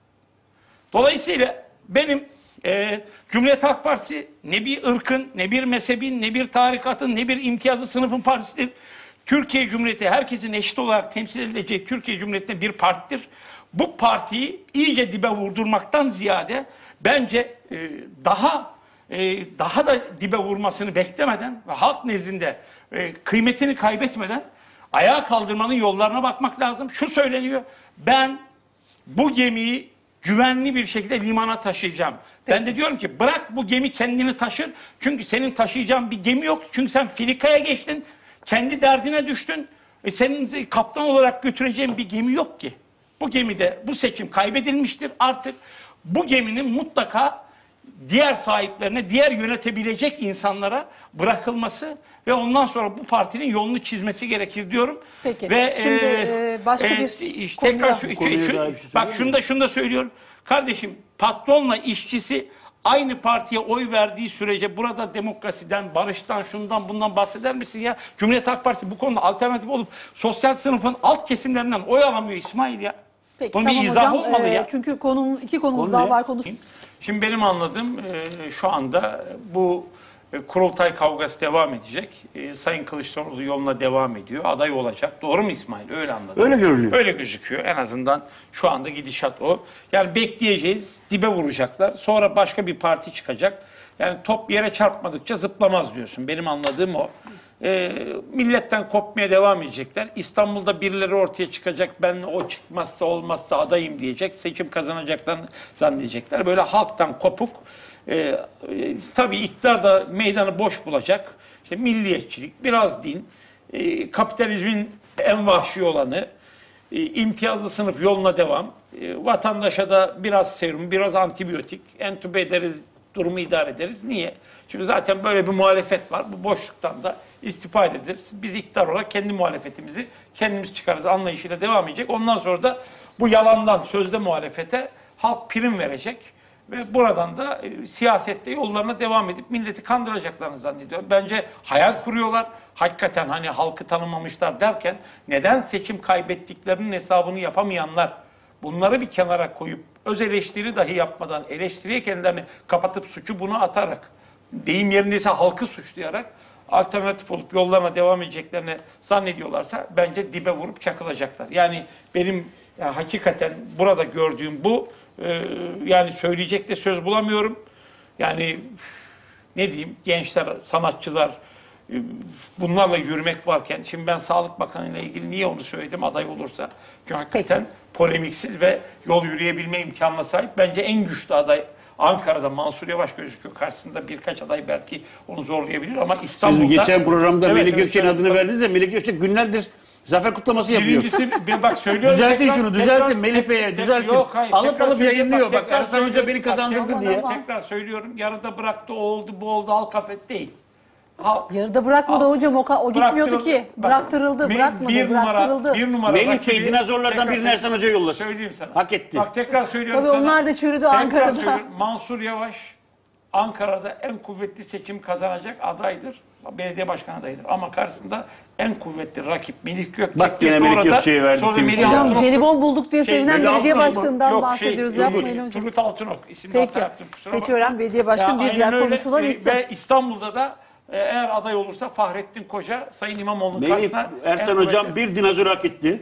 Dolayısıyla benim e, Cumhuriyet Halk Partisi ne bir ırkın, ne bir mezhebin, ne bir tarikatın, ne bir imtiyazlı sınıfın partisidir. Türkiye Cumhuriyeti herkesin eşit olarak temsil edileceği Türkiye Cumhuriyeti'nde bir partidir. Bu partiyi iyice dibe vurdurmaktan ziyade bence e, daha e, daha da dibe vurmasını beklemeden ve halk nezdinde e, kıymetini kaybetmeden ayağa kaldırmanın yollarına bakmak lazım. Şu söyleniyor, ben bu gemiyi güvenli bir şekilde limana taşıyacağım. Peki. Ben de diyorum ki bırak bu gemi kendini taşır. Çünkü senin taşıyacağın bir gemi yok. Çünkü sen filikaya geçtin. Kendi derdine düştün. E senin kaptan olarak götüreceğin bir gemi yok ki. Bu gemide bu seçim kaybedilmiştir. Artık bu geminin mutlaka diğer sahiplerine, diğer yönetebilecek insanlara bırakılması ve ondan sonra bu partinin yolunu çizmesi gerekir diyorum. Peki. Ve şimdi e, e, başka e, bir işte tekrar şu, şu, konuya şu, dair bir şey bak söyleyeyim şunu mi? da şunu da söylüyorum. Kardeşim, patronla işçisi aynı partiye oy verdiği sürece burada demokrasiden, barıştan, şundan bundan bahseder misin ya? Cumhuriyet Halk Partisi bu konuda alternatif olup sosyal sınıfın alt kesimlerinden oy alamıyor İsmail ya. Peki, Bunun tamam bir izahı hocam. olmalı Ee, ya. Çünkü konum, iki konumuz Konu daha ne? var konuş. Şimdi benim anladığım e, şu anda bu e, kurultay kavgası devam edecek. E, Sayın Kılıçdaroğlu yoluna devam ediyor. Aday olacak. Doğru mu İsmail? Öyle anladım. Öyle görünüyor. Öyle gözüküyor. En azından şu anda gidişat o. Yani bekleyeceğiz. Dibe vuracaklar. Sonra başka bir parti çıkacak. Yani top yere çarpmadıkça zıplamaz diyorsun. Benim anladığım o. E, milletten kopmaya devam edecekler. İstanbul'da birileri ortaya çıkacak. Ben o çıkmazsa olmazsa adayım diyecek. Seçim kazanacaklarını zannedecekler. Böyle halktan kopuk. E, e, tabii iktidar da meydanı boş bulacak. İşte milliyetçilik, biraz din, e, kapitalizmin en vahşi olanı, e, imtiyazlı sınıf yoluna devam. E, vatandaşa da biraz serum, biraz antibiyotik, entübe ederiz, durumu idare ederiz. Niye? Çünkü zaten böyle bir muhalefet var. Bu boşluktan da istifade ederiz. Biz iktidar olarak kendi muhalefetimizi kendimiz çıkarız anlayışıyla devam edecek. Ondan sonra da bu yalandan sözde muhalefete halk prim verecek. Ve buradan da e, siyasette yollarına devam edip milleti kandıracaklarını zannediyorum. Bence hayal kuruyorlar. Hakikaten hani halkı tanımamışlar derken neden seçim kaybettiklerinin hesabını yapamayanlar, bunları bir kenara koyup öz eleştiri dahi yapmadan eleştiriye kendilerini kapatıp suçu bunu atarak, deyim yerindeyse halkı suçlayarak alternatif olup yollarına devam edeceklerini zannediyorlarsa bence dibe vurup çakılacaklar. Yani benim ya, hakikaten burada gördüğüm bu. Ee, yani söyleyecek de söz bulamıyorum. Yani ne diyeyim, gençler, sanatçılar e, bunlarla yürümek varken, şimdi ben Sağlık Bakanı ile ilgili niye onu söyledim aday olursa? Çünkü hakikaten polemiksiz ve yol yürüyebilme imkanına sahip. Bence en güçlü aday Ankara'da Mansur Yavaş gözüküyor. Karşısında birkaç aday belki onu zorlayabilir ama İstanbul'da... Siz geçen programda Evet, Melih evet, Gökçek'in evet, adını tabii. verdiniz ya, Melih Gökçek günlerdir zafer kutlaması yapıyor. Birincisi, bir bak söylüyorum. Düzeltin tekrar- şunu, tekrar- düzeltin Melih Bey'e, tek- düzeltin. Yok, hayır, Alıp tekrar alıp söylüyorum, yayınlıyor. Bak, tekrar Ersan Hoca söylüyorum. beni kazandırdı Bak, diye. Tekrar söylüyorum. Yarıda bıraktı, o oldu, bu oldu. Halk affet değil. Halk, Yarıda bırakmadı Al. hocam, o, ka- o gitmiyordu Bıraktırıldı. ki. Bak, Bıraktırıldı, bir- bırakmadı, bir numara, bıraktırıldı. bir numara Melih Bey rakibi- dinozorlardan Tekrar birini Ersan Hoca'ya yollasın. Söyleyeyim sana. Hak etti. Bak tekrar söylüyorum Tabii sana. onlar da çürüdü Tekrar Ankara'da. söylüyorum. Mansur Yavaş Ankara'da en kuvvetli seçim kazanacak adaydır. Belediye başkanı adayıdır. Ama karşısında en kuvvetli rakip Melih Gökçek'tir. Bak yine Sonra Melih da- Gökçek'e verdi sonra da tweet'i. Melih Hocam Altınok- jelibon bulduk diye Şey, sevinen Melih belediye Altınok- başkanından Yok, bahsediyoruz. Şey, Yapmayın Turgut- hocam. Turgut Altınok. İsimini Peki. hata yaptım. kusura Keçi bakma. Ören Belediye Başkanı, Ya, bir diğer aynen öyle. konuşulan Ve- isim. Ve İstanbul'da da e, eğer aday olursa Fahrettin Koca, Sayın İmamoğlu'nun Melih, karşısına... Ersan en Hocam kuvvetli- bir dinozor hak etti.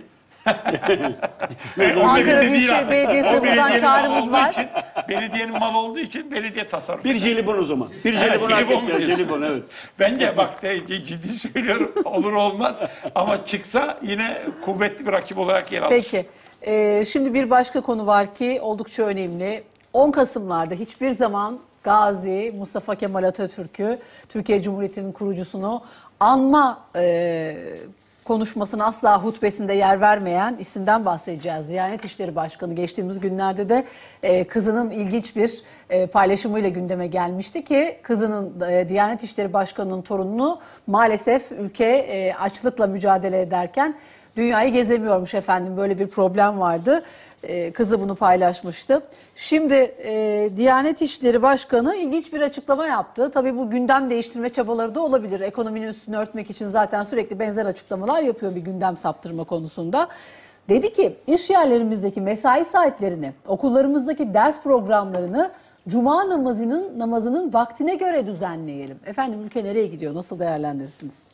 Evet, o Ankara belediye değil Büyükşehir artık. Belediyesi O buradan belediyenin çağrımız malı olduğu var. için, belediyenin malı olduğu için belediye tasarrufu. Bir jelibon o zaman. Bir jelibon hak jelibon mu etti. diyorsun? Jelibon, evet. Bence bak de, ciddi söylüyorum, olur olmaz ama çıksa yine kuvvetli bir rakip olarak yer alır. Peki. Ee, şimdi bir başka konu var ki oldukça önemli. on Kasım'larda hiçbir zaman Gazi Mustafa Kemal Atatürk'ü, Türkiye Cumhuriyeti'nin kurucusunu anma e, konuşmasına asla hutbesinde yer vermeyen isimden bahsedeceğiz. Diyanet İşleri Başkanı geçtiğimiz günlerde de e, kızının ilginç bir e, paylaşımıyla gündeme gelmişti ki kızının e, Diyanet İşleri Başkanı'nın torununu maalesef ülke e, açlıkla mücadele ederken dünyayı gezemiyormuş efendim, böyle bir problem vardı. Ee, kızı bunu paylaşmıştı. Şimdi e, Diyanet İşleri Başkanı ilginç bir açıklama yaptı. Tabii bu gündem değiştirme çabaları da olabilir. Ekonominin üstünü örtmek için zaten sürekli benzer açıklamalar yapıyor bir gündem saptırma konusunda. Dedi ki iş yerlerimizdeki mesai saatlerini, okullarımızdaki ders programlarını Cuma namazının namazının vaktine göre düzenleyelim. Efendim ülke nereye gidiyor? Nasıl değerlendirirsiniz?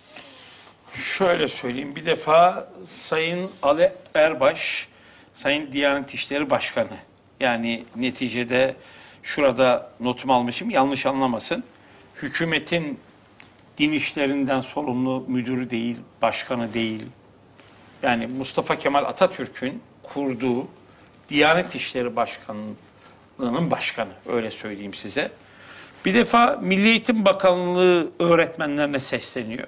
Şöyle söyleyeyim, bir defa Sayın Ali Erbaş, Sayın Diyanet İşleri Başkanı, yani neticede şurada notumu almışım, yanlış anlamasın. Hükümetin din işlerinden sorumlu müdürü değil, başkanı değil. Yani Mustafa Kemal Atatürk'ün kurduğu Diyanet İşleri Başkanlığı'nın başkanı, öyle söyleyeyim size. Bir defa Milli Eğitim Bakanlığı öğretmenlerine sesleniyor.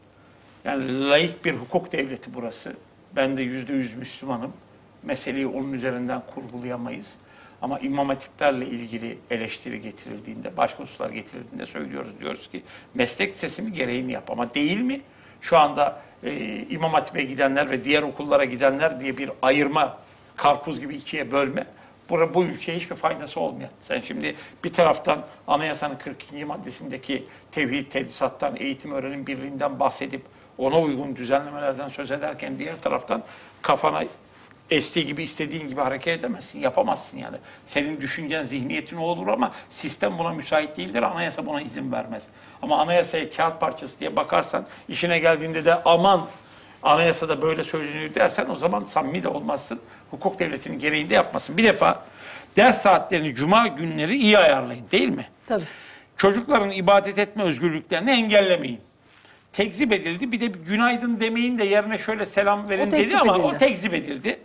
Yani laik bir hukuk devleti burası. Ben de yüzde yüz Müslümanım. Meseleyi onun üzerinden kurgulayamayız. Ama imam hatiplerle ilgili eleştiri getirildiğinde, başka hususlar getirildiğinde söylüyoruz. Diyoruz ki meslek lisesi gereğini yap. Ama değil mi? Şu anda e, imam hatibe gidenler ve diğer okullara gidenler diye bir ayırma, karpuz gibi ikiye bölme. Bu, bu ülkeye hiçbir faydası olmayan. Sen şimdi bir taraftan anayasanın kırk ikinci maddesindeki tevhid, tedrisattan, eğitim öğrenim birliğinden bahsedip ona uygun düzenlemelerden söz ederken diğer taraftan kafana estiği gibi istediğin gibi hareket edemezsin, yapamazsın yani. Senin düşüncen, zihniyetin o olur ama sistem buna müsait değildir, anayasa buna izin vermez. Ama anayasaya kağıt parçası diye bakarsan, işine geldiğinde de aman anayasada böyle söyleniyor dersen o zaman samimi de olmazsın, hukuk devletinin gereğini de yapmasın. Bir defa ders saatlerini cuma günleri iyi ayarlayın, değil mi? Tabii. Çocukların ibadet etme özgürlüklerini engellemeyin. Tekzip edildi. Bir de bir günaydın demeyin de yerine şöyle selam verin dedi ama edildi. O tekzip edildi.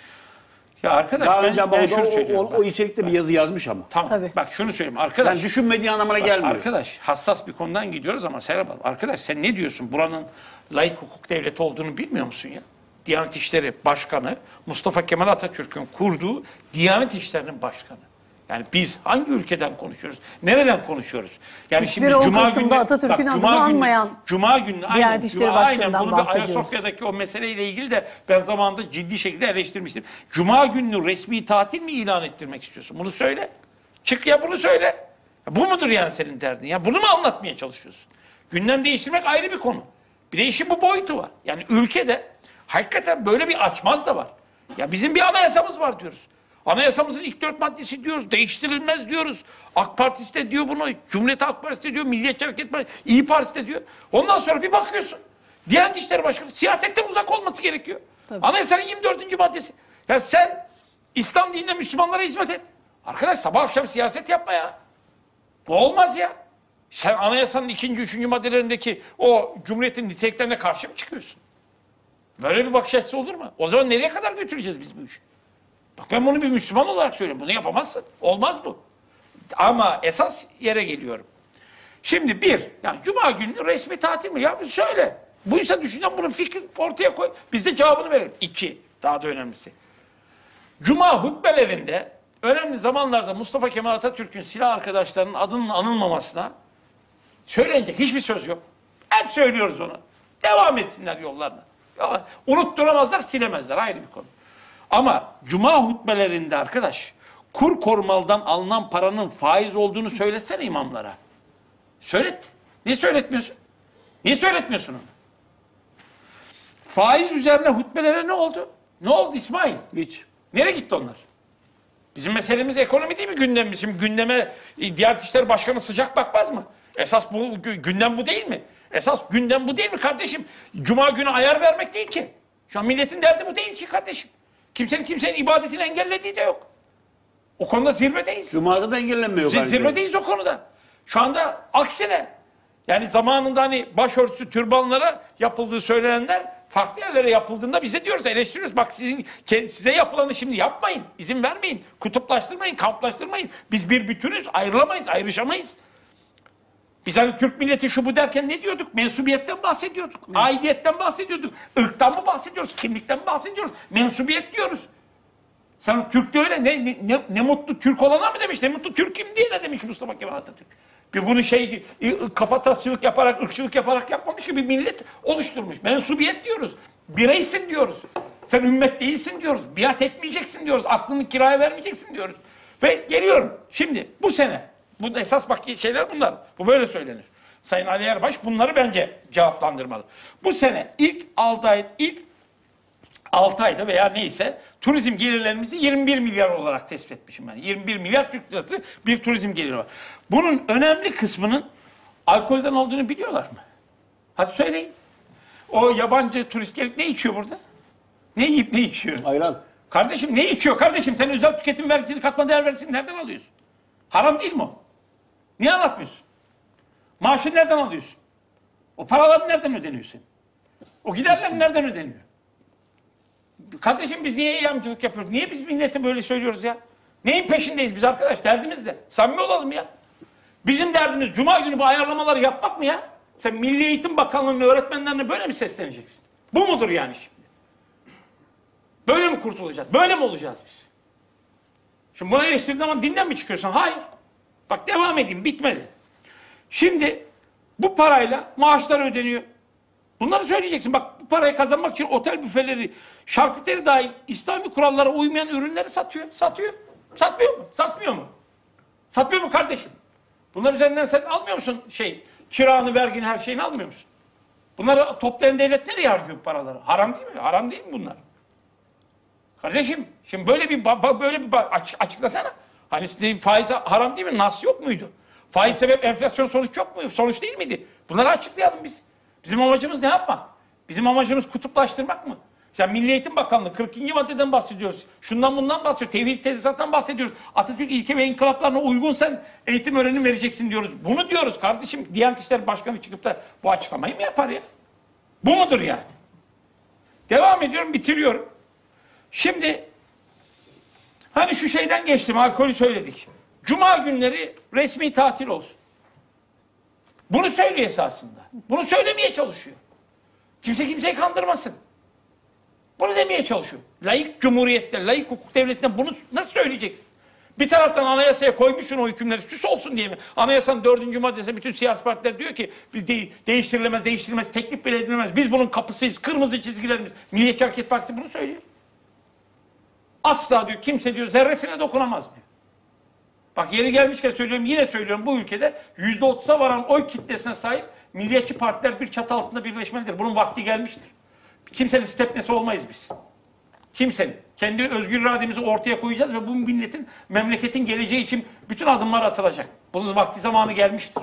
Ya arkadaş Daha ben, önce ben o, şunu o, söylüyorum. o, o içerikte bir yazı yazmış ama. Tamam. Tabii. Bak şunu söyleyeyim arkadaş. Yani düşünmediği anlamına Bak, gelmiyor. arkadaş hassas bir konudan gidiyoruz ama Serap Hanım, arkadaş sen ne diyorsun? Buranın laik hukuk devleti olduğunu bilmiyor musun ya? Diyanet İşleri Başkanı Mustafa Kemal Atatürk'ün kurduğu Diyanet İşleri'nin başkanı. Yani biz hangi ülkeden konuşuyoruz? Nereden konuşuyoruz? Yani Hiçbir Avrupa'sında Atatürk'ün adını anmayan Cuma günü Diyanet aynen, İşleri Cuma, Başkanı'ndan aynen, bunu bir bahsediyoruz. Ayasofya'daki o meseleyle ilgili de ben zamanında ciddi şekilde eleştirmiştim. Cuma gününü resmi tatil mi ilan ettirmek istiyorsun? Bunu söyle. Çık ya bunu söyle. Ya bu mudur yani senin derdin? Ya bunu mu anlatmaya çalışıyorsun? Gündem değiştirmek ayrı bir konu. Bir de işin bu boyutu var. Yani ülkede hakikaten böyle bir açmaz da var. Ya bizim bir anayasamız var diyoruz. Anayasamızın ilk dört maddesi diyoruz, değiştirilmez diyoruz. AK Partisi de diyor bunu, Cumhuriyet Halk Partisi de diyor, Milliyetçi Hareket Partisi, İYİ Partisi de diyor. Ondan sonra bir bakıyorsun, Diyanet İşleri Başkanı siyasetten uzak olması gerekiyor. Tabii. Anayasanın yirmi dördüncü maddesi. Ya sen İslam dinine Müslümanlara hizmet et. Arkadaş sabah akşam siyaset yapma ya. Bu olmaz ya. Sen anayasanın ikinci, üçüncü maddelerindeki o Cumhuriyet'in niteliklerine karşı mı çıkıyorsun? Böyle bir bakış açısı olur mu? O zaman nereye kadar götüreceğiz biz bu işi? Bak ben bunu bir Müslüman olarak söylüyorum. Bunu yapamazsın. Olmaz bu. Ama esas yere geliyorum. Şimdi bir, yani Cuma günü resmi tatil mi? Ya bir söyle. Buysa düşünen bunun fikrini ortaya koy. Biz de cevabını verelim. İki, daha da önemlisi. Cuma hutbelerinde önemli zamanlarda Mustafa Kemal Atatürk'ün silah arkadaşlarının adının anılmamasına söylenecek hiçbir söz yok. Hep söylüyoruz onu. Devam etsinler yollarına. Ya, unutturamazlar, silemezler. Ayrı bir konu. Ama cuma hutbelerinde arkadaş kur korumalıdan alınan paranın faiz olduğunu söylesene imamlara. Söylet. Niye söyletmiyorsun? Niye söyletmiyorsun onu? Faiz üzerine hutbelere ne oldu? Ne oldu İsmail? Hiç. Nereye gitti onlar? Bizim meselemiz ekonomi değil mi gündemimiz? Şimdi gündeme Diyanet İşleri Başkanı sıcak bakmaz mı? Esas bu gündem bu değil mi? Esas gündem bu değil mi kardeşim? Cuma günü ayar vermek değil ki. Şu an milletin derdi bu değil ki kardeşim. Kimsenin kimsenin ibadetini engellediği de yok. O konuda zirvedeyiz. Cuma'da da engellenmiyor. Z- zirvedeyiz o konuda. Şu anda aksine. Yani zamanında hani başörtüsü türbanlara yapıldığı söylenenler farklı yerlere yapıldığında bize diyoruz, eleştiriyoruz. Bak sizin size yapılanı şimdi yapmayın. İzin vermeyin. Kutuplaştırmayın, kamplaştırmayın. Biz bir bütünüz. Ayrılamayız, ayrışamayız. Biz hani Türk milleti şu bu derken ne diyorduk? Mensubiyetten bahsediyorduk. Evet. Aidiyetten bahsediyorduk. Irktan mı bahsediyoruz? Kimlikten mi bahsediyoruz? Mensubiyet diyoruz. Sen Türk de öyle. Ne, ne, ne, ne mutlu Türk olana mı demiş? Ne mutlu Türk'üm diye ne demiş Mustafa Kemal Atatürk? Bir bunu şey kafa tasçılık yaparak, ırkçılık yaparak yapmamış ki bir millet oluşturmuş. Mensubiyet diyoruz. Bireysin diyoruz. Sen ümmet değilsin diyoruz. Biat etmeyeceksin diyoruz. Aklını kiraya vermeyeceksin diyoruz. Ve geliyorum. Şimdi bu sene. Bu esas bak şeyler bunlar. Bu böyle söylenir. Sayın Ali Erbaş bunları bence cevaplandırmalı. Bu sene ilk altı ay, ilk altı ayda veya neyse turizm gelirlerimizi yirmi bir milyar olarak tespit etmişim ben. yirmi bir milyar Türk lirası bir turizm geliri var. Bunun önemli kısmının alkolden olduğunu biliyorlar mı? Hadi söyleyin. O yabancı turist gelip ne içiyor burada? Ne yiyip ne içiyor? Ayran. Kardeşim ne içiyor kardeşim? Sen özel tüketim vergisini, katma değer vergisini nereden alıyorsun? Haram değil mi o? Niye anlatmıyorsun? Maaşını nereden alıyorsun? O paralar nereden ödeniyor senin? O giderler nereden ödeniyor? Kardeşim biz niye yamcılık yapıyoruz? Niye biz millete böyle söylüyoruz ya? Neyin peşindeyiz biz arkadaş? Derdimiz de. Samimi olalım ya. Bizim derdimiz Cuma günü bu ayarlamaları yapmak mı ya? Sen Milli Eğitim Bakanlığı'nın öğretmenlerine böyle mi sesleneceksin? Bu mudur yani şimdi? Böyle mi kurtulacağız? Böyle mi olacağız biz? Şimdi buna eleştirdiğin zaman dinden mi çıkıyorsun? Hayır. Bak devam edeyim. Bitmedi. Şimdi bu parayla maaşlar ödeniyor. Bunları söyleyeceksin. Bak bu parayı kazanmak için otel büfeleri, şarküteri dahil İslami kurallara uymayan ürünleri satıyor. Satıyor. Satmıyor mu? Satmıyor mu? Satmıyor mu kardeşim? Bunlar üzerinden sen almıyor musun şey, kiranı, vergini, her şeyini almıyor musun? Bunları toplayan devlet nereye harcıyor bu paraları? Haram değil mi? Haram değil mi bunlar? Kardeşim, şimdi böyle bir böyle bir açık, açıklasana. Hani faiz haram değil mi? Nas yok muydu? Faiz sebep enflasyon sonuç yok mu? Sonuç değil miydi? Bunları açıklayalım biz. Bizim amacımız ne yapmak? Bizim amacımız kutuplaştırmak mı? Yani Milli Eğitim Bakanlığı kırk ikinci maddeden bahsediyoruz. Şundan bundan bahsediyoruz. Tevhid tedrisattan bahsediyoruz. Atatürk ilke ve inkılaplarına uygun sen eğitim öğrenim vereceksin diyoruz. Bunu diyoruz kardeşim. Diyanet İşleri Başkanı çıkıp da bu açıklamayı mı yapar ya? Bu mudur yani? Devam ediyorum, bitiriyorum. Şimdi hani şu şeyden geçtim, alkolü söyledik. Cuma günleri resmi tatil olsun. Bunu söylüyor esasında. Bunu söylemeye çalışıyor. Kimse kimseyi kandırmasın. Bunu demeye çalışıyor. Laik cumhuriyette, laik hukuk devletinde bunu nasıl söyleyeceksin? Bir taraftan anayasaya koymuşsun o hükümleri süs olsun diye mi? Anayasanın dördüncü maddesinde bütün siyasi partiler diyor ki de değiştirilemez, değiştirilmez, teklif bile edilemez. Biz bunun kapısıyız, kırmızı çizgilerimiz. Milliyetçi Hareket Partisi bunu söylüyor. Asla diyor, kimse diyor zerresine dokunamaz diyor. Bak yeri gelmişken söylüyorum, yine söylüyorum, bu ülkede yüzde otuza varan oy kitlesine sahip milliyetçi partiler bir çatı altında birleşmelidir. Bunun vakti gelmiştir. Kimsenin stepnesi olmayız biz. Kimsenin. Kendi özgür irademizi ortaya koyacağız ve bu milletin, memleketin geleceği için bütün adımlar atılacak. Bunun vakti zamanı gelmiştir.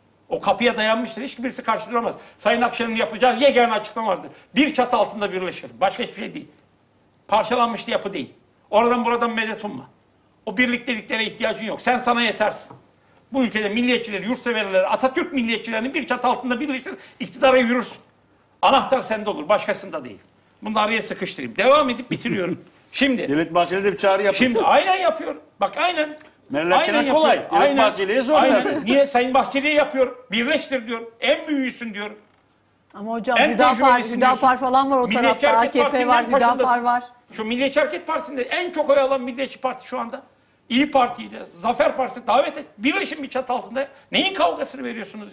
O kapıya dayanmıştır. Hiçbirisi karşı duramaz. Sayın Akşener'in yapacağı yegane açıklama vardır. Bir çatı altında birleşelim. Başka hiçbir şey değil. Parçalanmış yapı değil. Oradan buradan medet umma. O birlikteliklere ihtiyacın yok. Sen sana yetersin. Bu ülkede milliyetçileri, yurtseverleri, Atatürk milliyetçilerini bir çatı altında birleştir, iktidara yürürsün. Anahtar sende olur, başkasında değil. Bunu da araya sıkıştırayım. Devam edip bitiriyorum. Şimdi. Devlet Bahçeli de bir çağrı yapıyor. Şimdi aynen yapıyor. Bak aynen. Meral Akşener kolay. Devlet Aynen. Bahçeli'ye zor Aynen. tabii. Niye? Sayın Bahçeli'ye yapıyor. Birleştir diyor. En büyüğüsün diyor. Ama hocam En Hüdapar, tecrübelisin Hüdapar diyorsun. falan var o Milliyetçi tarafta. Hareket A K P Partisi'nin var, en başındasın. Hüdapar var. Şu Milliyetçi Hareket Partisi'nde en çok oy alan Milliyetçi Parti şu anda. İyi Parti'yi de, Zafer Partisi'ni davet et. Birleşin bir çatı altında. Neyin kavgasını veriyorsunuz ya?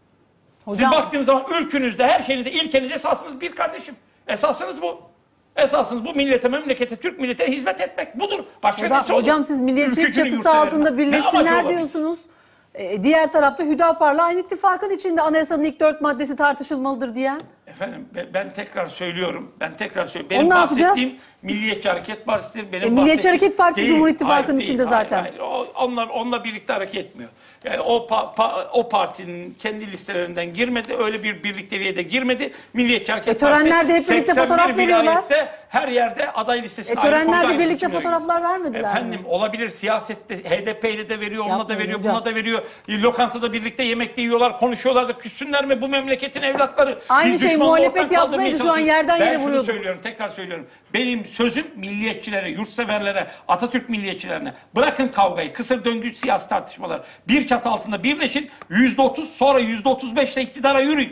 Hocam, Siz baktığınız zaman ülkünüzde, her şeyinizde, ilkeniz, esasınız bir kardeşim. Esasınız bu. Esasınız bu millete, memlekete, Türk milletine hizmet etmek. Budur. Başka hocam, nesi olur? hocam siz milliyetçilik Ülkücünün çatısı yurtseverine. altında Ne birleşsinler amacı olabilir? diyorsunuz. Ee, diğer tarafta Hüdapar'la aynı ittifakın içinde anayasanın ilk dört maddesi tartışılmalıdır diyen. Efendim ben, ben tekrar söylüyorum. Ben tekrar söylüyorum. Benim Onu ne yapacağız? bahsettiğim Milliyetçi Hareket Partisi'dir. Benim E, Milliyetçi bahsettiğim- Hareket Partisi Değil, Cumhur İttifakı'nın hayır, içinde değil, zaten. Hayır, hayır. O, onlar onunla birlikte hareket etmiyor. Yani o pa, pa, o partinin kendi listelerinden girmedi. Öyle bir birlikteliğe de girmedi. Milliyetçi Hareket E, törenlerde Partisi hep birlikte seksen bir fotoğraf veriyorlar. vilayette her yerde aday listesine E, ayrı koydu, törenlerde ayrı birlikte seçimlere fotoğraflar gidiyor. vermediler Efendim mi? olabilir, siyasette H D P ile de veriyor, onunla da Yapmayın veriyor, hocam. buna da veriyor. Lokantada birlikte yemekte yiyorlar, konuşuyorlar da küssünler mi bu memleketin evlatları? Aynı Biz şey düşmanlığı muhalefet ortadan kaldırmaya yapsaydı şu an çalışıyoruz. yerden yere Ben şunu vuruyorduk. söylüyorum, tekrar söylüyorum. Benim sözüm milliyetçilere, yurtseverlere, Atatürk milliyetçilerine. Bırakın kavgayı, kısır döngü siyasi tartışmalar. Bir çatı altında birleşin, yüzde otuz sonra yüzde otuz beşle iktidara yürüyün.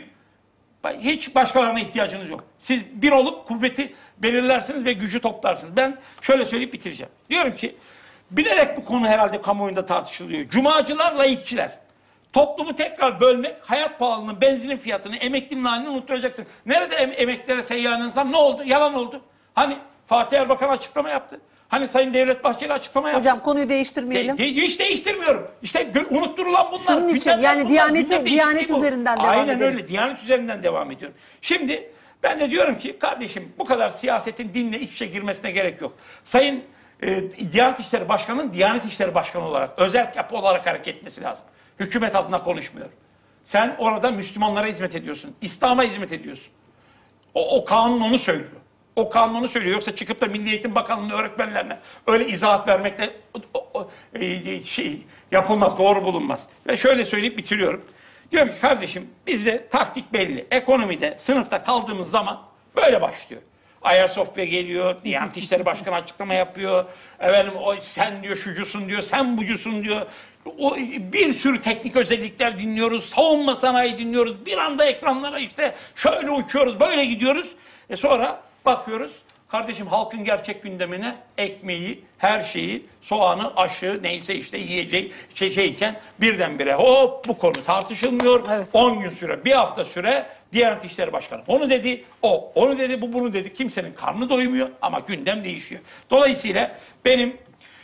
Hiç başkalarına ihtiyacınız yok. Siz bir olup kuvveti belirlersiniz ve gücü toplarsınız. Ben şöyle söyleyip bitireceğim. Diyorum ki, bilerek bu konu herhalde kamuoyunda tartışılıyor. Cumacılar, laikçiler. Toplumu tekrar bölmek, hayat pahalılığının, benzinin fiyatını, emeklinin halini unutturacaksın. Nerede em emeklilere seyyanen zam? Ne oldu? Yalan oldu. Hani Fatih Erbakan açıklama yaptı. Hani Sayın Devlet Bahçeli açıklama yaptı. Hocam konuyu değiştirmeyelim. De, de, hiç değiştirmiyorum. İşte unutturulan bunlar. Şunun için, Gündemden yani bunlar. Diyaneti- Gündem Diyanet değişikliği bu. üzerinden devam Aynen edelim. öyle. Diyanet üzerinden devam ediyorum. Şimdi ben de diyorum ki kardeşim bu kadar siyasetin dinle iç içe girmesine gerek yok. Sayın e, Diyanet İşleri Başkanı'nın Diyanet İşleri Başkanı olarak, özel yapı olarak hareket etmesi lazım. Hükümet adına konuşmuyor. Sen orada Müslümanlara hizmet ediyorsun. İslam'a hizmet ediyorsun. O, o kanun onu söylüyor. O kanunu söylüyor. Yoksa çıkıp da Milli Eğitim Bakanlığı'nın öğretmenlerine öyle izahat vermekle o, o, e, şey yapılmaz, doğru bulunmaz. Ve şöyle söyleyip bitiriyorum. Diyorum ki kardeşim bizde taktik belli. Ekonomide sınıfta kaldığımız zaman böyle başlıyor. Ayasofya geliyor, Diyanet İşleri Başkanı açıklama yapıyor. Efendim o sen diyor şucusun diyor, sen bucusun diyor. O bir sürü teknik özellikler dinliyoruz, savunma sanayi dinliyoruz. Bir anda ekranlara işte şöyle uçuyoruz, böyle gidiyoruz. E sonra bakıyoruz. Kardeşim halkın gerçek gündemine ekmeği, her şeyi, soğanı, aşı, neyse işte yiyeceği şey, şeyken birdenbire hop bu konu tartışılmıyor. Evet. on gün süre, bir hafta süre Diyanet İşleri Başkanı onu dedi, o onu dedi, bu bunu dedi. Kimsenin karnı doymuyor ama gündem değişiyor. Dolayısıyla benim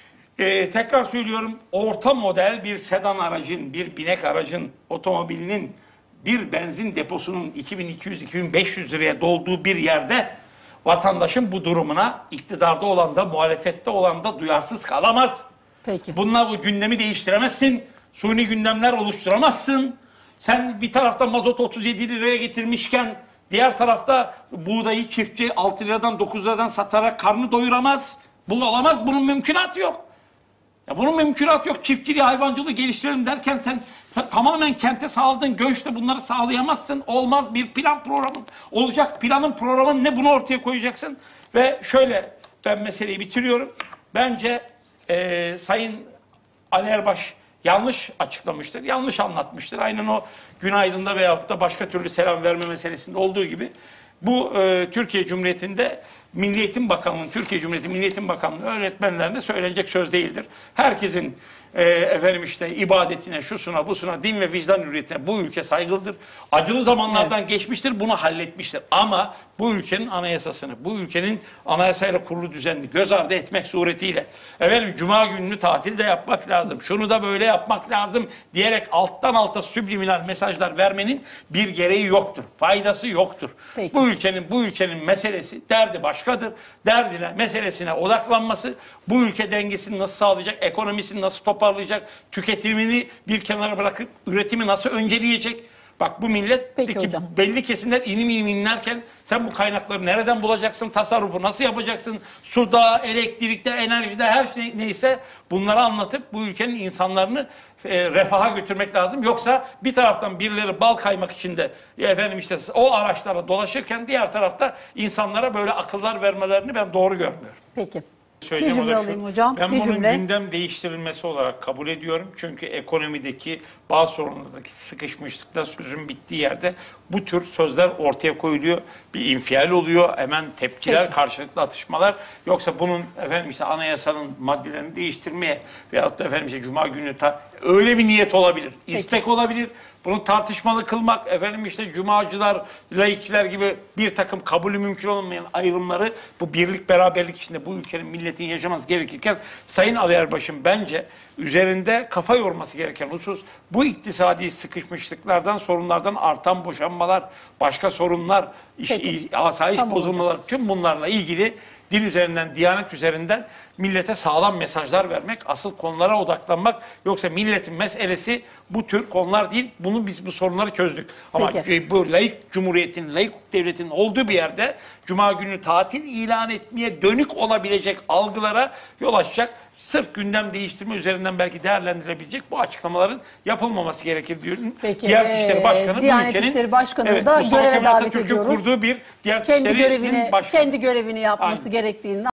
e, tekrar söylüyorum orta model bir sedan aracın, bir binek aracın, otomobilinin bir benzin deposunun iki bin iki yüz iki bin beş yüz liraya dolduğu bir yerde vatandaşın bu durumuna iktidarda olan da muhalefette olan da duyarsız kalamaz. Peki. Bununla bu gündemi değiştiremezsin. Suni gündemler oluşturamazsın. Sen bir tarafta mazot otuz yedi liraya getirmişken diğer tarafta buğdayı çiftçi altı liradan dokuz liradan satarak karnı doyuramaz. Bu olamaz. Bunun mümkünatı yok. Ya bunun mümkünatı yok. Çiftçiliği, hayvancılığı geliştirelim derken sen, sen tamamen kente sağladın. Göçte bunları sağlayamazsın. Olmaz. Bir plan programın olacak. Planın programın ne? Bunu ortaya koyacaksın. Ve şöyle ben meseleyi bitiriyorum. Bence e, Sayın Ali Erbaş yanlış açıklamıştır. Yanlış anlatmıştır. Aynen o günaydında veyahut da başka türlü selam verme meselesinde olduğu gibi. Bu e, Türkiye Cumhuriyeti'nde Milli Eğitim Bakanlığı'nın, Türkiye Cumhuriyeti Milli Eğitim Bakanlığı öğretmenlerine söylenecek söz değildir. Herkesin e, efendim işte ibadetine, şusuna, busuna, din ve vicdan hürriyetine bu ülke saygılıdır. Acılı zamanlardan evet. geçmiştir, bunu halletmiştir. Ama bu ülkenin anayasasını, bu ülkenin anayasayla kurulu düzenini göz ardı etmek suretiyle efendim Cuma gününü tatilde yapmak lazım, şunu da böyle yapmak lazım diyerek alttan alta subliminal mesajlar vermenin bir gereği yoktur. Faydası yoktur. Peki. Bu ülkenin bu ülkenin meselesi, derdi başkadır. Derdine, meselesine odaklanması, bu ülke dengesini nasıl sağlayacak, ekonomisini nasıl toparlayacak, tüketimini bir kenara bırakıp üretimi nasıl önceleyecek? Bak bu milletteki belli kesimler ilim ilim inlerken sen bu kaynakları nereden bulacaksın, tasarrufu nasıl yapacaksın, suda, elektrikte, enerjide her şey neyse bunları anlatıp bu ülkenin insanlarını e, refaha götürmek lazım. Yoksa bir taraftan birileri bal kaymak için de efendim işte o araçlara dolaşırken diğer tarafta insanlara böyle akıllar vermelerini ben doğru görmüyorum. Peki. Söyleyeyim bir cümle olarak alayım şu, hocam. Ben bir bunun cümle. gündem değiştirilmesi olarak kabul ediyorum. Çünkü ekonomideki bazı sorunlardaki sıkışmışlıkta sözün bittiği yerde bu tür sözler ortaya koyuluyor. Bir infial oluyor. Hemen tepkiler, Peki. karşılıklı atışmalar. Yoksa bunun efendim işte anayasanın maddelerini değiştirmeye veyahut da efendim işte Cuma günü ta, öyle bir niyet olabilir. İstek olabilir. Bunu tartışmalı kılmak, efendim işte Cumacılar, laikçiler gibi bir takım kabulü mümkün olmayan ayrımları bu birlik beraberlik içinde bu ülkenin milletin yaşaması gerekirken Sayın Ali Erbaş'ın bence üzerinde kafa yorması gereken husus bu iktisadi sıkışmışlıklardan, sorunlardan artan boşanmalar, başka sorunlar, iş, Peki. asayiş Tamam bozulmalar, tüm bunlarla ilgili din üzerinden, diyanet üzerinden millete sağlam mesajlar vermek, asıl konulara odaklanmak. Yoksa milletin meselesi bu tür konular değil. Bunu biz bu sorunları çözdük. Ama Peki. bu laik cumhuriyetin, laik devletin olduğu bir yerde Cuma günü tatil ilan etmeye dönük olabilecek algılara yol açacak. Sırf gündem değiştirme üzerinden belki değerlendirilebilecek bu açıklamaların yapılmaması gerekir diyor. Peki, Diyanet İşleri Başkanı Diyanet bu ülkenin İşleri Başkanı evet, da Mustafa göreve Kemal davet Atatürk'ün ediyoruz. kurduğu bir Diyanet Kendi İşleri'nin görevini başkanı. kendi görevini yapması Aynen. gerektiğini